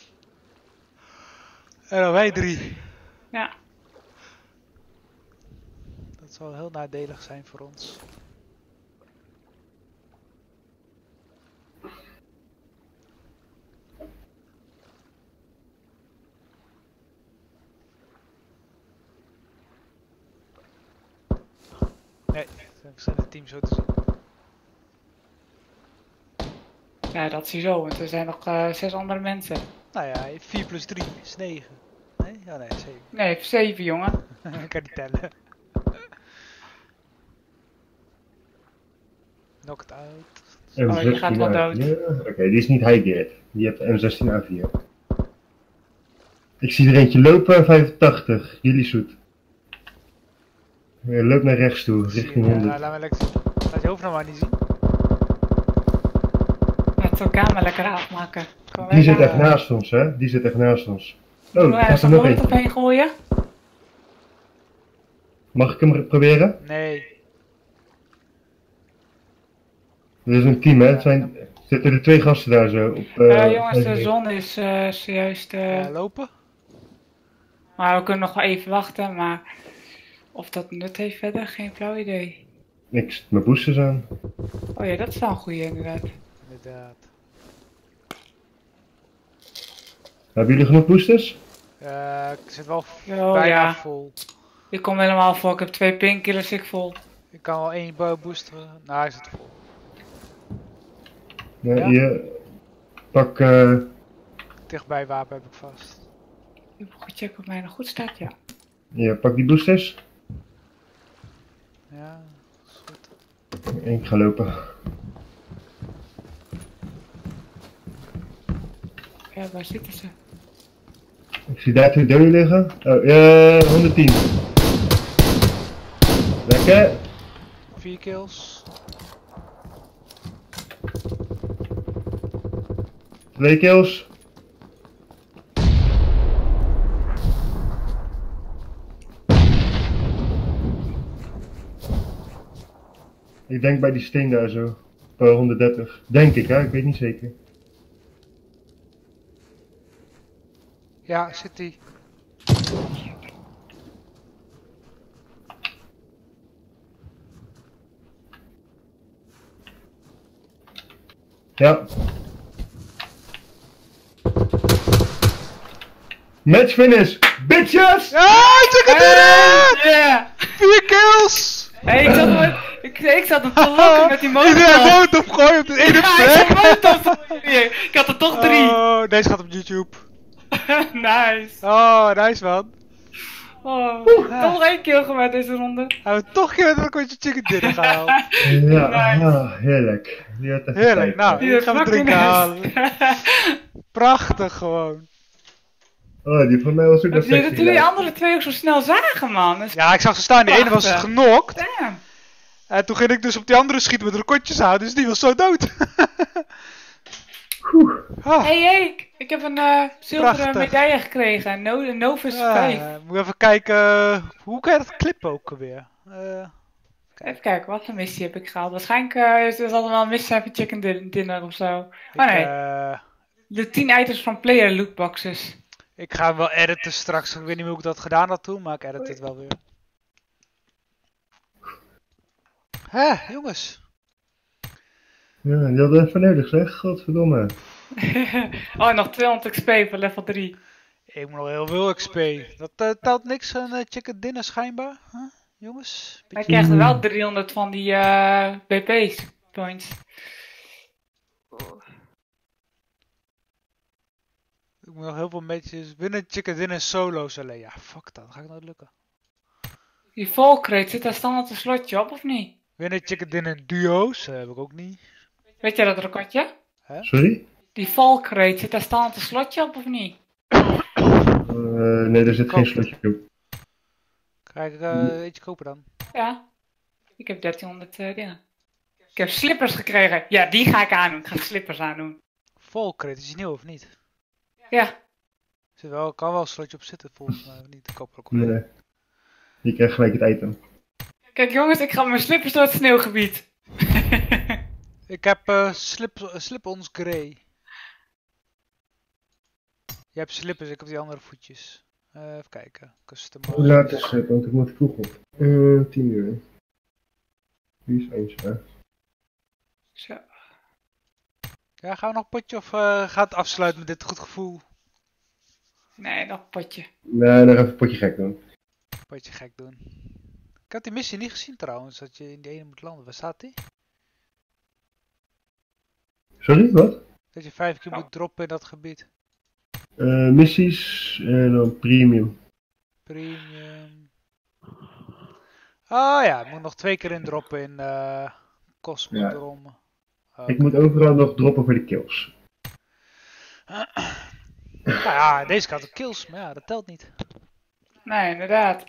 [SPEAKER 1] En dan wij drie.
[SPEAKER 3] Ja.
[SPEAKER 1] Dat zal heel nadelig zijn voor ons. Nee, ik zijn het team zo te zien.
[SPEAKER 3] Ja, dat zie je zo, want er zijn nog uh, zes andere mensen.
[SPEAKER 1] Nou ja, vier plus drie is negen. Nee? Ja, nee, zeven.
[SPEAKER 3] Nee, zeven jongen.
[SPEAKER 1] Ik kan niet tellen. Knocked out.
[SPEAKER 3] Oh, die gaat wel dood.
[SPEAKER 2] Ja, Oké, okay, die is niet high geared. Die heeft M zestien A vier. Ik zie er eentje lopen, vijfentachtig. Jullie zoet. Ja, loop naar rechts toe,
[SPEAKER 1] Zie je,
[SPEAKER 2] richting
[SPEAKER 1] ja,
[SPEAKER 2] honderd.
[SPEAKER 1] nou, laat me lekker zien. Laat je hoofd nog maar niet zien.
[SPEAKER 3] Laten we elkaar maar lekker afmaken. Kom
[SPEAKER 2] Die zit
[SPEAKER 3] weg.
[SPEAKER 2] echt naast ons, hè? Die zit echt naast ons. Oh,
[SPEAKER 3] Moet
[SPEAKER 2] er
[SPEAKER 3] er
[SPEAKER 2] gaat er
[SPEAKER 3] een
[SPEAKER 2] nog
[SPEAKER 3] molotov
[SPEAKER 2] eentje.
[SPEAKER 3] heen gooien?
[SPEAKER 2] Mag ik hem proberen?
[SPEAKER 1] Nee.
[SPEAKER 2] Dit is een team, hè? Het zijn, zitten er twee gasten daar zo. Op,
[SPEAKER 3] Ja,
[SPEAKER 2] uh,
[SPEAKER 3] jongens, de zon is uh, zojuist... Uh,
[SPEAKER 1] Ja, lopen?
[SPEAKER 3] maar we kunnen nog wel even wachten, maar... Of dat nut heeft verder, geen flauw idee.
[SPEAKER 2] Ik zet mijn boosters aan.
[SPEAKER 3] Oh ja, dat is wel een goeie inderdaad.
[SPEAKER 1] Inderdaad.
[SPEAKER 2] Hebben jullie genoeg boosters?
[SPEAKER 1] Uh, ik zit wel
[SPEAKER 3] Oh,
[SPEAKER 1] bijna
[SPEAKER 3] ja.
[SPEAKER 1] vol.
[SPEAKER 3] Ik kom helemaal vol, ik heb twee painkillers, ik vol.
[SPEAKER 1] Ik kan wel één bo- boosteren. Nou, hij zit vol.
[SPEAKER 2] Ja,
[SPEAKER 1] Ja.
[SPEAKER 2] Hier. Pak... Uh,
[SPEAKER 1] Dichtbij wapen heb ik vast.
[SPEAKER 3] Ik moet goed checken of mij nog goed staat, ja.
[SPEAKER 2] hier, pak die boosters.
[SPEAKER 1] Ja, is goed.
[SPEAKER 2] Ik ga lopen.
[SPEAKER 3] Ja, waar zitten ze?
[SPEAKER 2] Ik zie daar twee doden liggen. Oh, ja, honderdtien. Lekker.
[SPEAKER 1] Vier kills.
[SPEAKER 2] Twee kills. Ik denk bij die steen daar zo. Bij honderddertig. Denk ik, hè? Ik weet niet zeker.
[SPEAKER 1] Ja, zit die.
[SPEAKER 2] Ja. Match finish, bitches!
[SPEAKER 1] Ah, check het erin!
[SPEAKER 3] Ja!
[SPEAKER 1] Vier kills!
[SPEAKER 3] Hey, ik zat hem, ik, ik zat hem te lokken met die
[SPEAKER 1] Iedereen
[SPEAKER 3] motor.
[SPEAKER 1] molotov gooien op de ene
[SPEAKER 3] Ja, ik
[SPEAKER 1] plek.
[SPEAKER 3] zat motor hier. Ik had er toch drie.
[SPEAKER 1] Oh, deze gaat op YouTube.
[SPEAKER 3] Nice.
[SPEAKER 1] Oh, nice man.
[SPEAKER 3] Oh, toch nog één kill gemaakt deze ronde.
[SPEAKER 1] Hebben we toch een keer met een kortje chicken dinner gehaald.
[SPEAKER 2] Ja,
[SPEAKER 3] Nice.
[SPEAKER 2] ah, heerlijk. Die had even
[SPEAKER 1] Heerlijk,
[SPEAKER 2] tijd.
[SPEAKER 1] nou,
[SPEAKER 3] Die
[SPEAKER 1] hier
[SPEAKER 3] is
[SPEAKER 1] gaan we
[SPEAKER 3] fucking
[SPEAKER 1] drinken
[SPEAKER 3] nice.
[SPEAKER 1] halen. Prachtig gewoon.
[SPEAKER 2] Oh, die van mij was ook nog
[SPEAKER 3] Dat jullie
[SPEAKER 2] sexy.
[SPEAKER 3] die
[SPEAKER 2] ja.
[SPEAKER 3] andere twee ook zo snel zagen, man. Dat is
[SPEAKER 1] Ja, ik zag ze staan, die ene was
[SPEAKER 3] Prachtig.
[SPEAKER 1] genokt.
[SPEAKER 3] damn.
[SPEAKER 1] En toen ging ik dus op die andere schieten met rokotjes aan, dus die was zo dood.
[SPEAKER 2] Oeh.
[SPEAKER 1] Ah,
[SPEAKER 3] Hey, hey, ik- ik heb een eh zilveren
[SPEAKER 1] Prachtig.
[SPEAKER 3] medaille gekregen. Een No een Novus
[SPEAKER 1] ah,
[SPEAKER 3] vijf.
[SPEAKER 1] moet even kijken, uh, hoe kan je dat clippen ook alweer? Uh,
[SPEAKER 3] Even kijken, wat een missie heb ik gehaald. Waarschijnlijk uh, is er altijd wel een missie van chicken din- dinner of zo. Oh nee,
[SPEAKER 1] uh,
[SPEAKER 3] de tien items van player lootboxes.
[SPEAKER 1] ik ga hem wel editen straks, ik weet niet meer hoe ik dat gedaan had toen, maar ik edit het wel weer. Hé, jongens.
[SPEAKER 2] Ja, die hadden even nodig zeg, godverdomme.
[SPEAKER 3] Oh, nog tweehonderd X P voor level drie.
[SPEAKER 1] Ik moet nog heel veel X P. Dat uh, telt niks aan uh, chicken dinner schijnbaar, huh? Jongens.
[SPEAKER 3] Maar ik krijg er wel driehonderd van die uh, B P's points.
[SPEAKER 1] Ik moet nog heel veel matches winnen chicken dinner solo's alleen. Ja, fuck dat, gaat nooit lukken.
[SPEAKER 3] Die volkrate, zit daar standaard een slotje op of niet?
[SPEAKER 1] Winnen chicken dinner duo's, uh, heb ik ook niet.
[SPEAKER 3] Weet jij dat, Rokotje?
[SPEAKER 2] Sorry?
[SPEAKER 3] Die valkrate, zit daar standaard een slotje op of niet?
[SPEAKER 2] Uh, nee, er zit geen slotje op.
[SPEAKER 1] Krijg ik uh, eentje kopen dan?
[SPEAKER 3] Ja. Ik heb dertienhonderd uh, dingen. Ik heb slippers gekregen. Ja, die ga ik aandoen. Ik ga slippers aandoen.
[SPEAKER 1] Volkrit, is die nieuw of niet?
[SPEAKER 3] Ja.
[SPEAKER 1] Zit wel, kan wel een slotje op zitten volgens mij, of niet? De koper ook.
[SPEAKER 2] Nee. Je krijgt gelijk het item.
[SPEAKER 3] Kijk jongens, ik ga met mijn slippers door het sneeuwgebied.
[SPEAKER 1] Ik heb uh, slip, slip-ons grey. Je hebt slippers, ik heb die andere voetjes. Uh, even kijken. Custom.
[SPEAKER 2] Hoe laat is het? Want ik moet vroeg op. Uh, tien uur. Wie is eentje?
[SPEAKER 3] Zo.
[SPEAKER 1] Ja, gaan we nog een potje of uh, gaat het afsluiten met dit goed gevoel?
[SPEAKER 3] Nee, nog een potje.
[SPEAKER 2] Nee, nog even een potje gek doen.
[SPEAKER 1] Potje gek doen. Ik had die missie niet gezien trouwens, dat je in die ene moet landen. Waar staat die?
[SPEAKER 2] Sorry, wat?
[SPEAKER 1] Dat je vijf keer moet droppen in dat gebied.
[SPEAKER 2] Uh, missies en dan premium.
[SPEAKER 1] Premium. Oh ja, ik moet nog twee keer indroppen in uh, Cosmodrome. Ja. Okay.
[SPEAKER 2] Ik moet overal nog droppen voor de kills.
[SPEAKER 1] Nou ja, deze gaat ook kills, maar ja, dat telt niet.
[SPEAKER 3] Nee, inderdaad.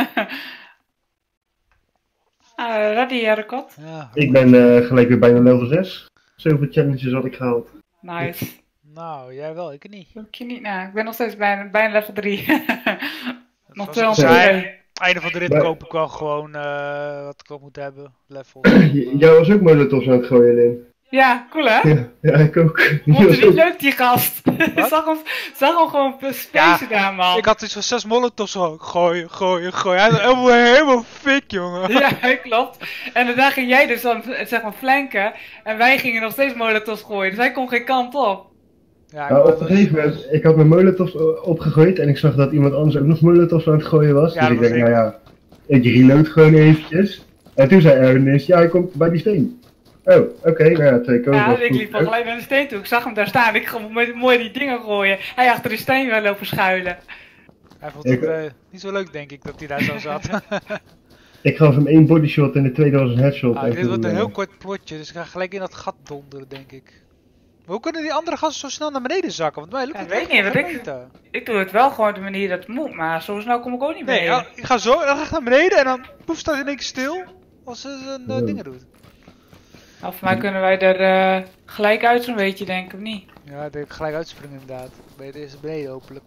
[SPEAKER 3] uh, ready, Rekot?
[SPEAKER 1] Ja,
[SPEAKER 2] ik ben uh, gelijk weer bijna level zes. Zoveel challenges had ik gehaald.
[SPEAKER 3] Nice.
[SPEAKER 1] Nou, jij wel, ik niet.
[SPEAKER 3] Doe ik je niet na. Ik ben nog steeds bijna, bijna level drie. Nog
[SPEAKER 1] tweehonderd. Einde van de rit maar... koop ik wel gewoon uh, wat ik nog moet hebben. Level.
[SPEAKER 2] Jij was ook molotovs aan het gooien, Lin.
[SPEAKER 3] Ja, cool hè?
[SPEAKER 2] Ja, ja ik ook.
[SPEAKER 3] Vond je niet ook... leuk die gast? zag, hem, zag hem gewoon spacen ja, daar man.
[SPEAKER 1] Ik had iets van zes molotovs gooien, gooien, gooien. Hij was helemaal, helemaal fik jongen.
[SPEAKER 3] Ja, klopt. En daarna ging jij dus dan zeg maar flanken. En wij gingen nog steeds molotovs gooien. Dus hij kon geen kant op.
[SPEAKER 2] Ja, nou, op een gegeven moment, ik had mijn molotovs opgegooid en ik zag dat iemand anders ook nog molotovs aan het gooien was. Ja, dus ik denk, ik. nou ja, ik reload gewoon eventjes. En toen zei Ernest, ja, hij komt bij die steen. Oh, oké, okay, nou ja, twee kogels.
[SPEAKER 3] Ja, ik liep al gelijk naar de steen toe. Ik zag hem daar staan. Ik ga mooi die dingen gooien. Hij achter de steen wil lopen schuilen.
[SPEAKER 1] Hij vond het ik... uh, niet zo leuk, denk ik, dat hij daar zo zat.
[SPEAKER 2] Ik gaf hem één bodyshot en de tweede was een headshot.
[SPEAKER 1] Ah, dit wordt een heel kort plotje, dus ik ga gelijk in dat gat donderen, denk ik. Maar hoe kunnen die andere gasten zo snel naar beneden zakken? Want mij lukt
[SPEAKER 3] ja,
[SPEAKER 1] het
[SPEAKER 3] weet niet, wat ik, ik doe het wel gewoon op de manier dat het moet, maar zo snel kom ik ook niet beneden.
[SPEAKER 1] Nee, ja, ik ga zo, dan ga ik naar beneden en dan poef staat in één keer stil als ze zijn uh, dingen doet.
[SPEAKER 3] Nou, voor mij kunnen wij er uh, gelijk uit zo'n beetje, denk ik, of niet?
[SPEAKER 1] Ja, ik denk gelijk uitspringen inderdaad. Ben je eerst beneden hopelijk.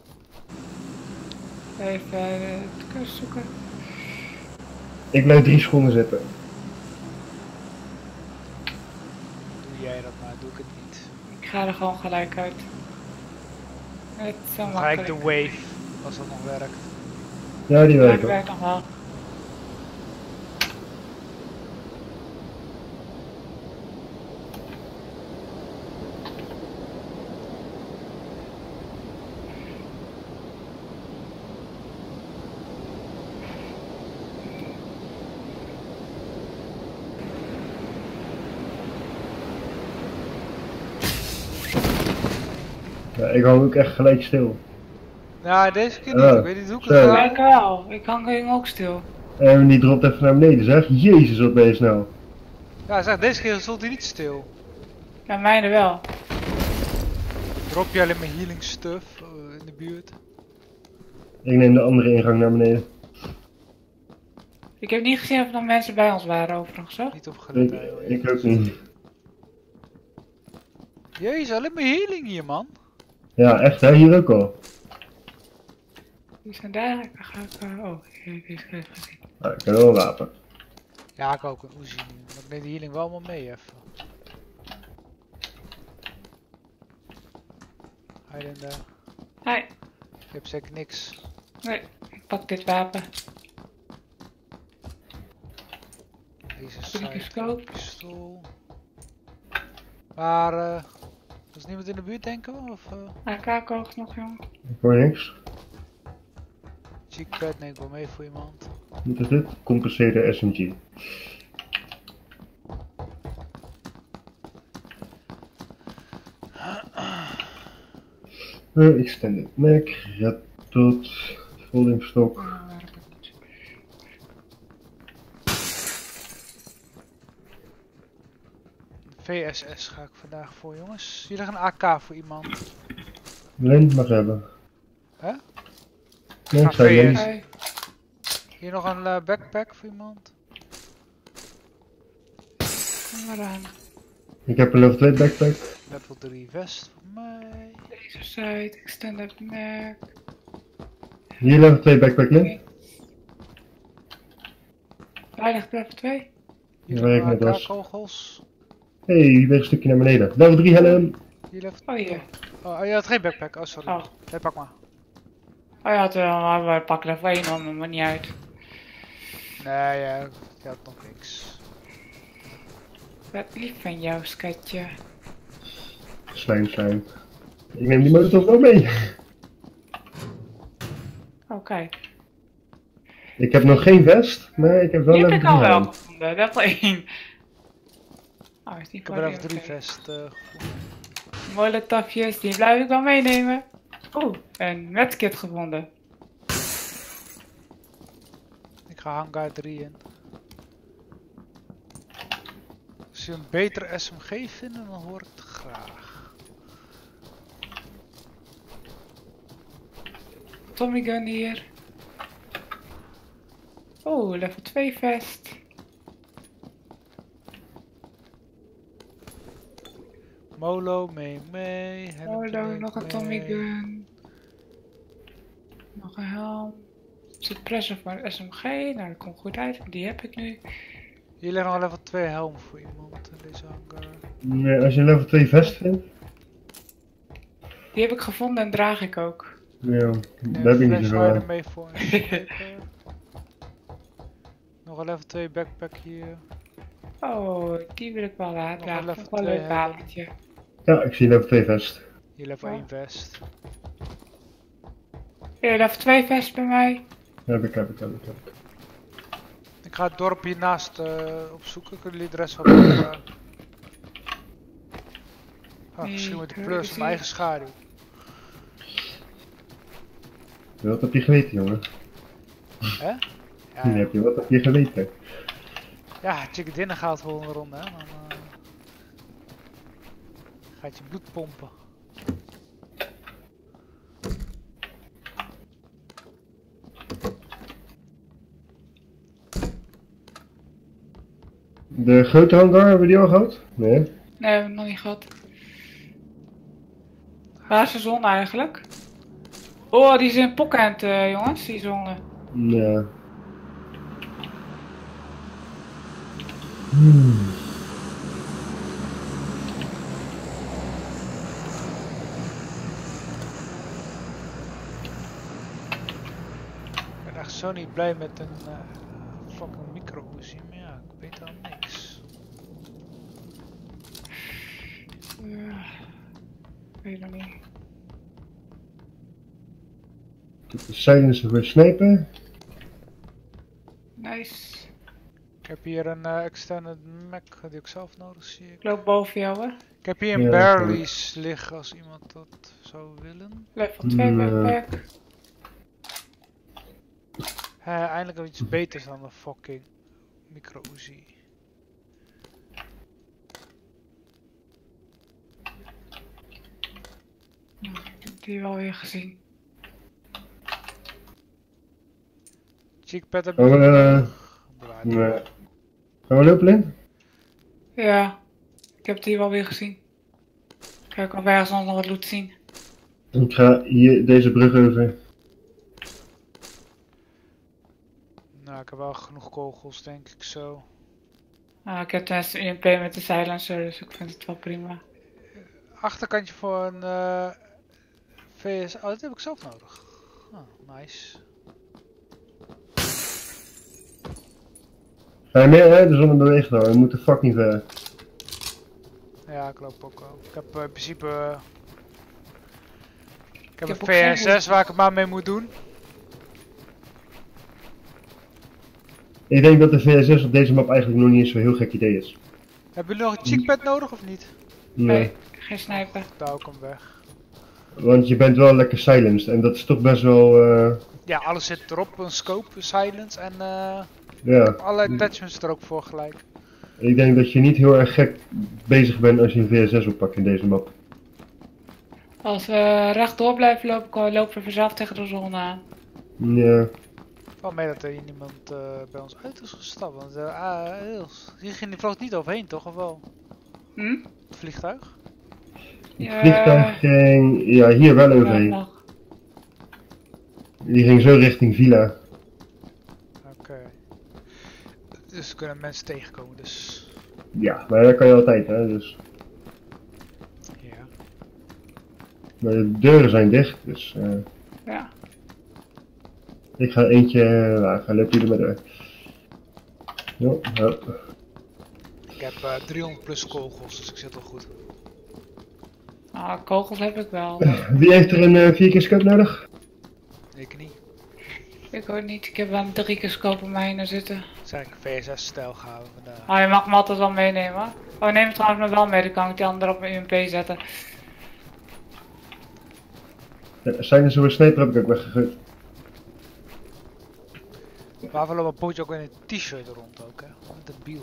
[SPEAKER 3] Even uh, het kust zoeken.
[SPEAKER 2] Ik blijf drie schoenen zetten.
[SPEAKER 1] Doe jij dat maar, doe ik het niet.
[SPEAKER 3] Ik ga er gewoon gelijk uit. Het is zo makkelijk.
[SPEAKER 1] Gelijk de wave, als dat nog werkt.
[SPEAKER 2] Ja, die werkt
[SPEAKER 3] wel. werkt nog wel.
[SPEAKER 2] Ja, ik hou ook echt gelijk stil.
[SPEAKER 1] Nou, deze keer niet.
[SPEAKER 2] Ah,
[SPEAKER 1] Ik weet niet hoe ik het
[SPEAKER 2] zo.
[SPEAKER 1] ga.
[SPEAKER 3] Ik wel. Ik hang ook stil.
[SPEAKER 2] En die dropt even naar beneden, zeg. Jezus, wat ben je snel.
[SPEAKER 1] Ja, zeg, deze keer stond hij niet stil.
[SPEAKER 3] Ja, mijne wel.
[SPEAKER 1] Drop je alleen maar healing stuff uh, in de buurt.
[SPEAKER 2] Ik neem de andere ingang naar beneden.
[SPEAKER 3] Ik heb niet gezien of er nog mensen bij ons waren overigens, zo.
[SPEAKER 1] Niet opgelet.
[SPEAKER 2] Ik,
[SPEAKER 1] nee, hoor.
[SPEAKER 2] ik ook niet.
[SPEAKER 1] Jezus, alleen maar healing hier, man.
[SPEAKER 2] Ja, echt hè, hier ook al.
[SPEAKER 3] Die zijn daar. Dan ga ik... Uh, oh, ik heb deze even gezien.
[SPEAKER 2] Nou, ik heb wel een wapen.
[SPEAKER 1] Ja, ik ook een Uzi. Maar ik neem de healing wel allemaal mee even. Hij in daar.
[SPEAKER 3] Nee,
[SPEAKER 1] Ik heb zeker niks.
[SPEAKER 3] nee. Ik pak dit wapen.
[SPEAKER 1] Deze
[SPEAKER 3] Drie keer
[SPEAKER 1] side,
[SPEAKER 3] scope.
[SPEAKER 1] pistool. Maar, eh... was niemand in de buurt, denken we? Of, eh...
[SPEAKER 3] A K-kogels nog, jongen.
[SPEAKER 2] Ik hoor niks.
[SPEAKER 1] cheek pad neem ik wel mee voor iemand.
[SPEAKER 2] Wat is dit? Compenseerde S M G. Uh, extended Mac, red dot, folding stock.
[SPEAKER 3] Ah, waar heb ik het?
[SPEAKER 1] V S S ga ik vandaag voor, jongens. Hier ligt een A K voor iemand.
[SPEAKER 2] Len mag hebben.
[SPEAKER 1] Hè?
[SPEAKER 2] Nee,
[SPEAKER 1] Ga
[SPEAKER 2] ik zei
[SPEAKER 1] V S.
[SPEAKER 2] Len.
[SPEAKER 3] Hey.
[SPEAKER 1] Hier nog een uh, backpack voor iemand.
[SPEAKER 3] Kom maar aan.
[SPEAKER 2] Ik heb een level twee backpack.
[SPEAKER 1] Level drie vest voor mij.
[SPEAKER 3] Deze side, extended Mac.
[SPEAKER 2] Hier level twee backpack, Len.
[SPEAKER 3] Daar ligt level twee.
[SPEAKER 1] Hier
[SPEAKER 2] Waar ik
[SPEAKER 1] nog
[SPEAKER 2] net
[SPEAKER 1] A
[SPEAKER 2] was.
[SPEAKER 1] K-kogels.
[SPEAKER 2] Hé, hey, weer een stukje naar beneden. Level drie helm.
[SPEAKER 1] Hier level...
[SPEAKER 3] Oh hier.
[SPEAKER 1] Oh, je had geen backpack. Oh, sorry.
[SPEAKER 3] Oh.
[SPEAKER 1] Nee, pak maar.
[SPEAKER 3] Oh ja, het wel, maar we pakken level één, want het maakt niet uit.
[SPEAKER 1] Nee, ja, je had nog niks.
[SPEAKER 3] Wat lief van jou, schatje.
[SPEAKER 2] Slijm, slijm. Ik neem die motor wel mee.
[SPEAKER 3] Oh, kijk.
[SPEAKER 2] Ik heb nog geen vest, maar ik heb wel
[SPEAKER 3] Die heb
[SPEAKER 2] level
[SPEAKER 3] ik al
[SPEAKER 2] drie
[SPEAKER 3] wel
[SPEAKER 2] helm.
[SPEAKER 3] gevonden, level één. Oh, is die
[SPEAKER 1] Ik heb een level drie vest uh, gevonden.
[SPEAKER 3] Molotofjes, die blijf ik wel meenemen. Oeh, een medkit gevonden.
[SPEAKER 1] Ik ga hangar drie in. Als je een betere S M G vindt, dan hoor ik het graag.
[SPEAKER 3] Tommy gun hier. Oeh, level twee vest.
[SPEAKER 1] Molo, mee, mee.
[SPEAKER 3] Molo, nog een Tommy gun. Nog een helm. Suppressor voor een S M G. Nou, dat komt goed uit. Die heb ik nu.
[SPEAKER 1] Hier ligt nog een level twee helm voor iemand in deze hangar.
[SPEAKER 2] Nee, als je een level twee vest vindt.
[SPEAKER 3] Die heb ik gevonden en draag ik ook.
[SPEAKER 2] Ja,
[SPEAKER 1] Nee,
[SPEAKER 2] daar heb ik niet zo
[SPEAKER 1] flashlighter
[SPEAKER 2] aan.
[SPEAKER 1] mee voor een sniper. Nog een level twee backpack hier.
[SPEAKER 3] Oh, die wil ik wel laten.
[SPEAKER 1] Nog een
[SPEAKER 3] Ja,
[SPEAKER 1] level
[SPEAKER 3] wel een
[SPEAKER 1] twee
[SPEAKER 3] leuk
[SPEAKER 1] helm.
[SPEAKER 3] wapentje.
[SPEAKER 2] Ja, ik zie level twee vest.
[SPEAKER 1] Hier level
[SPEAKER 3] Ja.
[SPEAKER 1] één vest.
[SPEAKER 3] Hier, level twee vest bij mij.
[SPEAKER 2] Heb ik, heb ik, heb ik. Heb ik.
[SPEAKER 1] Ik ga het dorp hiernaast uh, opzoeken. Kunnen jullie de rest wel uh... ah, misschien met de plus op mijn eigen schaduw.
[SPEAKER 2] Wat heb je geweten, jongen?
[SPEAKER 1] Hè?
[SPEAKER 2] Ja.
[SPEAKER 1] Ja,
[SPEAKER 2] Heb je, wat heb je geweten?
[SPEAKER 1] ja, chicken dinner gaat volgende ronde, hè. Dan uh, gaat je bloed pompen.
[SPEAKER 2] De grote hangar, hebben we die al gehad? Nee.
[SPEAKER 3] Nee, we hebben nog niet gehad. Waar is de zon eigenlijk? Oh, die is in pocket, uh, jongens, die zonne.
[SPEAKER 2] Ja. Hmm.
[SPEAKER 1] Ik ben echt zo niet blij met een uh, fucking micro-Uzi, maar ja, ik weet al niks.
[SPEAKER 3] Uh, ik weet nog niet.
[SPEAKER 2] De silencer voor snipen.
[SPEAKER 3] Nice.
[SPEAKER 1] Ik heb hier een uh, extended Mac die ik zelf nodig zie.
[SPEAKER 3] Ik loop boven jou, hè.
[SPEAKER 1] Ik heb hier een
[SPEAKER 2] Ja,
[SPEAKER 1] Barrelys liggen als iemand dat zou willen.
[SPEAKER 3] Level twee backpack.
[SPEAKER 1] Uh, eindelijk nog iets beters dan een fucking micro Uzi.
[SPEAKER 3] Ik heb die wel weer gezien.
[SPEAKER 1] Cheekpad heb
[SPEAKER 2] Gaan
[SPEAKER 1] je
[SPEAKER 2] we,
[SPEAKER 1] uh,
[SPEAKER 2] nee. Gaan we lopen in?
[SPEAKER 3] Ja, ik heb die wel weer gezien. Kijk of we ergens nog wat loot zien.
[SPEAKER 2] Ik ga hier deze brug over.
[SPEAKER 1] Nou, ik heb wel genoeg kogels, denk ik zo.
[SPEAKER 3] Nou, ik heb tenminste E M P met de silencer, dus ik vind het wel prima.
[SPEAKER 1] Achterkantje voor een uh, V S. Oh, dat heb ik zelf nodig. Oh, nice.
[SPEAKER 2] Ga je meer uit de zon beweegt hoor, we moeten fucking ver.
[SPEAKER 1] Ja, ik loop ook wel. Ik heb uh, in principe. Uh, ik heb
[SPEAKER 3] Ik heb
[SPEAKER 1] een
[SPEAKER 3] ook
[SPEAKER 1] V S
[SPEAKER 3] geen
[SPEAKER 1] zes waar ik het maar mee moet doen.
[SPEAKER 2] Ik denk dat de V S S op deze map eigenlijk nog niet eens zo'n heel gek idee is.
[SPEAKER 1] Hebben jullie nog een cheekpad nodig of niet?
[SPEAKER 2] Nee.
[SPEAKER 3] Nee, geen sniper.
[SPEAKER 1] Daar ook hem weg.
[SPEAKER 2] Want je bent wel lekker silenced en dat is toch best wel. Uh...
[SPEAKER 1] Ja, alles zit erop. Een scope, silence en uh,
[SPEAKER 2] Ja.
[SPEAKER 1] alle attachments er ook voor gelijk.
[SPEAKER 2] Ik denk dat je niet heel erg gek bezig bent als je een V S S oppakt in deze map.
[SPEAKER 3] Als we rechtdoor blijven lopen, lopen we vanzelf tegen de zon aan.
[SPEAKER 2] Ja.
[SPEAKER 1] Wel mee dat er hier niemand uh, bij ons uit is gestapt. Want uh, ah, Ils, hier ging die vloog niet overheen, toch? Of wel?
[SPEAKER 3] Hm?
[SPEAKER 1] Het vliegtuig?
[SPEAKER 2] Het vliegtuig ging ja, hier wel overheen.
[SPEAKER 3] Ja,
[SPEAKER 2] Die ging zo richting Villa.
[SPEAKER 1] Oké. Okay. Dus er kunnen mensen tegenkomen, dus.
[SPEAKER 2] Ja, maar dat kan je altijd, hè, dus.
[SPEAKER 1] Ja.
[SPEAKER 2] Maar de deuren zijn dicht, dus. Uh...
[SPEAKER 3] ja.
[SPEAKER 2] Ik ga eentje. Nou, ga lopen jullie maar door. Jo, jo.
[SPEAKER 1] Ik heb uh, driehonderd plus kogels, dus ik zit al goed.
[SPEAKER 3] Ah, kogels heb ik wel.
[SPEAKER 2] Wie heeft er een uh, vier keer scope nodig?
[SPEAKER 1] Ik niet.
[SPEAKER 3] Ik ook niet, ik heb wel een drie keer scope om mij heen zitten.
[SPEAKER 1] Dat is eigenlijk een V S S-stijl gehouden vandaag.
[SPEAKER 3] Ah, je mag me altijd wel meenemen. Oh, neem het trouwens nog wel mee, dan kan ik die andere op mijn U M P zetten.
[SPEAKER 2] Ja, zijn er zo'n sniper heb ik ook weggegooid.
[SPEAKER 1] Waarvoor loopt een pootje ook in een t-shirt rond ook, hè? Wat een debiel.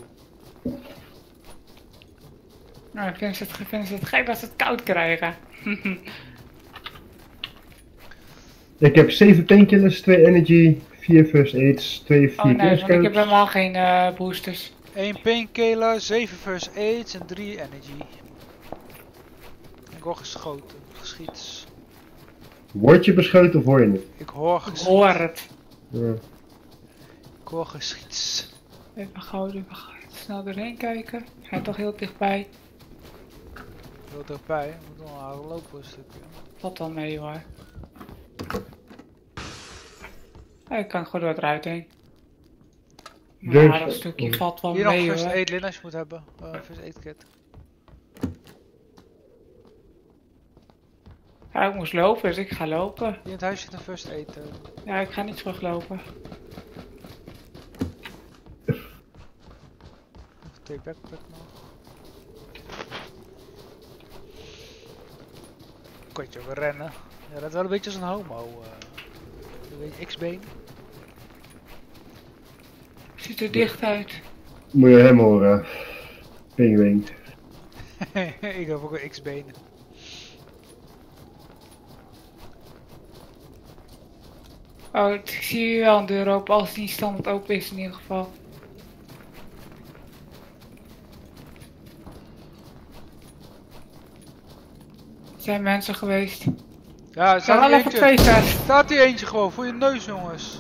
[SPEAKER 3] Nou, ik vind het, ik vind het gek dat ze het koud krijgen.
[SPEAKER 2] Ik heb zeven painkillers, twee energy, vier first aids, twee vier
[SPEAKER 3] Oh nee, want
[SPEAKER 2] scopes.
[SPEAKER 3] ik heb helemaal geen uh, boosters.
[SPEAKER 1] één painkiller, zeven first aids en drie energy. Ik word geschoten, geschiet.
[SPEAKER 2] Word je beschoten of hoor je het?
[SPEAKER 1] Ik hoor
[SPEAKER 3] Ik
[SPEAKER 1] geschiet.
[SPEAKER 3] hoor het.
[SPEAKER 2] Ja.
[SPEAKER 1] Ik hoor geschiet.
[SPEAKER 3] Even gauw, even gauw. Snel doorheen kijken. We zijn toch heel dichtbij.
[SPEAKER 1] Heel dichtbij, ik moet nog een lopen een stukje.
[SPEAKER 3] Valt wel mee hoor. Ja, ik kan gewoon door het ruit heen.
[SPEAKER 2] Dus-
[SPEAKER 3] Maar dat stukje valt wel
[SPEAKER 1] Hier nog
[SPEAKER 3] mee
[SPEAKER 1] first
[SPEAKER 3] hoor.
[SPEAKER 1] aid lin als je moet hebben. Uh, first aid kit.
[SPEAKER 3] Ja, ik moest lopen, dus ik ga lopen.
[SPEAKER 1] Hier in het huis zit een first aid. Uh.
[SPEAKER 3] Ja, ik ga niet teruglopen.
[SPEAKER 1] Twee backpack nog. Kortje, we rennen. Ja, dat is wel een beetje als een homo. Uh. Een beetje X-been.
[SPEAKER 3] Ziet er dicht uit.
[SPEAKER 2] Moet je hem horen. Pinguïn.
[SPEAKER 1] Ik heb ook een X-benen.
[SPEAKER 3] Oh, ik zie hier wel een deur open, als die niet standaard open is in ieder geval. Er zijn mensen geweest.
[SPEAKER 1] Ja, er
[SPEAKER 3] Er zijn
[SPEAKER 1] staat
[SPEAKER 3] wel
[SPEAKER 1] hier
[SPEAKER 3] even
[SPEAKER 1] eentje.
[SPEAKER 3] twee vers.
[SPEAKER 1] Staat hier eentje gewoon voor je neus, jongens.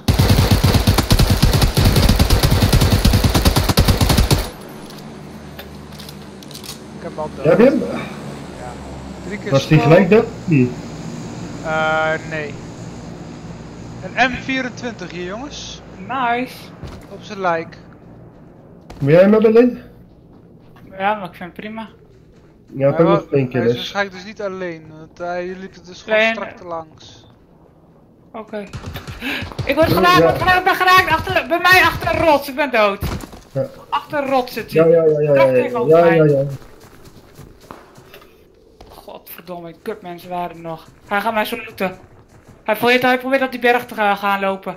[SPEAKER 1] Ik heb al dood.
[SPEAKER 2] Ja, heb je hem?
[SPEAKER 1] Ja. Drie keer
[SPEAKER 2] Was die
[SPEAKER 1] slow.
[SPEAKER 2] gelijk dood? Nee.
[SPEAKER 1] Uh, nee. Een M vierentwintig hier, jongens.
[SPEAKER 3] Nice.
[SPEAKER 1] Op zijn lijk.
[SPEAKER 2] Moet jij hem hebben, Lin?
[SPEAKER 3] Ja, maar ik vind het prima.
[SPEAKER 2] Ja, ik heb
[SPEAKER 1] Hij
[SPEAKER 2] ook
[SPEAKER 1] wa-
[SPEAKER 2] nog
[SPEAKER 1] Hij is
[SPEAKER 2] painkillers.
[SPEAKER 1] waarschijnlijk dus niet alleen, want hij liep er dus gewoon
[SPEAKER 3] Nee,
[SPEAKER 1] strak te langs.
[SPEAKER 3] Oké. Ik word geraakt,
[SPEAKER 2] Ja.
[SPEAKER 3] ik word geraakt, ik ben geraakt. Achter, bij mij achter een rots, ik ben dood.
[SPEAKER 2] Ja.
[SPEAKER 3] Achter een rots zit
[SPEAKER 2] Ja,
[SPEAKER 3] hij.
[SPEAKER 2] ja, ja, ja, ja, ja, ja, ja, ja.
[SPEAKER 3] Godverdomme. Verdomme, kutmensen waren er nog. Hij gaat mij zo looten. Hij probeert, hij probeert op die berg te gaan, gaan lopen.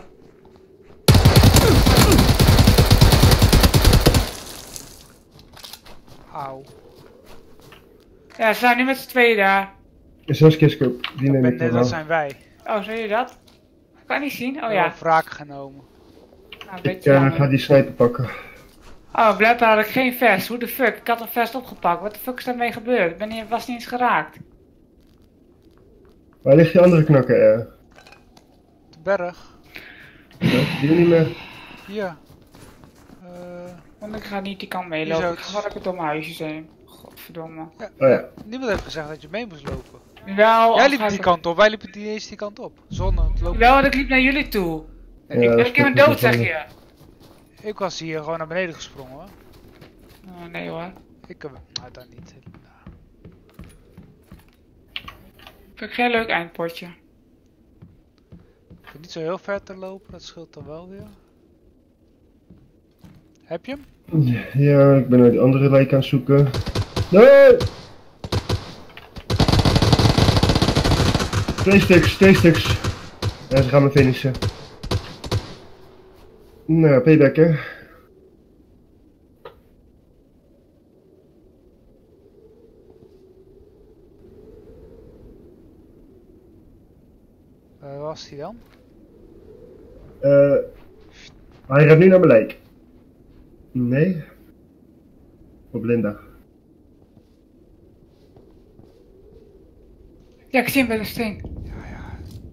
[SPEAKER 1] Auw.
[SPEAKER 3] Ja, ze zijn nu met z'n tweeën daar.
[SPEAKER 2] Zes keer scope, die neem ik
[SPEAKER 1] Nee,
[SPEAKER 2] dan
[SPEAKER 1] dat
[SPEAKER 2] wel.
[SPEAKER 1] zijn wij.
[SPEAKER 3] Oh, zie je dat? Kan niet zien? Oh
[SPEAKER 1] We
[SPEAKER 3] ja.
[SPEAKER 1] hebben wraak genomen.
[SPEAKER 3] Nou, een
[SPEAKER 2] Ik
[SPEAKER 3] beetje
[SPEAKER 2] uh,
[SPEAKER 3] jammer.
[SPEAKER 2] ga die sniper pakken.
[SPEAKER 3] Oh, blijkbaar had ik geen vest. Hoe de fuck? Ik had een vest opgepakt. Wat de fuck is daarmee gebeurd? Ik ben niet, was niet eens geraakt.
[SPEAKER 2] Waar ligt die andere knakker? Uh?
[SPEAKER 1] De berg.
[SPEAKER 2] Die niet meer.
[SPEAKER 1] Hier. Uh,
[SPEAKER 3] Want ik ga niet die kant mee
[SPEAKER 1] Hier zo.
[SPEAKER 3] lopen. Ik ga wel lekker door mijn huisjes heen. Godverdomme.
[SPEAKER 1] ja,
[SPEAKER 2] Oh ja.
[SPEAKER 1] Niemand heeft gezegd dat je mee moest lopen.
[SPEAKER 3] Wel,
[SPEAKER 1] Jij
[SPEAKER 3] als
[SPEAKER 1] liep
[SPEAKER 3] ga
[SPEAKER 1] die
[SPEAKER 3] ik-
[SPEAKER 1] kant op, wij liepen die eens die kant op. Zon aan het lopen.
[SPEAKER 3] Wel, ik liep naar jullie toe.
[SPEAKER 2] Ja,
[SPEAKER 3] ik
[SPEAKER 2] dat
[SPEAKER 3] ik
[SPEAKER 2] is
[SPEAKER 3] heb een
[SPEAKER 2] goed,
[SPEAKER 3] dood, zeg
[SPEAKER 2] dat is
[SPEAKER 3] je.
[SPEAKER 1] Ik was hier gewoon naar beneden gesprongen hoor.
[SPEAKER 3] Oh, nee hoor.
[SPEAKER 1] Ik heb... Nou, dan niet.
[SPEAKER 3] Vind ik geen leuk eindpotje.
[SPEAKER 1] Ik hoef niet zo heel ver te lopen, dat scheelt dan wel weer. Heb je hem?
[SPEAKER 2] Ja, ik ben naar die andere wijk aan het zoeken. Nee! Twee stuks, twee stuks. Ja, ze gaan me finishen. Nou, payback hè.
[SPEAKER 1] Uh, waar was die dan?
[SPEAKER 2] Uh, hij gaat nu naar mijn lijk. Nee. Op Linda.
[SPEAKER 3] Ja, ik zie hem bij de steen.
[SPEAKER 1] Ja, ja.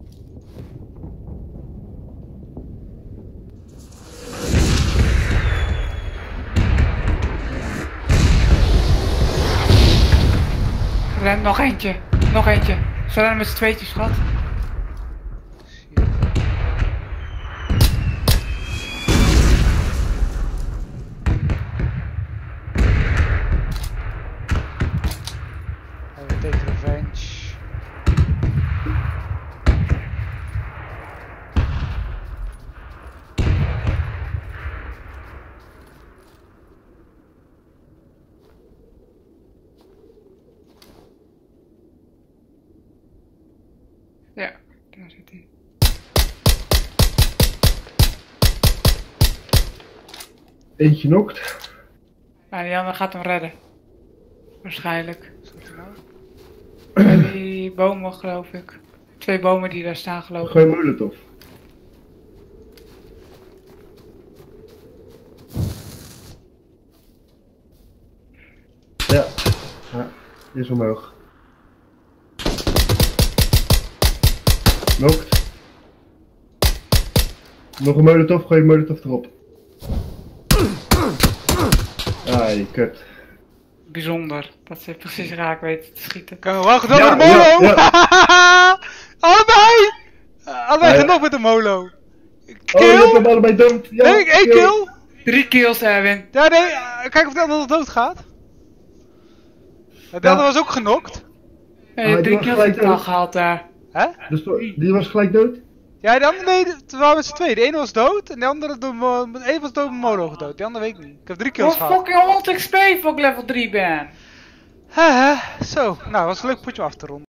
[SPEAKER 3] Ren, nog eentje. Nog eentje. Ze rennen met z'n tweetjes, schat.
[SPEAKER 1] Zie je. Hij wil take revenge.
[SPEAKER 3] Ja, daar zit hij.
[SPEAKER 2] Eentje nokt.
[SPEAKER 3] Nou, die andere gaat hem redden. Waarschijnlijk.
[SPEAKER 1] Zat er nou?
[SPEAKER 3] Bij die bomen, geloof ik. Twee bomen die daar staan, geloof ik.
[SPEAKER 2] Gooi molotov. Ja. Ja, die is omhoog. Nokt. Nog een molotov, gooi je molotov erop. Ah, die kut.
[SPEAKER 3] Bijzonder. Dat ze precies raak weten te schieten.
[SPEAKER 1] Kan we wachten
[SPEAKER 2] Ja,
[SPEAKER 1] over de molo?
[SPEAKER 2] ja,
[SPEAKER 1] Allebei! Uh, allebei
[SPEAKER 2] Ja, ja.
[SPEAKER 1] genoeg met de molo.
[SPEAKER 2] Oh, je hebt
[SPEAKER 1] Kill!
[SPEAKER 2] hem allebei dood. Ja,
[SPEAKER 1] nee, één kill!
[SPEAKER 3] Drie kills, Erwin.
[SPEAKER 1] Ja, nee, uh, kijk of de ander nog dood gaat. De
[SPEAKER 2] Ja.
[SPEAKER 1] ander was ook genokt.
[SPEAKER 3] Eh,
[SPEAKER 2] die
[SPEAKER 3] drie
[SPEAKER 2] was
[SPEAKER 3] kills
[SPEAKER 2] gelijk
[SPEAKER 3] heb ik al
[SPEAKER 2] dood.
[SPEAKER 3] gehaald daar.
[SPEAKER 1] Hè?
[SPEAKER 2] Dus die was gelijk dood?
[SPEAKER 1] Ja, de andere, nee, het waren met z'n tweeën. De ene was dood en de andere door, mo- de ene was door mijn molo gedood. De andere weet ik niet. Ik heb drie kills
[SPEAKER 3] Wat
[SPEAKER 1] gehad.
[SPEAKER 3] fucking honderd X P voor ik level drie ben.
[SPEAKER 1] Haha, zo. Nou, was een leuk potje af te ronden.